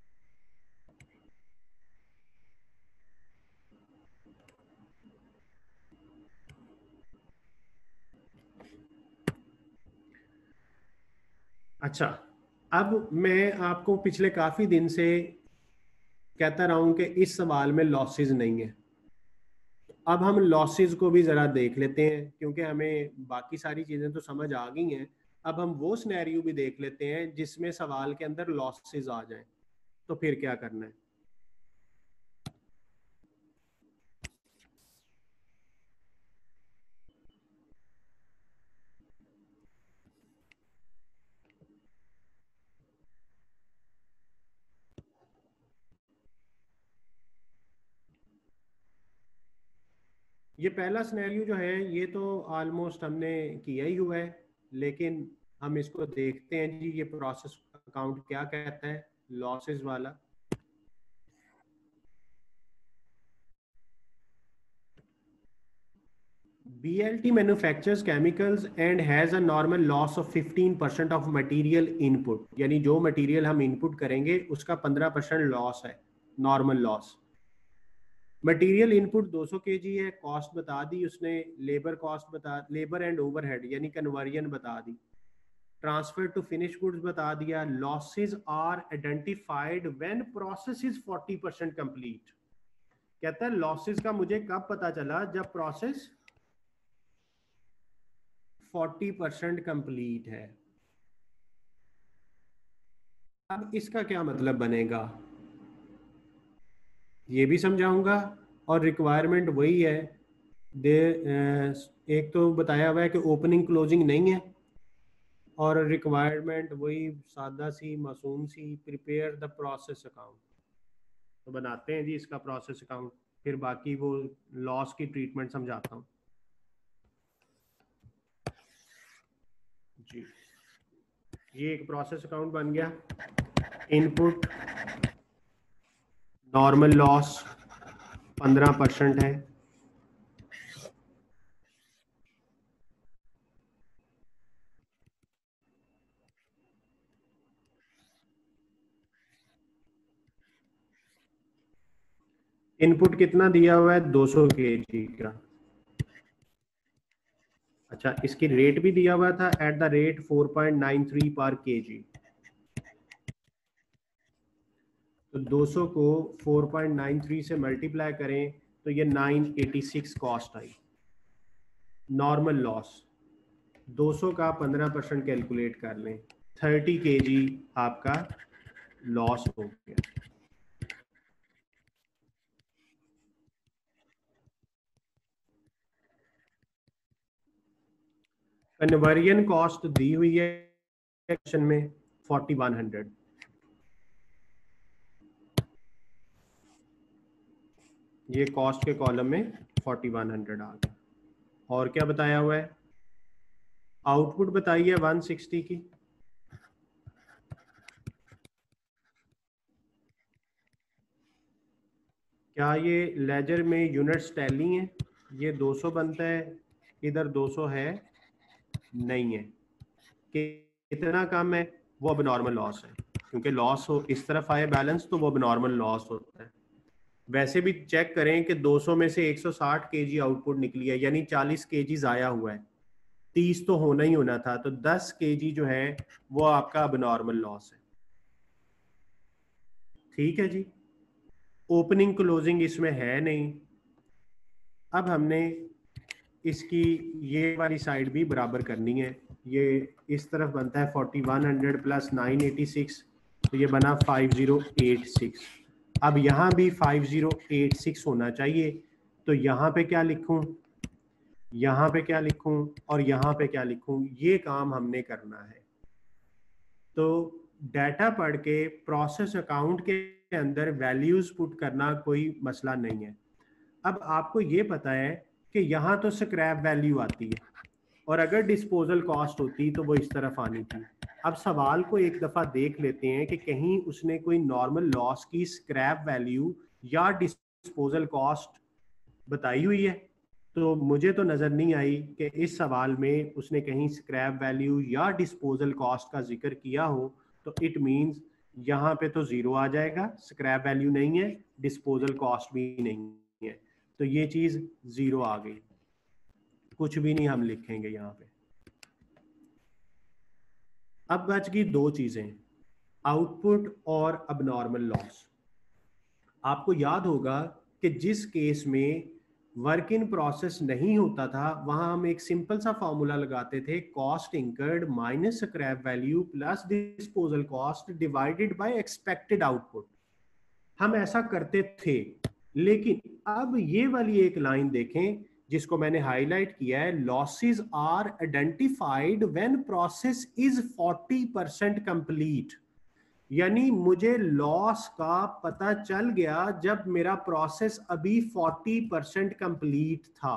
अच्छा, अब मैं आपको पिछले काफी दिन से कहता रहा हूं कि इस सवाल में लॉसेस नहीं है। अब हम लॉसेस को भी जरा देख लेते हैं क्योंकि हमें बाकी सारी चीजें तो समझ आ गई हैं। अब हम वो सिनेरियो भी देख लेते हैं जिसमें सवाल के अंदर लॉसेस आ जाएं, तो फिर क्या करना है। ये पहला सिनेरियो जो है ये तो ऑलमोस्ट हमने किया ही हुआ है, लेकिन हम इसको देखते हैं जी। ये प्रोसेस अकाउंट क्या कहता है लॉसेस वाला। B L T manufactures chemicals and has a normal loss of fifteen percent of material input, यानी जो मटेरियल हम इनपुट करेंगे उसका पंद्रह परसेंट लॉस है, नॉर्मल लॉस। मटेरियल इनपुट दो सौ केजी है, कॉस्ट बता दी उसने, लेबर कॉस्ट बता, लेबर एंड ओवरहेड यानी कन्वर्जन बता दी, ट्रांसफर टू फिनिश गुड्स बता दिया। Losses are identified when process is forty percent complete. कहता है लॉसेस का मुझे कब पता चला, जब प्रोसेस फोर्टी परसेंट कंप्लीट है। अब इसका क्या मतलब बनेगा ये भी समझाऊंगा, और रिक्वायरमेंट वही है। दे एक तो बताया हुआ है कि ओपनिंग क्लोजिंग नहीं है, और रिक्वायरमेंट वही सादा सी मासूम सी, प्रिपेयर द प्रोसेस अकाउंट। तो बनाते हैं जी इसका प्रोसेस अकाउंट, फिर बाकी वो लॉस की ट्रीटमेंट समझाता हूँ जी। ये एक प्रोसेस अकाउंट बन गया। इनपुट नॉर्मल लॉस पंद्रह परसेंट है, इनपुट कितना दिया हुआ है दो सौ केजी का। अच्छा, इसकी रेट भी दिया हुआ था at the rate four point nine three per KG. तो दो सौ को फोर पॉइंट नाइन थ्री से मल्टीप्लाई करें तो ये नाइन एटी सिक्स कॉस्ट आई। नॉर्मल लॉस दो सौ का पंद्रह परसेंट कैलकुलेट कर लें, थर्टी केजी आपका लॉस हो गया। कन्वर्जन कॉस्ट दी हुई है सेक्शन में फोर्टी वन हंड्रेड। ये कॉस्ट के कॉलम में फोर्टी वन हंड्रेड आ गया। और क्या बताया हुआ है, आउटपुट बताइए वन सिक्सटी की। क्या ये लेजर में यूनिट्स टैली हैं? ये दो सौ बनता है, इधर दो सौ है नहीं है, कि कितना कम है, वो अब नॉर्मल लॉस है। क्योंकि लॉस हो इस तरफ आए बैलेंस तो वो अब नॉर्मल लॉस होता है। वैसे भी चेक करें कि दो सौ में से एक सौ साठ केजी आउटपुट निकली है, यानी चालीस केजी ज़ाया हुआ है, तीस तो होना ही होना था, तो दस केजी जो है वो आपका अब नॉर्मल लॉस है। ठीक है जी, ओपनिंग क्लोजिंग इसमें है नहीं। अब हमने इसकी ये वाली साइड भी बराबर करनी है। ये इस तरफ बनता है forty one hundred plus nine eighty six, तो ये बना फाइव ज़ीरो एट सिक्स। अब यहाँ भी फाइव ज़ीरो एट सिक्स होना चाहिए, तो यहाँ पे क्या लिखूं, यहाँ पे क्या लिखूं और यहाँ पे क्या लिखूं, ये काम हमने करना है। तो डाटा पढ़ के प्रोसेस अकाउंट के अंदर वैल्यूज पुट करना कोई मसला नहीं है। अब आपको ये पता है कि यहाँ तो स्क्रैप वैल्यू आती है और अगर डिस्पोजल कॉस्ट होती तो वो इस तरफ आनी थी। अब सवाल को एक दफ़ा देख लेते हैं कि कहीं उसने कोई नॉर्मल लॉस की स्क्रैप वैल्यू या डिस्पोजल कॉस्ट बताई हुई है। तो मुझे तो नज़र नहीं आई कि इस सवाल में उसने कहीं स्क्रैप वैल्यू या डिस्पोजल कॉस्ट का जिक्र किया हो। तो इट मीन्स यहाँ पे तो ज़ीरो आ जाएगा, स्क्रैप वैल्यू नहीं है, डिस्पोजल कॉस्ट भी नहीं है, तो ये चीज़ ज़ीरो आ गई, कुछ भी नहीं हम लिखेंगे यहाँ पे। अब बच गई दो चीज़ें, आउटपुट और अबनॉर्मल लॉस। आपको याद होगा कि जिस केस में वर्क इन प्रोसेस नहीं होता था वहां हम एक सिंपल सा फॉर्मूला लगाते थे, cost incurred minus scrap value plus disposal cost divided by expected output. हम ऐसा करते थे, लेकिन अब ये वाली एक लाइन देखें जिसको मैंने हाईलाइट किया है, losses are identified when process is forty percent complete. यानी मुझे लॉस का पता चल गया जब मेरा प्रोसेस अभी फोर्टी परसेंट कंप्लीट था।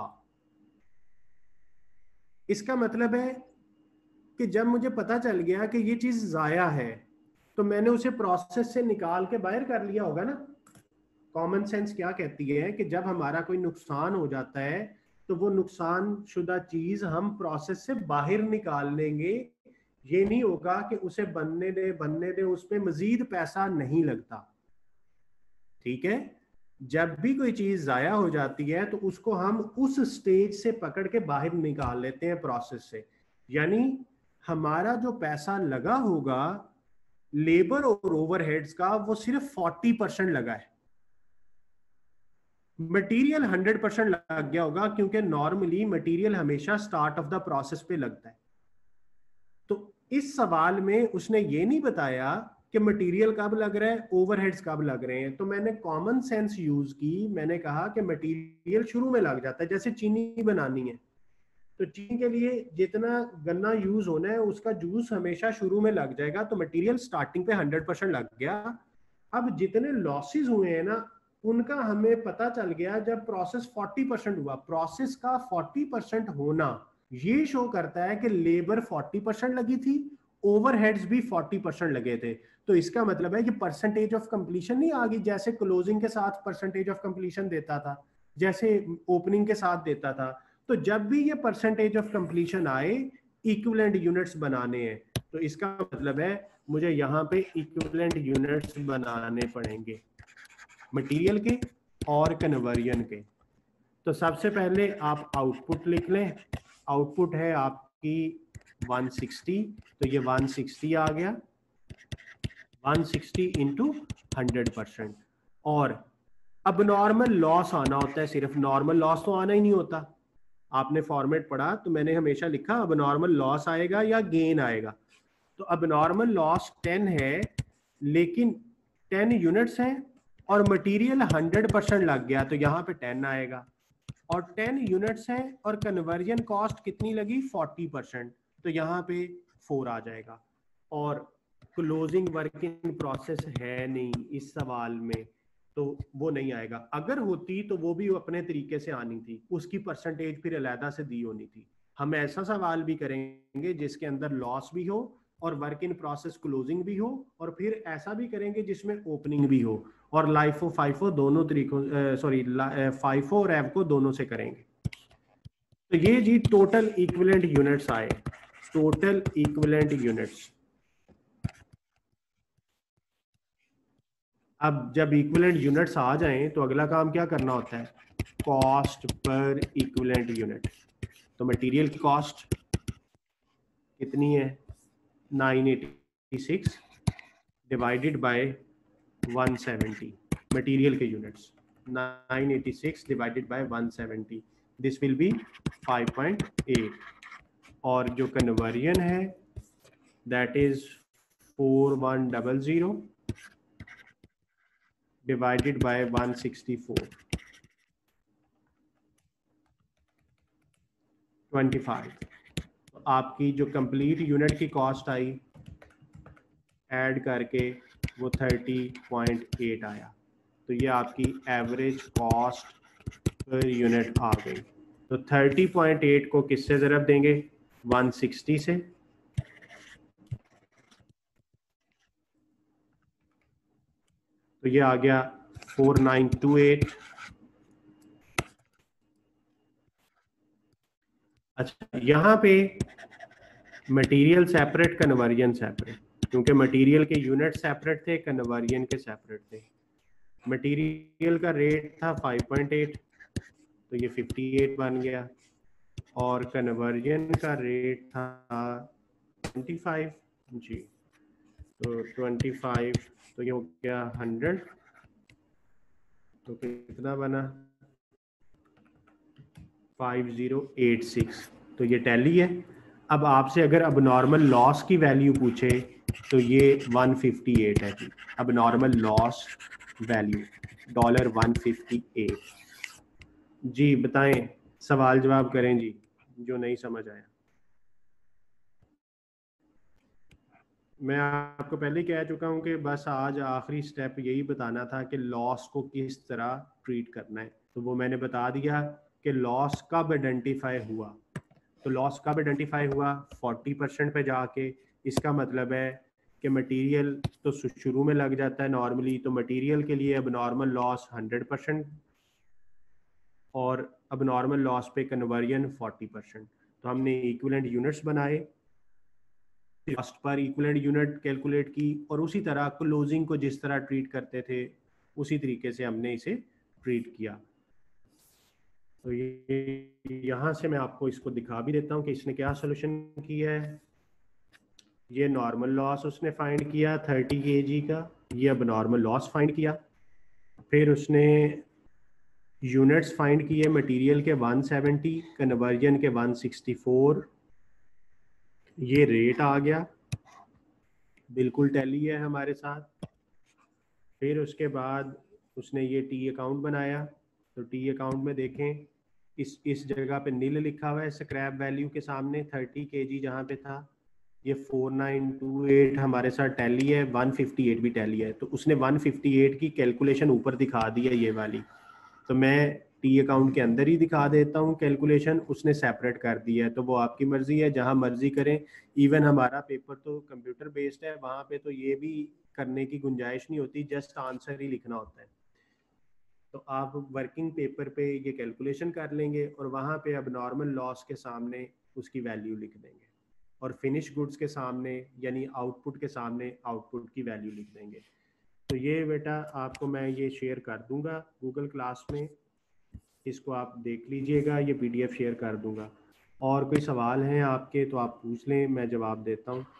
इसका मतलब है कि जब मुझे पता चल गया कि ये चीज जाया है तो मैंने उसे प्रोसेस से निकाल के बाहर कर लिया होगा ना। कॉमन सेंस क्या कहती है कि जब हमारा कोई नुकसान हो जाता है तो वो नुकसान शुदा चीज हम प्रोसेस से बाहर निकाल लेंगे। ये नहीं होगा कि उसे बनने दे बनने दे उस पर मजीद पैसा नहीं लगता। ठीक है, जब भी कोई चीज जाया हो जाती है तो उसको हम उस स्टेज से पकड़ के बाहर निकाल लेते हैं प्रोसेस से। यानी हमारा जो पैसा लगा होगा लेबर और ओवरहेड्स का वो सिर्फ फोर्टी परसेंट लगा है, मटेरियल हंड्रेड परसेंट लग गया होगा, क्योंकि नॉर्मली मटेरियल हमेशा स्टार्ट ऑफ द प्रोसेस पे लगता है। तो इस सवाल में उसने ये नहीं बताया कि मटेरियल कब लग रहा है, ओवरहेड्स कब लग रहे हैं। तो मैंने कॉमन सेंस यूज की, मैंने कहा कि मटेरियल शुरू में लग जाता है। जैसे चीनी बनानी है तो चीनी के लिए जितना गन्ना यूज होना है उसका जूस हमेशा शुरू में लग जाएगा, तो मटेरियल स्टार्टिंग पे हंड्रेड परसेंट लग गया। अब जितने लॉसेस हुए हैं ना उनका हमें पता चल गया जब प्रोसेस फोर्टी परसेंट हुआ। प्रोसेस का फोर्टी परसेंट होना ये शो करता है कि लेबर फोर्टी परसेंट लगी थी, ओवरहेड्स भी फोर्टी परसेंट लगे थे। तो इसका मतलब है कि परसेंटेज ऑफ कंप्लीशन नहीं आ गई, जैसे क्लोजिंग के साथ परसेंटेज ऑफ कंप्लीशन देता था, जैसे ओपनिंग के साथ देता था। तो जब भी ये परसेंटेज ऑफ कंप्लीशन आए इक्विवेलेंट यूनिट्स बनाने हैं, तो इसका मतलब है मुझे यहाँ पे इक्विवेलेंट यूनिट्स बनाने पड़ेंगे मटेरियल के और कन्वर्जन के। तो सबसे पहले आप आउटपुट लिख लें, आउटपुट है आपकी वन सिक्सटी, तो ये वन सिक्सटी आ गया, one sixty into hundred percent. और अब नॉर्मल लॉस आना होता है, सिर्फ नॉर्मल लॉस तो आना ही नहीं होता। आपने फॉर्मेट पढ़ा तो मैंने हमेशा लिखा अब नॉर्मल लॉस आएगा या गेन आएगा। तो अब नॉर्मल लॉस टेन है, लेकिन टेन यूनिट्स हैं और मटेरियल हंड्रेड परसेंट लग गया, तो यहाँ पे टेन आएगा। और टेन यूनिट्स हैं और कन्वर्जन कॉस्ट कितनी लगी, फोर्टी परसेंट, तो यहाँ पे फोर आ जाएगा। और क्लोजिंग वर्क इन प्रोसेस है नहीं इस सवाल में, तो वो नहीं आएगा। अगर होती तो वो भी अपने तरीके से आनी थी, उसकी परसेंटेज फिर अलहदा से दी होनी थी। हम ऐसा सवाल भी करेंगे जिसके अंदर लॉस भी हो और वर्क इन प्रोसेस क्लोजिंग भी हो, और फिर ऐसा भी करेंगे जिसमें ओपनिंग भी हो, और लाइफो फाइफो दोनों तरीकों सॉरी फाइफो और एवको दोनों से करेंगे। तो ये जी टोटल इक्विवेलेंट यूनिट्स आए, टोटल इक्विवेलेंट यूनिट्स। अब जब इक्विवेलेंट यूनिट्स आ जाएं तो अगला काम क्या करना होता है, कॉस्ट पर इक्विवेलेंट यूनिट। तो मटेरियल की कॉस्ट कितनी है, nine eighty six divided by one seventy, material के units nine eighty six divided by one seventy, this will be five point eight. और जो कन्वर्जन है that is four one double zero divided by one sixty four, twenty five. तो आपकी जो complete unit की cost आई add करके वो थर्टी पॉइंट एट आया। तो ये आपकी एवरेज कॉस्ट पर यूनिट आ गई। तो थर्टी पॉइंट एट को किससे ज़रब देंगे? वन सिक्सटी से। तो ये आ गया फोर नाइन टू एट। अच्छा, यहाँ पे मटेरियल सेपरेट, कन्वर्जन सेपरेट, क्योंकि मटेरियल के यूनिट सेपरेट थे, कन्वर्जन के सेपरेट थे। मटेरियल का रेट था फाइव पॉइंट एट, तो ये फिफ्टी एट बन गया, और कन्वर्जन का रेट था ट्वेंटी फाइव। जी, तो ट्वेंटी फाइव, तो ये हो गया हंड्रेड, तो कितना बना? Five zero eight six. तो ये टैली है। अब आपसे अगर अब नॉर्मल लॉस की वैल्यू पूछे तो ये वन फिफ्टी एट है जी। अब normal loss value dollar one fifty eight. जी बताएं, सवाल जवाब करें जी, जो नहीं समझ आया। मैं आपको पहले ही कह चुका हूं कि बस आज आखिरी स्टेप यही बताना था कि लॉस को किस तरह ट्रीट करना है। तो वो मैंने बता दिया कि लॉस कब आइडेंटिफाई हुआ। तो लॉस कब आइडेंटिफाई हुआ? फोर्टी परसेंट पे जाके। इसका मतलब है कि मटेरियल तो शुरू में लग जाता है नॉर्मली, तो मटेरियल के लिए अब नॉर्मल लॉस हंड्रेड परसेंट और अब नॉर्मल लॉस पे कन्वर्जन फोर्टी परसेंट। तो हमने इक्विवेलेंट यूनिट्स बनाए, कॉस्ट पर इक्विवेलेंट यूनिट कैलकुलेट की, और उसी तरह क्लोजिंग को जिस तरह ट्रीट करते थे उसी तरीके से हमने इसे ट्रीट किया। तो ये यहाँ से मैं आपको इसको दिखा भी देता हूँ कि इसने क्या सोल्यूशन किया है। ये नॉर्मल लॉस उसने फाइंड किया थर्टी के जी का, ये अब नॉर्मल लॉस फाइंड किया। फिर उसने यूनिट्स फाइंड किए मटेरियल के वन सेवेंटी, कन्वर्जन के वन सिक्सटी फोर। ये रेट आ गया, बिल्कुल टैली है हमारे साथ। फिर उसके बाद उसने ये टी अकाउंट बनाया। तो टी अकाउंट में देखें, इस इस जगह पे नील लिखा हुआ है स्क्रैप वैल्यू के सामने, थर्टी के जी जहाँ पे था। ये फोर नाइन टू एट हमारे साथ टैली है, वन फिफ्टी एट भी टैली है। तो उसने वन फिफ्टी एट की कैलकुलेशन ऊपर दिखा दी है ये वाली। तो मैं टी अकाउंट के अंदर ही दिखा देता हूँ कैलकुलेशन, उसने सेपरेट कर दिया है। तो वो आपकी मर्जी है, जहाँ मर्जी करें। इवन हमारा पेपर तो कंप्यूटर बेस्ड है, वहाँ पे तो ये भी करने की गुंजाइश नहीं होती, जस्ट आंसर ही लिखना होता है। तो आप वर्किंग पेपर पे ये कैलकुलेशन कर लेंगे और वहाँ पे अब नॉर्मल लॉस के सामने उसकी वैल्यू लिख देंगे, और फिनिश गुड्स के सामने यानी आउटपुट के सामने आउटपुट की वैल्यू लिख देंगे। तो ये बेटा आपको मैं ये शेयर कर दूंगा गूगल क्लास में, इसको आप देख लीजिएगा, ये पीडीएफ शेयर कर दूंगा। और कोई सवाल हैं आपके तो आप पूछ लें, मैं जवाब देता हूँ।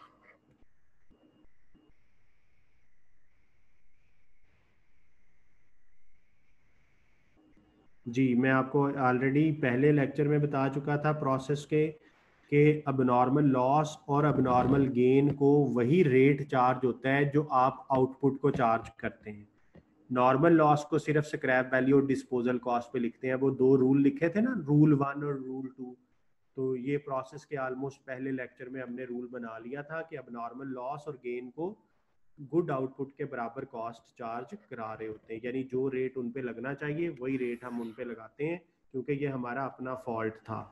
जी, मैं आपको ऑलरेडी पहले लेक्चर में बता चुका था प्रोसेस के कि अबनॉर्मल लॉस और अबनॉर्मल गेन को वही रेट चार्ज होता है जो आप आउटपुट को चार्ज करते हैं। नॉर्मल लॉस को सिर्फ स्क्रैप वैल्यू और डिस्पोजल कॉस्ट पे लिखते हैं। वो दो रूल लिखे थे ना, रूल वन और रूल टू। तो ये प्रोसेस के ऑलमोस्ट पहले लेक्चर में हमने रूल बना लिया था कि अबनॉर्मल लॉस और गेन को गुड आउटपुट के बराबर कॉस्ट चार्ज करा रहे होते हैं, यानी जो रेट उन पे लगना चाहिए वही रेट हम उन पे लगाते हैं, क्योंकि ये हमारा अपना फॉल्ट था।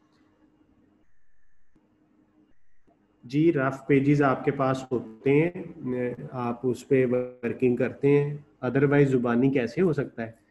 जी, रफ पेजेस आपके पास होते हैं, आप उस पर वर्किंग करते हैं, अदरवाइज जुबानी कैसे हो सकता है।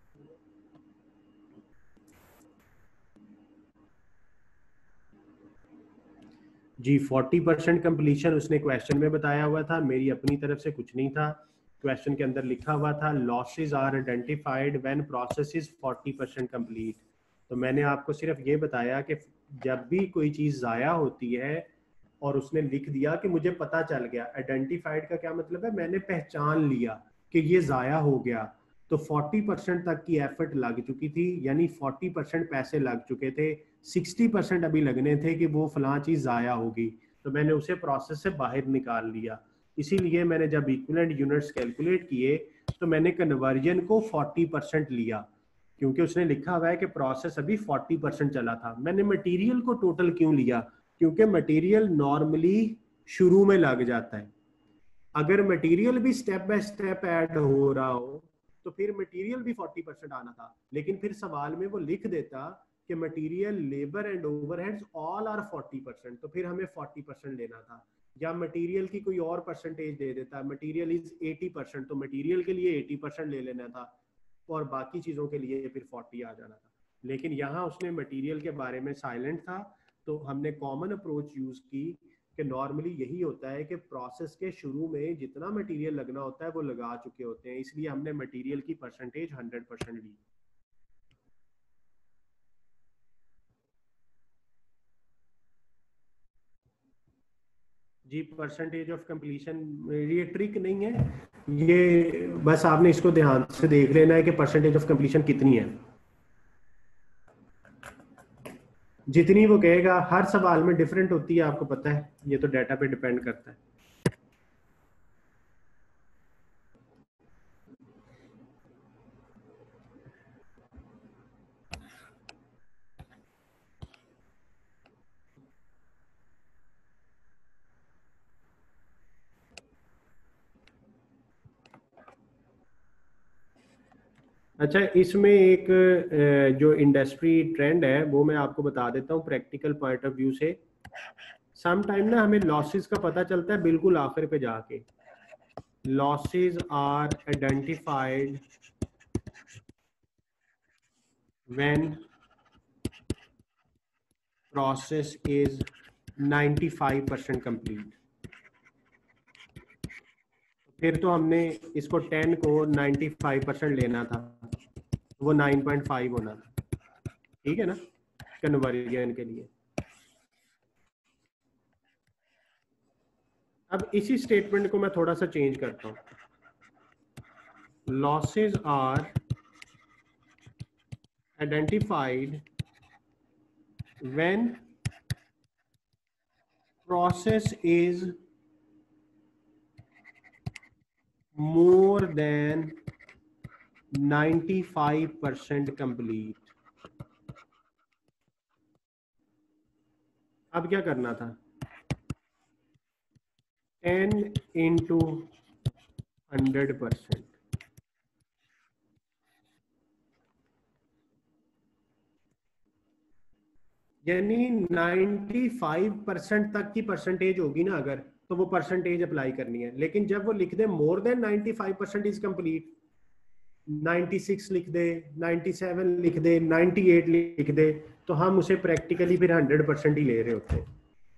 जी, फोर्टी परसेंट कम्प्लीशन उसने क्वेश्चन में बताया हुआ था, मेरी अपनी तरफ से कुछ नहीं था। क्वेश्चन के अंदर लिखा हुआ था losses are identified when process is forty percent complete. तो मैंने आपको सिर्फ ये बताया कि जब भी कोई चीज़ ज़ाया होती है और उसने लिख दिया कि मुझे पता चल गया, आइडेंटिफाइड का क्या मतलब है, मैंने पहचान लिया कि ये ज़ाया हो गया, तो फोर्टी परसेंट तक की एफर्ट लग चुकी थी, यानी फोर्टी परसेंट पैसे लग चुके थे, सिक्सटी परसेंट अभी लगने थे कि वो फलां चीज़ ज़ाया होगी, तो मैंने उसे प्रोसेस से बाहर निकाल लिया। इसीलिए मैंने जब इक्विवेलेंट यूनिट्स कैलकुलेट किए तो मैंने कन्वर्जन को फोर्टी परसेंट लिया, क्योंकि उसने लिखा हुआ है कि प्रोसेस अभी फोर्टी परसेंट चला था। मैंने मटेरियल को टोटल क्यों लिया? क्योंकि मटेरियल नॉर्मली शुरू में लग जाता है, अगर मटेरियल भी स्टेप बाय स्टेप ऐड हो रहा हो तो फिर मटेरियल भी फोर्टी परसेंट आना था, लेकिन फिर सवाल में वो लिख देता कि material, labour and overheads all are forty percent, तो फिर हमें फोर्टी परसेंट लेना था। या मटेरियल की कोई और परसेंटेज दे देता, मटेरियल इज एटी परसेंट, तो मटेरियल के लिए एटी परसेंट ले लेना था और बाकी चीज़ों के लिए फिर फोर्टी आ जाना था। लेकिन यहाँ उसने मटेरियल के बारे में साइलेंट था, तो हमने कॉमन अप्रोच यूज़ की कि नॉर्मली यही होता है कि प्रोसेस के शुरू में जितना मटेरियल लगना होता है वो लगा चुके होते हैं, इसलिए हमने मटेरियल की परसेंटेज हंड्रेड परसेंट ली। जी परसेंटेज ऑफ कंप्लीशन ये ट्रिक नहीं है, ये बस आपने इसको ध्यान से देख लेना है कि परसेंटेज ऑफ कंप्लीशन कितनी है। जितनी वो कहेगा, हर सवाल में डिफरेंट होती है, आपको पता है, ये तो डाटा पे डिपेंड करता है। अच्छा, इसमें एक जो इंडस्ट्री ट्रेंड है वो मैं आपको बता देता हूँ प्रैक्टिकल पॉइंट ऑफ व्यू से। सम टाइम ना हमें लॉसेस का पता चलता है बिल्कुल आखिर पे जाके। Losses are identified when process is ninety five percent complete. फिर तो हमने इसको टेन को नाइंटी फाइव परसेंट लेना था, वो नाइन पॉइंट फाइव होना था, ठीक है ना, कन्वर्जन के लिए। अब इसी स्टेटमेंट को मैं थोड़ा सा चेंज करता हूं। Losses are identified when process is more than ninety five percent complete. अब क्या करना था, टेन इंटू हंड्रेड परसेंट, यानी नाइंटी फाइव परसेंट तक की परसेंटेज होगी ना अगर, तो वो परसेंटेज अप्लाई करनी है। लेकिन जब वो लिख दे more than ninety five percent is complete, ninety six लिख दे, नाइंटी सेवन लिख दे, नाइंटी एट लिख दे, तो हम उसे प्रैक्टिकली फिर हंड्रेड परसेंट ही ले रहे होते हैं।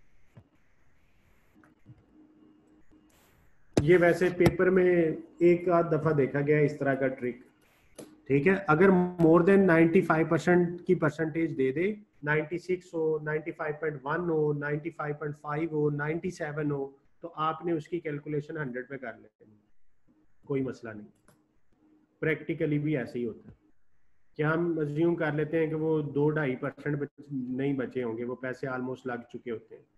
ये वैसे पेपर में एक आध दफा देखा गया इस तरह का ट्रिक, ठीक है। अगर more than ninety five percent की परसेंटेज दे दे, नाइंटी सिक्स हो, नाइंटी फाइव पॉइंट वन हो, नाइंटी फाइव पॉइंट फाइव हो, नाइंटी सेवन हो, तो आपने उसकी कैलकुलेशन हंड्रेड पे कर लेनी, कोई मसला नहीं। प्रैक्टिकली भी ऐसे ही होता है। क्या हम अज्यूम कर लेते हैं कि वो दो ढाई परसेंट नहीं बचे होंगे, वो पैसे ऑलमोस्ट लग चुके होते हैं।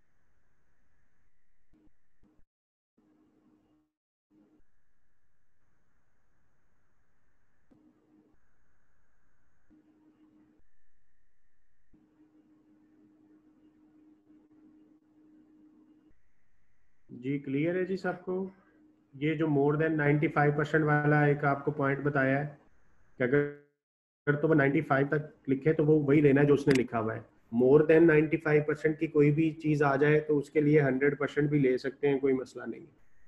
जी क्लियर है जी सबको। ये जो more than ninety five percent वाला एक आपको पॉइंट बताया है कि अगर अगर तो वो नाइंटी फाइव तक लिखे तो वो वही लेना है जो उसने लिखा हुआ है। More than ninety five percent की कोई भी चीज आ जाए तो उसके लिए हंड्रेड परसेंट भी ले सकते हैं, कोई मसला नहीं।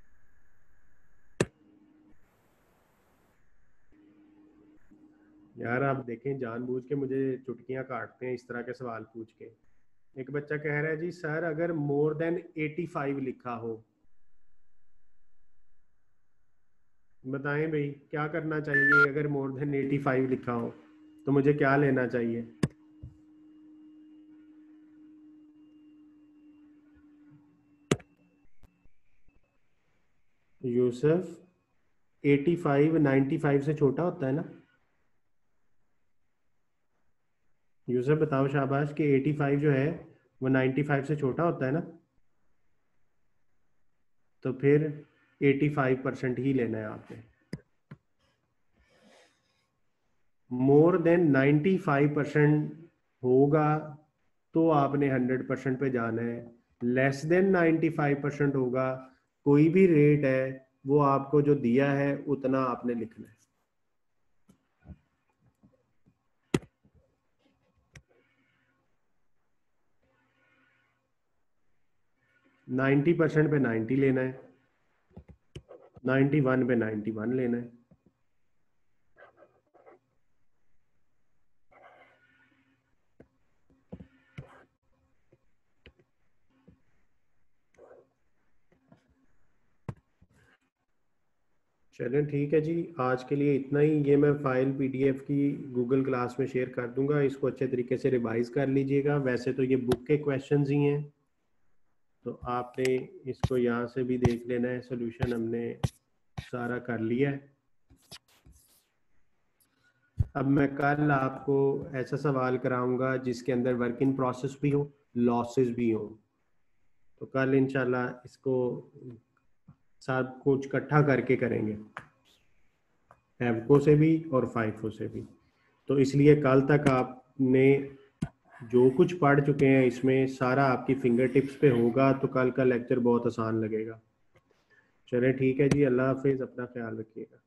यार आप देखें, जानबूझ के मुझे चुटकियां काटते हैं इस तरह के सवाल पूछ के। एक बच्चा कह रहा है जी सर अगर मोर देन एटी फाइव लिखा हो, बताएं भाई क्या करना चाहिए। अगर मोर देन एटी फाइव लिखा हो तो मुझे क्या लेना चाहिए। Yusuf, eighty five ninety five से छोटा होता है ना। यूसुफ बताओ शाबाश कि एटी फाइव जो है वो नाइंटी फाइव से छोटा होता है ना, तो फिर एटी फाइव परसेंट ही लेना है आपने। More than ninety five percent होगा तो आपने हंड्रेड परसेंट पे जाना है। Less than ninety five percent होगा, कोई भी रेट है वो आपको जो दिया है उतना आपने लिखना है। नाइन्टी परसेंट पे नाइन्टी लेना है, नाइन्टी वन पे नाइन्टी वन लेना है। चलें ठीक है जी, आज के लिए इतना ही। ये मैं फाइल पीडीएफ की गूगल क्लास में शेयर कर दूंगा, इसको अच्छे तरीके से रिवाइज कर लीजिएगा। वैसे तो ये बुक के क्वेश्चंस ही हैं, तो आपने इसको यहाँ से भी देख लेना है। सोल्यूशन हमने सारा कर लिया है। अब मैं कल आपको ऐसा सवाल कराऊंगा जिसके अंदर वर्क इन प्रोसेस भी हो, लॉसेस भी हो। तो कल इंशाल्लाह इसको सब कुछ इकट्ठा करके करेंगे, एवको से भी और फाइफो से भी। तो इसलिए कल तक आपने जो कुछ पढ़ चुके हैं इसमें सारा आपकी फिंगर टिप्स पे होगा, तो कल का लेक्चर बहुत आसान लगेगा। चलें ठीक है जी, अल्लाह हाफिज़, अपना ख्याल रखिएगा।